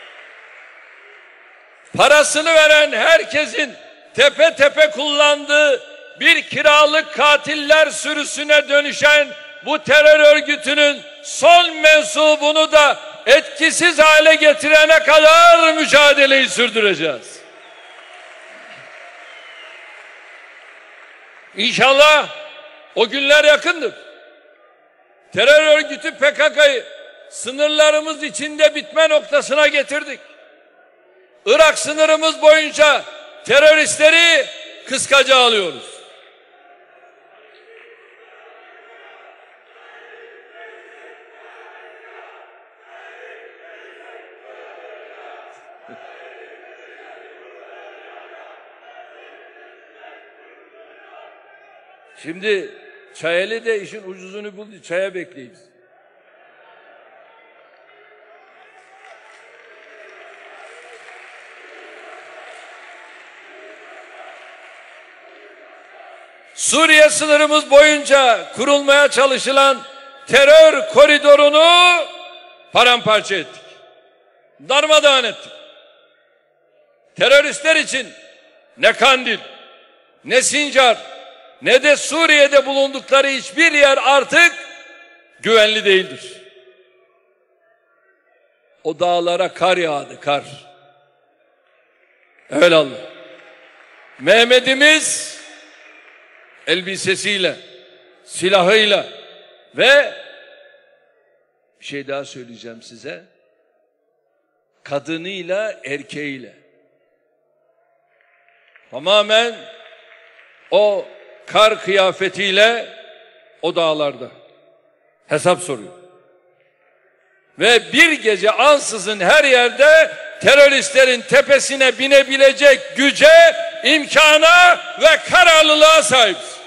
Parasını veren herkesin tepe tepe kullandığı bir kiralık katiller sürüsüne dönüşen bu terör örgütünün son mensubunu da etkisiz hale getirene kadar mücadeleyi sürdüreceğiz. İnşallah o günler yakındır. Terör örgütü P K K'yı sınırlarımız içinde bitme noktasına getirdik. Irak sınırımız boyunca teröristleri kıskaca alıyoruz. Şimdi Çayeli de işin ucuzunu buldu. Çaya bekleyiz. Suriye sınırımız boyunca kurulmaya çalışılan terör koridorunu paramparça ettik. Darmadağın ettik. Teröristler için ne Kandil, ne Sincar, ne de Suriye'de bulundukları hiçbir yer artık güvenli değildir. O dağlara kar yağdı, kar. Evelallah. Mehmet'imiz elbisesiyle, silahıyla ve bir şey daha söyleyeceğim size. Kadınıyla, erkeğiyle. Tamamen o kar kıyafetiyle o dağlarda hesap soruyor. Ve bir gece ansızın her yerde teröristlerin tepesine binebilecek güce, imkana ve kararlılığa sahibiz.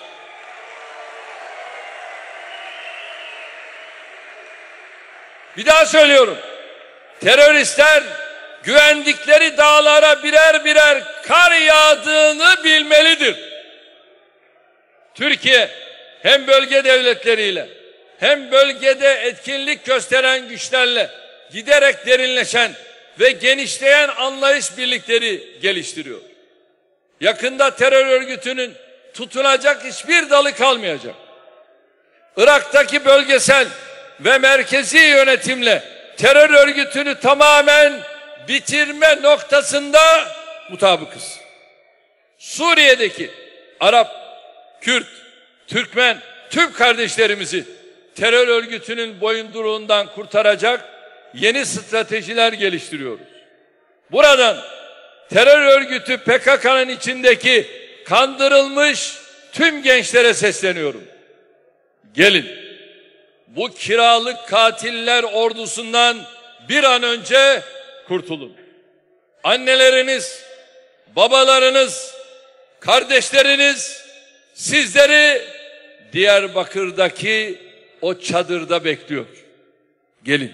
Bir daha söylüyorum. Teröristler güvendikleri dağlara birer birer kar yağdığını bilmelidir. Türkiye hem bölge devletleriyle hem bölgede etkinlik gösteren güçlerle giderek derinleşen ve genişleyen anlayış birlikleri geliştiriyor. Yakında terör örgütünün tutunacak hiçbir dalı kalmayacak. Irak'taki bölgesel ve merkezi yönetimle terör örgütünü tamamen bitirme noktasında mutabıkız. Suriye'deki Arap, Kürt, Türkmen, tüm kardeşlerimizi terör örgütünün boyunduruğundan kurtaracak yeni stratejiler geliştiriyoruz. Buradan terör örgütü P K K'nın içindeki kandırılmış tüm gençlere sesleniyorum. Gelin, bu kiralık katiller ordusundan bir an önce kurtulun. Anneleriniz, babalarınız, kardeşleriniz sizleri Diyarbakır'daki o çadırda bekliyor. Gelin.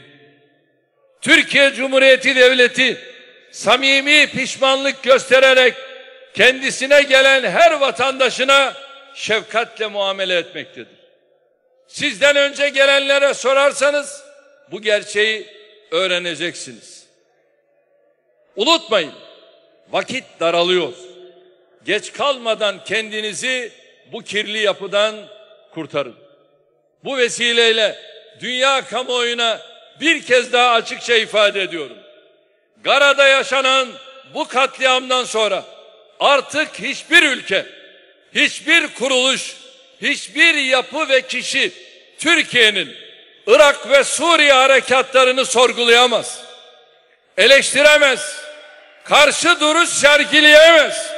Türkiye Cumhuriyeti Devleti samimi pişmanlık göstererek kendisine gelen her vatandaşına şefkatle muamele etmektedir. Sizden önce gelenlere sorarsanız bu gerçeği öğreneceksiniz. Unutmayın, vakit daralıyor. Geç kalmadan kendinizi bu kirli yapıdan kurtarın. Bu vesileyle dünya kamuoyuna bir kez daha açıkça ifade ediyorum. Gara'da yaşanan bu katliamdan sonra artık hiçbir ülke, hiçbir kuruluş, hiçbir yapı ve kişi Türkiye'nin Irak ve Suriye harekatlarını sorgulayamaz, eleştiremez, karşı duruş sergileyemez.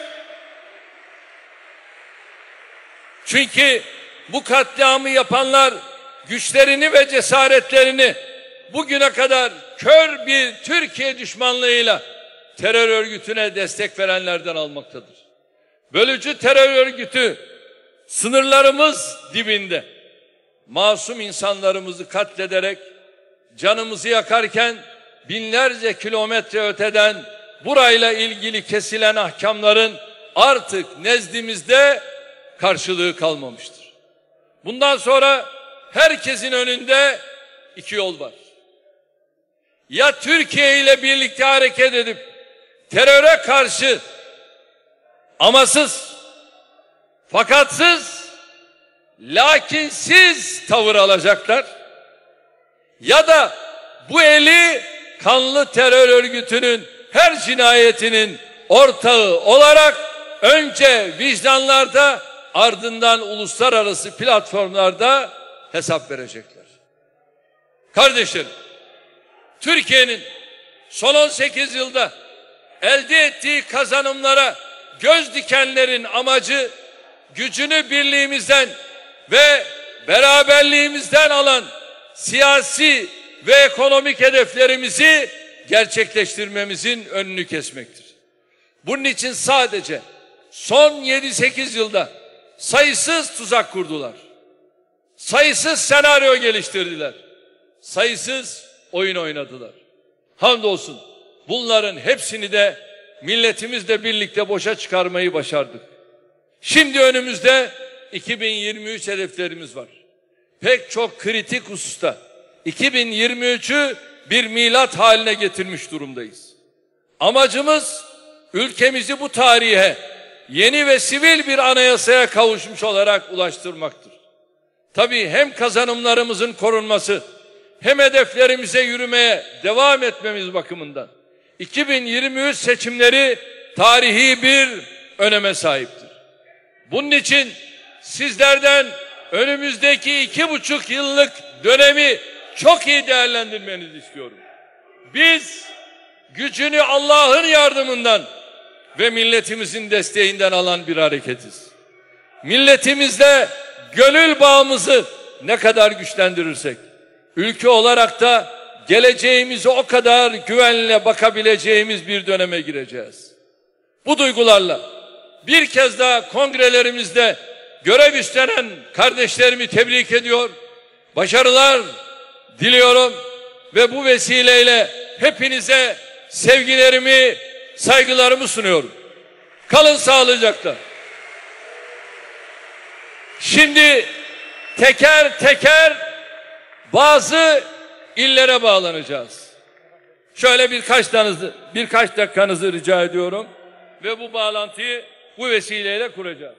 Çünkü bu katliamı yapanlar güçlerini ve cesaretlerini bugüne kadar kör bir Türkiye düşmanlığıyla terör örgütüne destek verenlerden almaktadır. Bölücü terör örgütü sınırlarımız dibinde masum insanlarımızı katlederek canımızı yakarken binlerce kilometre öteden burayla ilgili kesilen ahkamların artık nezdimizde karşılığı kalmamıştır. Bundan sonra herkesin önünde iki yol var. Ya Türkiye ile birlikte hareket edip teröre karşı amasız, fakatsız, lakinsiz tavır alacaklar, ya da bu eli kanlı terör örgütünün her cinayetinin ortağı olarak önce vicdanlarda, ardından uluslararası platformlarda hesap verecekler. Kardeşlerim, Türkiye'nin son on sekiz yılda elde ettiği kazanımlara göz dikenlerin amacı gücünü birliğimizden ve beraberliğimizden alan siyasi ve ekonomik hedeflerimizi gerçekleştirmemizin önünü kesmektir. Bunun için sadece son yedi sekiz yılda sayısız tuzak kurdular. Sayısız senaryo geliştirdiler. Sayısız oyun oynadılar. Hamdolsun bunların hepsini de milletimizle birlikte boşa çıkarmayı başardık. Şimdi önümüzde iki bin yirmi üç hedeflerimiz var. Pek çok kritik hususta iki bin yirmi üçü bir milat haline getirmiş durumdayız. Amacımız ülkemizi bu tarihe yeni ve sivil bir anayasaya kavuşmuş olarak ulaştırmaktır. Tabii hem kazanımlarımızın korunması hem hedeflerimize yürümeye devam etmemiz bakımından iki bin yirmi üç seçimleri tarihi bir öneme sahiptir. Bunun için sizlerden önümüzdeki iki buçuk yıllık dönemi çok iyi değerlendirmenizi istiyorum. Biz gücünü Allah'ın yardımından ve milletimizin desteğinden alan bir hareketiz. Milletimizle gönül bağımızı ne kadar güçlendirirsek, ülke olarak da geleceğimize o kadar güvenle bakabileceğimiz bir döneme gireceğiz. Bu duygularla bir kez daha kongrelerimizde görev üstlenen kardeşlerimi tebrik ediyor, başarılar diliyorum ve bu vesileyle hepinize sevgilerimi, saygılarımı sunuyorum. Kalın sağlıcakla. Şimdi teker teker bazı illere bağlanacağız. Şöyle birkaç tanızı, birkaç dakikanızı rica ediyorum ve bu bağlantıyı bu vesileyle kuracağız.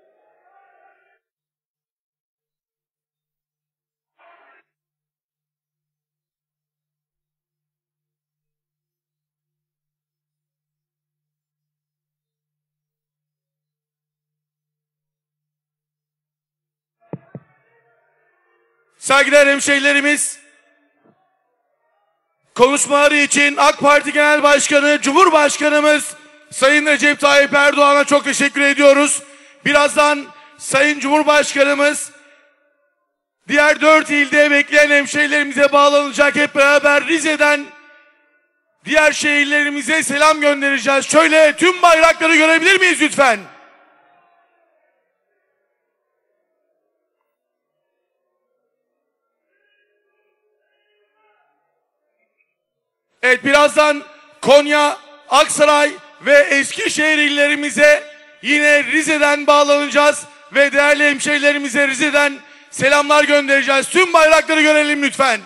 Saygıdeğer hemşehrilerimiz, konuşmaları için AK Parti Genel Başkanı, Cumhurbaşkanımız Sayın Recep Tayyip Erdoğan'a çok teşekkür ediyoruz. Birazdan Sayın Cumhurbaşkanımız diğer dört ilde bekleyen hemşehrilerimize bağlanacak. Hep beraber Rize'den diğer şehirlerimize selam göndereceğiz. Şöyle tüm bayrakları görebilir miyiz lütfen? Evet, birazdan Konya, Aksaray ve Eskişehir illerimize yine Rize'den bağlanacağız ve değerli hemşehrilerimize Rize'den selamlar göndereceğiz. Tüm bayrakları görelim lütfen.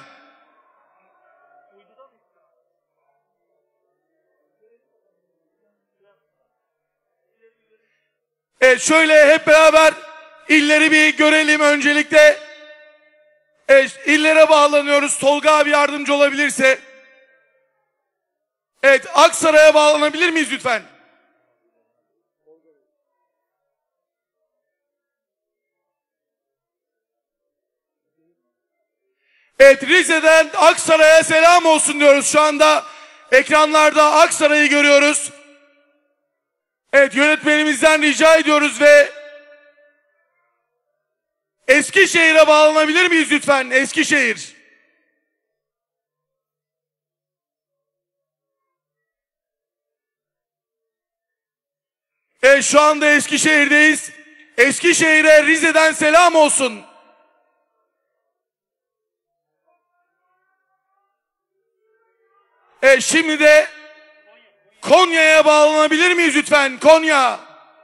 Evet, şöyle hep beraber illeri bir görelim öncelikle. Evet, illere bağlanıyoruz. Tolga abi yardımcı olabilirse. Evet, Aksaray'a bağlanabilir miyiz lütfen? Evet, Rize'den Aksaray'a selam olsun diyoruz. Şu anda ekranlarda Aksaray'ı görüyoruz. Evet, yönetmenimizden rica ediyoruz ve Eskişehir'e bağlanabilir miyiz lütfen? Eskişehir. Evet, şu anda Eskişehir'deyiz. Eskişehir'e Rize'den selam olsun. Evet, şimdi de Konya'ya bağlanabilir miyiz lütfen? Konya.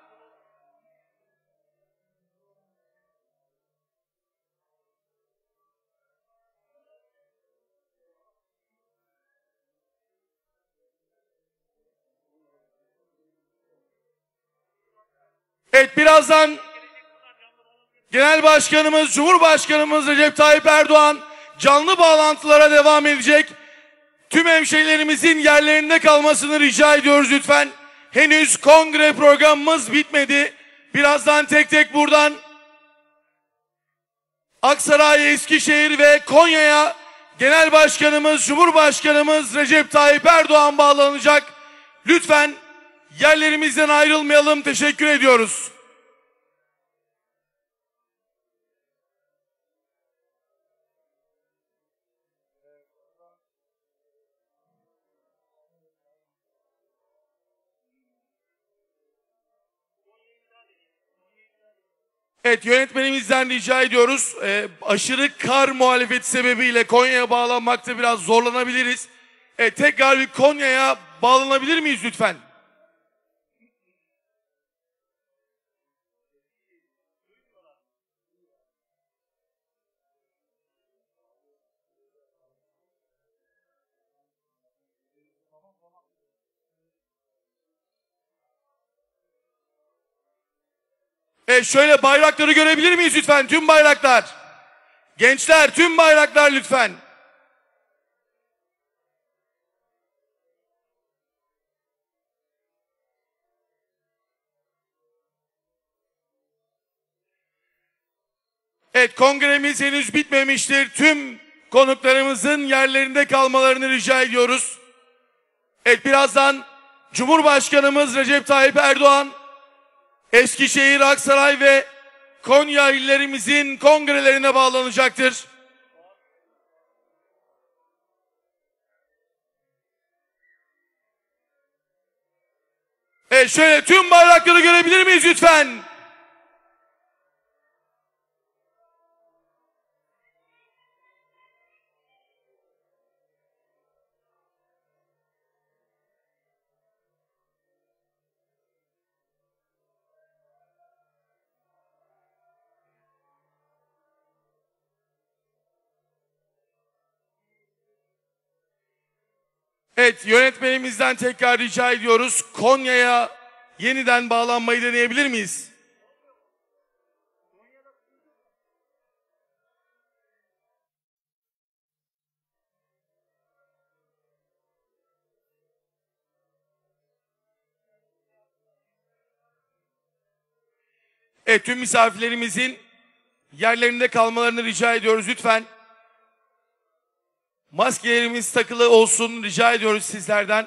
Evet, birazdan Genel Başkanımız, Cumhurbaşkanımız Recep Tayyip Erdoğan canlı bağlantılara devam edecek. Tüm hemşehrilerimizin yerlerinde kalmasını rica ediyoruz lütfen. Henüz kongre programımız bitmedi. Birazdan tek tek buradan Aksaray, Eskişehir ve Konya'ya Genel Başkanımız, Cumhurbaşkanımız Recep Tayyip Erdoğan bağlanacak. Lütfen yerlerimizden ayrılmayalım. Teşekkür ediyoruz. Evet, yönetmenimizden rica ediyoruz. Ee, aşırı kar muhalefeti sebebiyle Konya'ya bağlanmakta biraz zorlanabiliriz. Evet, tekrar bir Konya'ya bağlanabilir miyiz lütfen? Evet, şöyle bayrakları görebilir miyiz lütfen? Tüm bayraklar. Gençler, tüm bayraklar lütfen. Evet, kongremiz henüz bitmemiştir. Tüm konuklarımızın yerlerinde kalmalarını rica ediyoruz. Evet, birazdan Cumhurbaşkanımız Recep Tayyip Erdoğan Eskişehir, Aksaray ve Konya illerimizin kongrelerine bağlanacaktır. Evet, şöyle tüm bayrakları görebilir miyiz lütfen? Evet, yönetmenimizden tekrar rica ediyoruz. Konya'ya yeniden bağlanmayı deneyebilir miyiz? Evet, tüm misafirlerimizin yerlerinde kalmalarını rica ediyoruz lütfen. Maskelerimiz takılı olsun rica ediyoruz sizlerden.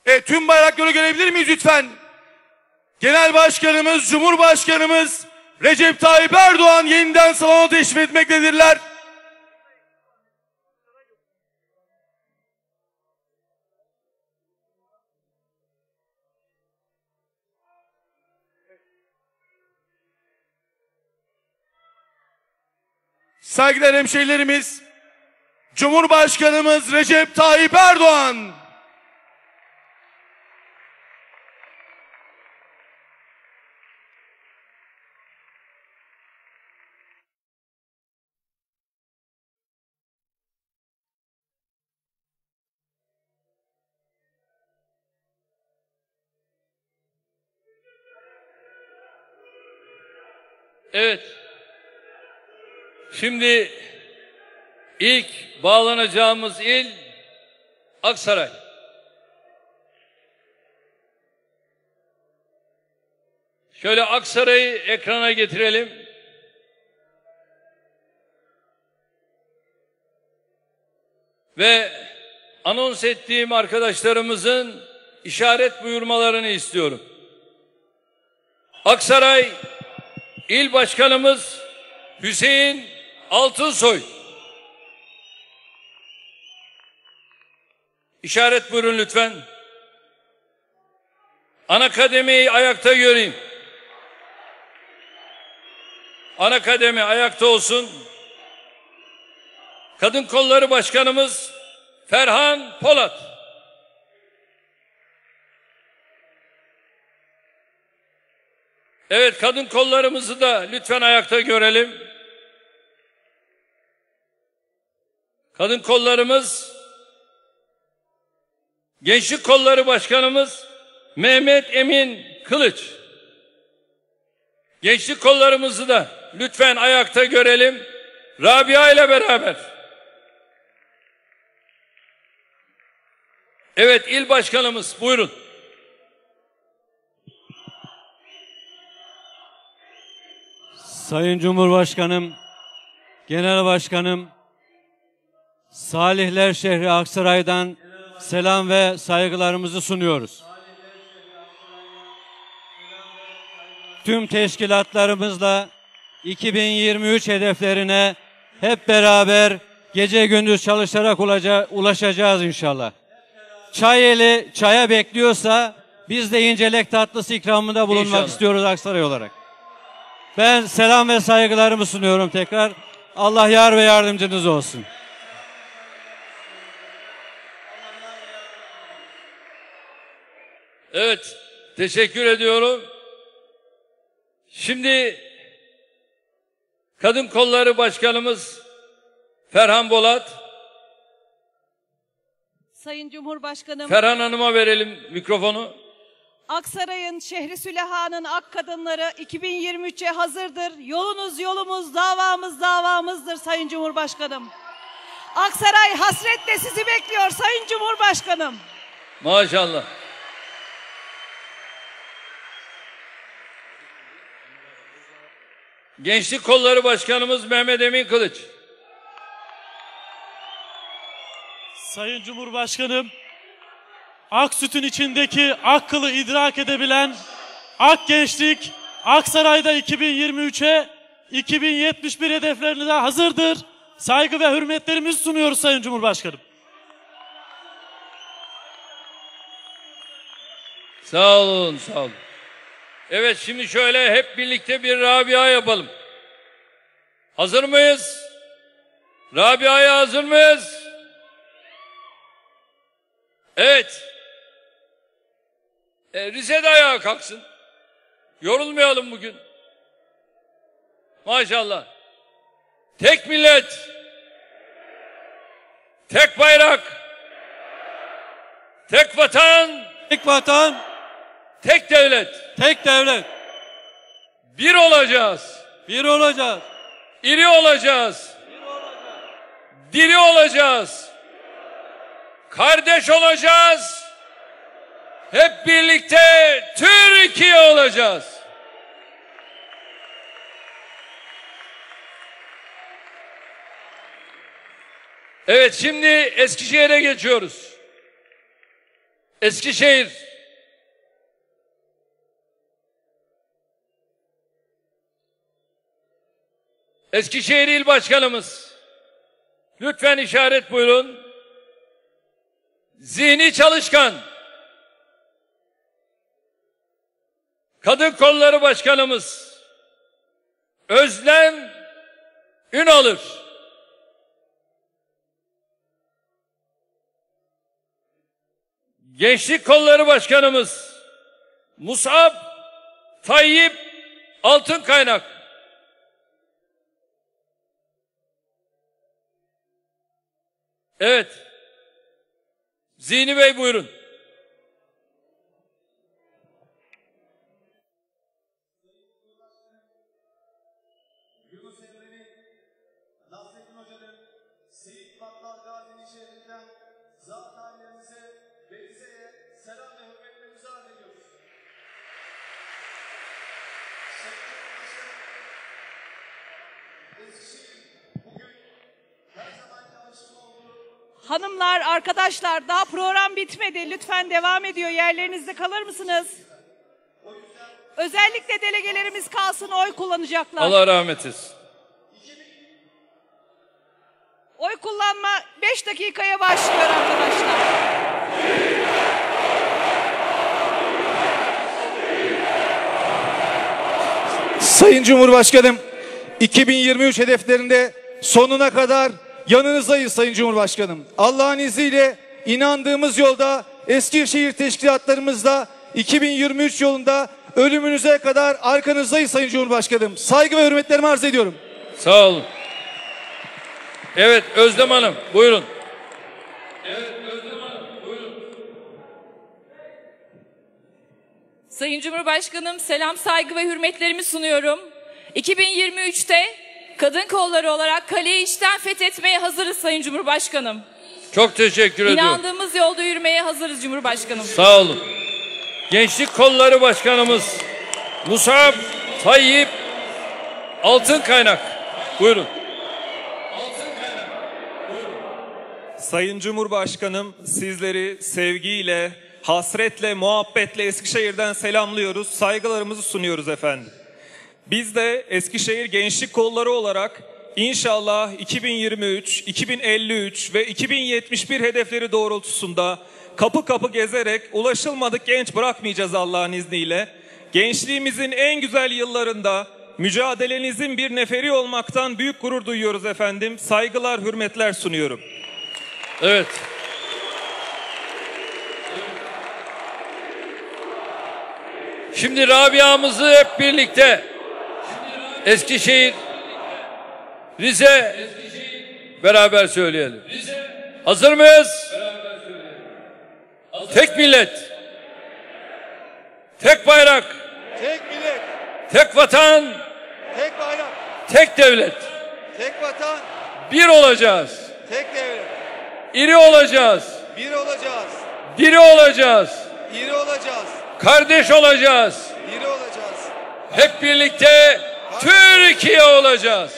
E, tüm bayrakları görebilir miyiz lütfen? Genel Başkanımız, Cumhurbaşkanımız Recep Tayyip Erdoğan yeniden salona teşrif etmektedirler. Saygıdeğer hemşehrilerimiz, Cumhurbaşkanımız Recep Tayyip Erdoğan. Evet. Şimdi ilk bağlanacağımız il Aksaray. Şöyle Aksaray'ı ekrana getirelim. Ve anons ettiğim arkadaşlarımızın işaret buyurmalarını istiyorum. Aksaray İl Başkanımız Hüseyin Altınsoy. İşaret buyurun lütfen. Ana kademeyi ayakta göreyim. Ana kademe ayakta olsun. Kadın Kolları Başkanımız Ferhan Polat. Evet, kadın kollarımızı da lütfen ayakta görelim. Kadın kollarımız, Gençlik Kolları Başkanımız Mehmet Emin Kılıç. Gençlik kollarımızı da lütfen ayakta görelim. Rabia ile beraber. Evet, il başkanımız buyurun. Sayın Cumhurbaşkanım, Genel Başkanım, Salihler şehri Aksaray'dan selam ve saygılarımızı sunuyoruz. Tüm teşkilatlarımızla iki bin yirmi üç hedeflerine hep beraber gece gündüz çalışarak ulaşacağız inşallah. Çay eli çaya bekliyorsa biz de incelek tatlısı ikramında bulunmak İnşallah. istiyoruz Aksaray olarak. Ben selam ve saygılarımı sunuyorum tekrar. Allah yar ve yardımcınız olsun. Evet, teşekkür ediyorum. Şimdi Kadın Kolları Başkanımız Ferhan Polat. Sayın Cumhurbaşkanım. Ferhan Hanım'a verelim mikrofonu. Aksaray'ın Şehri Süleha'nın ak kadınları iki bin yirmi üçe hazırdır. Yolunuz yolumuz, davamız davamızdır Sayın Cumhurbaşkanım. Aksaray hasretle sizi bekliyor Sayın Cumhurbaşkanım. Maşallah. Gençlik Kolları Başkanımız Mehmet Emin Kılıç. Sayın Cumhurbaşkanım, ak sütün içindeki ak kılı idrak edebilen ak gençlik Aksaray'da iki bin yirmi üçe iki bin yetmiş bir hedeflerine hazırdır. Saygı ve hürmetlerimizi sunuyoruz Sayın Cumhurbaşkanım. Sağ olun, sağ olun. Evet, şimdi şöyle hep birlikte bir Rabia yapalım. Hazır mıyız? Rabia'ya hazır mıyız? Evet. E, Rize de ayağa kalksın. Yorulmayalım bugün. Maşallah. Tek millet. Tek bayrak. Tek vatan. Tek vatan. Tek devlet. Tek devlet. Bir olacağız. Bir olacağız. İri olacağız. Bir olacağız. Diri olacağız. Kardeş olacağız. Hep birlikte Türkiye olacağız. Evet, şimdi Eskişehir'e geçiyoruz. Eskişehir, Eskişehir İl Başkanımız, lütfen işaret buyurun. Zihni çalışkan, Kadın Kolları Başkanımız, Özlem Ünalır. Gençlik Kolları Başkanımız, Musab Tayyip Altınkaynak. Evet. Zihni Bey buyurun. Hanımlar, arkadaşlar daha program bitmedi. Lütfen devam ediyor. Yerlerinizde kalır mısınız? Özellikle delegelerimiz kalsın, oy kullanacaklar. Allah rahmet eylesin. Oy kullanma beş dakikaya başlıyor arkadaşlar. Sayın Cumhurbaşkanım, iki bin yirmi üç hedeflerinde sonuna kadar yanınızdayız Sayın Cumhurbaşkanım. Allah'ın izniyle inandığımız yolda, Eskişehir teşkilatlarımızda iki bin yirmi üç yolunda ölümünüze kadar arkanızdayız Sayın Cumhurbaşkanım. Saygı ve hürmetlerimi arz ediyorum. Sağ olun. Evet, Özlem Hanım buyurun. Evet, Özlem Hanım buyurun. Sayın Cumhurbaşkanım, selam, saygı ve hürmetlerimi sunuyorum. iki bin yirmi üçte kadın kolları olarak kaleyi içten fethetmeye hazırız Sayın Cumhurbaşkanım. Çok teşekkür ediyorum. İnandığımız yolda yürümeye hazırız Cumhurbaşkanım. Sağ olun. Gençlik Kolları Başkanımız Musab Tayyip Altınkaynak. Buyurun. Sayın Cumhurbaşkanım, sizleri sevgiyle, hasretle, muhabbetle Eskişehir'den selamlıyoruz, saygılarımızı sunuyoruz efendim. Biz de Eskişehir Gençlik Kolları olarak inşallah iki bin yirmi üç, iki bin elli üç ve iki bin yetmiş bir hedefleri doğrultusunda kapı kapı gezerek ulaşılmadık genç bırakmayacağız Allah'ın izniyle. Gençliğimizin en güzel yıllarında mücadelenizin bir neferi olmaktan büyük gurur duyuyoruz efendim. Saygılar, hürmetler sunuyorum. Evet. Şimdi Rabia'mızı hep birlikte Eskişehir, Rize beraber söyleyelim. Hazır mıyız? Tek millet, tek bayrak, Tek millet, tek vatan, tek bayrak, tek devlet. tek vatan, Bir olacağız. tek devlet. İri olacağız. Bir olacağız, Diri olacağız. iri olacağız, Kardeş olacağız. iri olacağız. Hep birlikte Türkiye olacağız.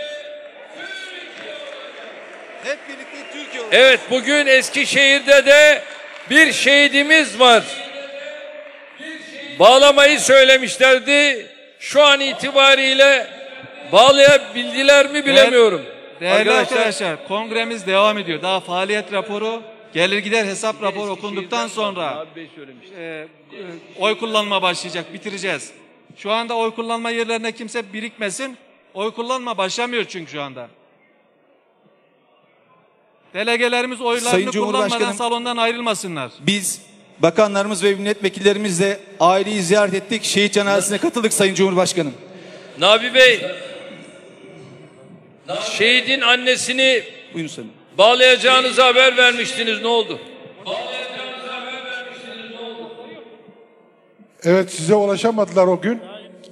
Hep birlikte Türkiye olacağız. Evet, bugün Eskişehir'de de bir şehidimiz var. Bağlamayı söylemişlerdi. Şu an itibariyle bağlayabildiler mi bilemiyorum. Değerli arkadaşlar, arkadaşlar, kongremiz devam ediyor. Daha faaliyet raporu, gelir gider hesap raporu okunduktan sonra e, e, oy kullanma başlayacak, bitireceğiz. Şu anda oy kullanma yerlerine kimse birikmesin. Oy kullanma başlamıyor çünkü şu anda. Delegelerimiz oylarını kullanmadan salondan ayrılmasınlar. Biz bakanlarımız ve milletvekillerimizle aileyi ziyaret ettik. Şehit cenazesine katıldık Sayın Cumhurbaşkanım. Nabi Bey, şehidin annesini Buyurun sayın. bağlayacağınızı haber vermiştiniz. Ne oldu? Evet, size ulaşamadılar o gün.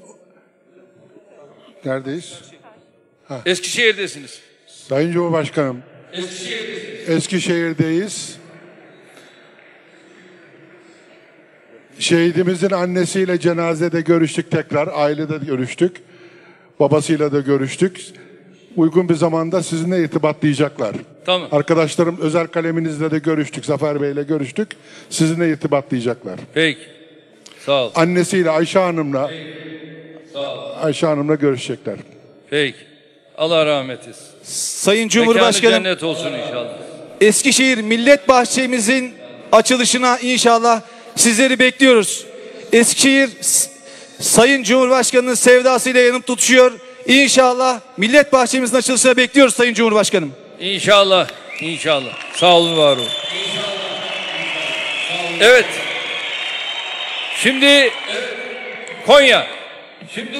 Neredeyiz? Ha. Eskişehir'desiniz. Sayın Cumhurbaşkanım, Eskişehir'desiniz. Eskişehir'deyiz. Şehidimizin annesiyle cenazede görüştük tekrar. Ailede görüştük. Babasıyla da görüştük. Uygun bir zamanda sizinle irtibatlayacaklar. Tamam. Arkadaşlarım özel kaleminizle de görüştük. Zafer Bey'le görüştük. Sizinle irtibatlayacaklar. Peki. Sağ ol. Annesiyle Ayşe Hanım'la Sağ ol. Ayşe Hanım'la görüşecekler. Peki. Allah rahmet etsin. Sayın Cumhurbaşkanım, Mekanı cennet olsun inşallah. Eskişehir Millet Bahçemizin açılışına inşallah sizleri bekliyoruz. Eskişehir Sayın Cumhurbaşkanı'nın sevdasıyla yanıp tutuşuyor. İnşallah Millet Bahçemizin açılışına bekliyoruz Sayın Cumhurbaşkanım. İnşallah. İnşallah. Sağ olun, var olun. Evet. Şimdi Konya. Şimdi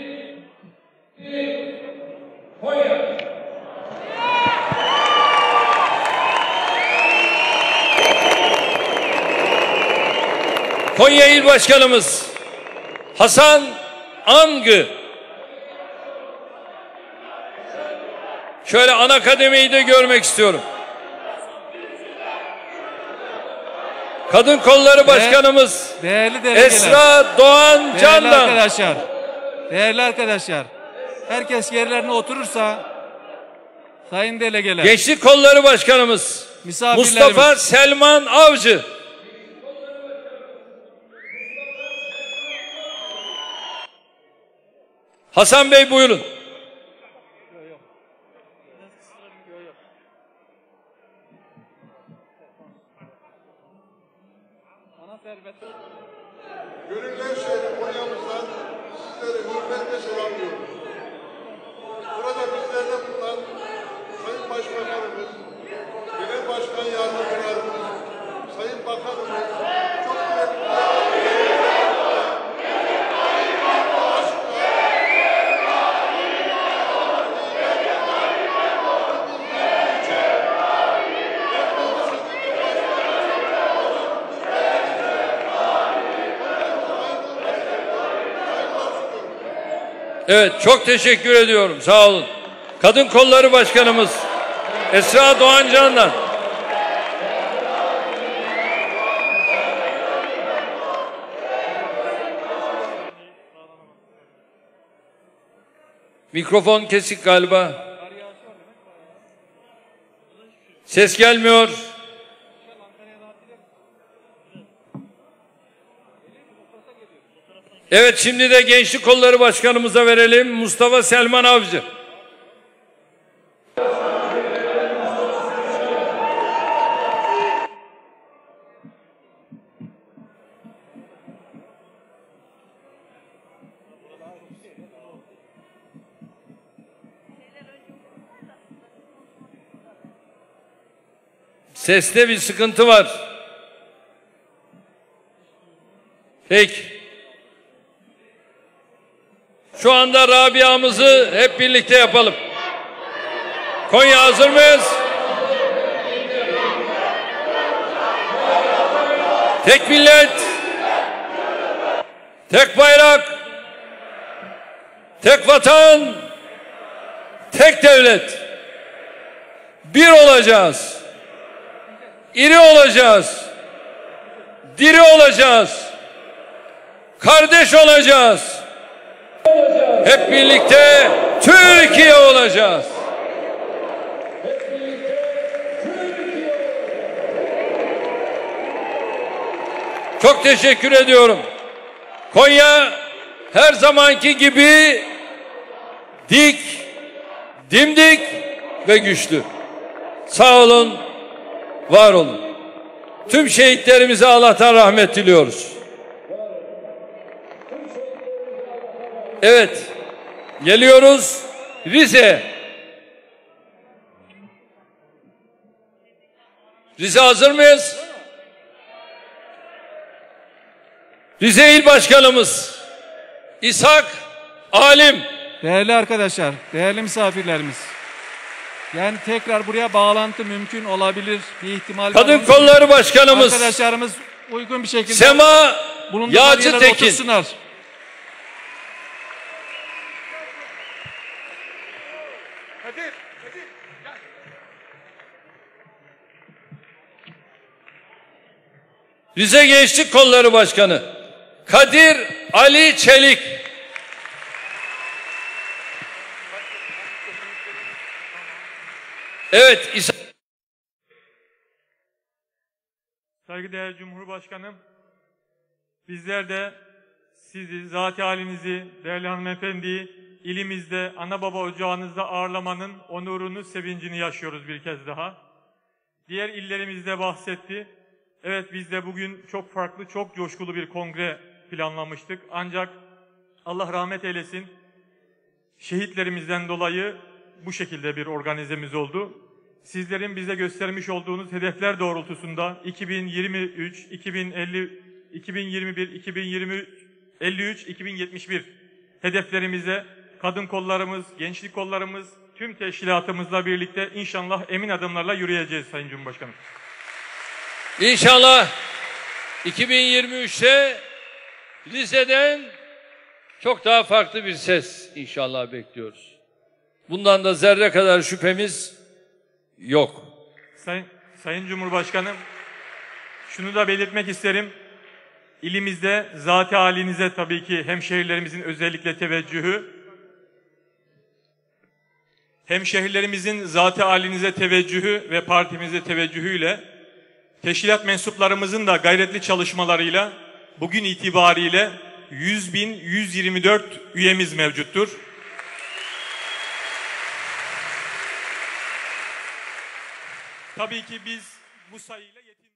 Konya. Konya İl Başkanımız Hasan Angı. Şöyle ana kademeyi de görmek istiyorum. Kadın Kolları Başkanımız değerli delegeler, Esra Doğan değerli Candan. arkadaşlar, değerli arkadaşlar, herkes yerlerine oturursa, sayın delegeler, Gençlik Kolları Başkanımız Mustafa Selman Avcı. Hasan Bey buyurun. Gönüller şehri Konya'mızdan sizleri hürmetle selamlıyoruz. Burada bizlerle bulunan Sayın Başbakanımız, Genel Başkan Yardımcılarımız, Sayın Bakanımız, çok Evet, çok teşekkür ediyorum. Sağ olun. Kadın Kolları Başkanımız Esra Doğan Candan. Mikrofon kesik galiba. Ses gelmiyor. Evet, şimdi de Gençlik Kolları Başkanımıza verelim. Mustafa Selman Avcı. Seste bir sıkıntı var. Peki. Şu anda Rabia'mızı hep birlikte yapalım. Konya, hazır mıyız? Tek millet, tek bayrak, tek vatan, tek devlet. Bir olacağız. İri olacağız. Diri olacağız. Kardeş olacağız. Hep birlikte Türkiye olacağız. Çok teşekkür ediyorum. Konya her zamanki gibi dik, dimdik ve güçlü. Sağ olun, var olun. Tüm şehitlerimize Allah'tan rahmet diliyoruz. Evet, geliyoruz Rize. Rize hazır mıyız? Rize İl Başkanımız İshak Alim. değerli arkadaşlar, değerli misafirlerimiz, yani tekrar buraya bağlantı mümkün olabilir bir ihtimal. Kadın Kolları Başkanımız arkadaşlarımız uygun bir şekilde Sema bulundukları Yağcı yerlere Tekin. otursunlar. Rize Gençlik Kolları Başkanı Kadir Ali Çelik. Evet, İsa Saygıdeğer Cumhurbaşkanım, bizler de sizi, zat-ı halinizi, değerli hanımefendiyi ilimizde, ana baba ocağınızda ağırlamanın onurunu, sevincini yaşıyoruz bir kez daha. Diğer illerimizde bahsetti. Evet, biz de bugün çok farklı, çok coşkulu bir kongre planlamıştık. Ancak Allah rahmet eylesin, şehitlerimizden dolayı bu şekilde bir organizemiz oldu. Sizlerin bize göstermiş olduğunuz hedefler doğrultusunda iki bin yirmi üç, iki bin elli, iki bin yirmi bir, iki bin yirmi elli üç, iki bin yetmiş bir hedeflerimize kadın kollarımız, gençlik kollarımız, tüm teşkilatımızla birlikte inşallah emin adımlarla yürüyeceğiz Sayın Cumhurbaşkanım. İnşallah iki bin yirmi üçte Rize'den çok daha farklı bir ses inşallah bekliyoruz. Bundan da zerre kadar şüphemiz yok. Sayın, Sayın Cumhurbaşkanım, şunu da belirtmek isterim. İlimizde zat-ı halinize tabii ki hemşehrilerimizin özellikle teveccühü, hemşehrilerimizin zat-ı halinize teveccühü ve partimize teveccühüyle, teşkilat mensuplarımızın da gayretli çalışmalarıyla bugün itibariyle yüz bin yüz yirmi dört üyemiz mevcuttur. Tabii ki biz bu sayıyla yetiştik.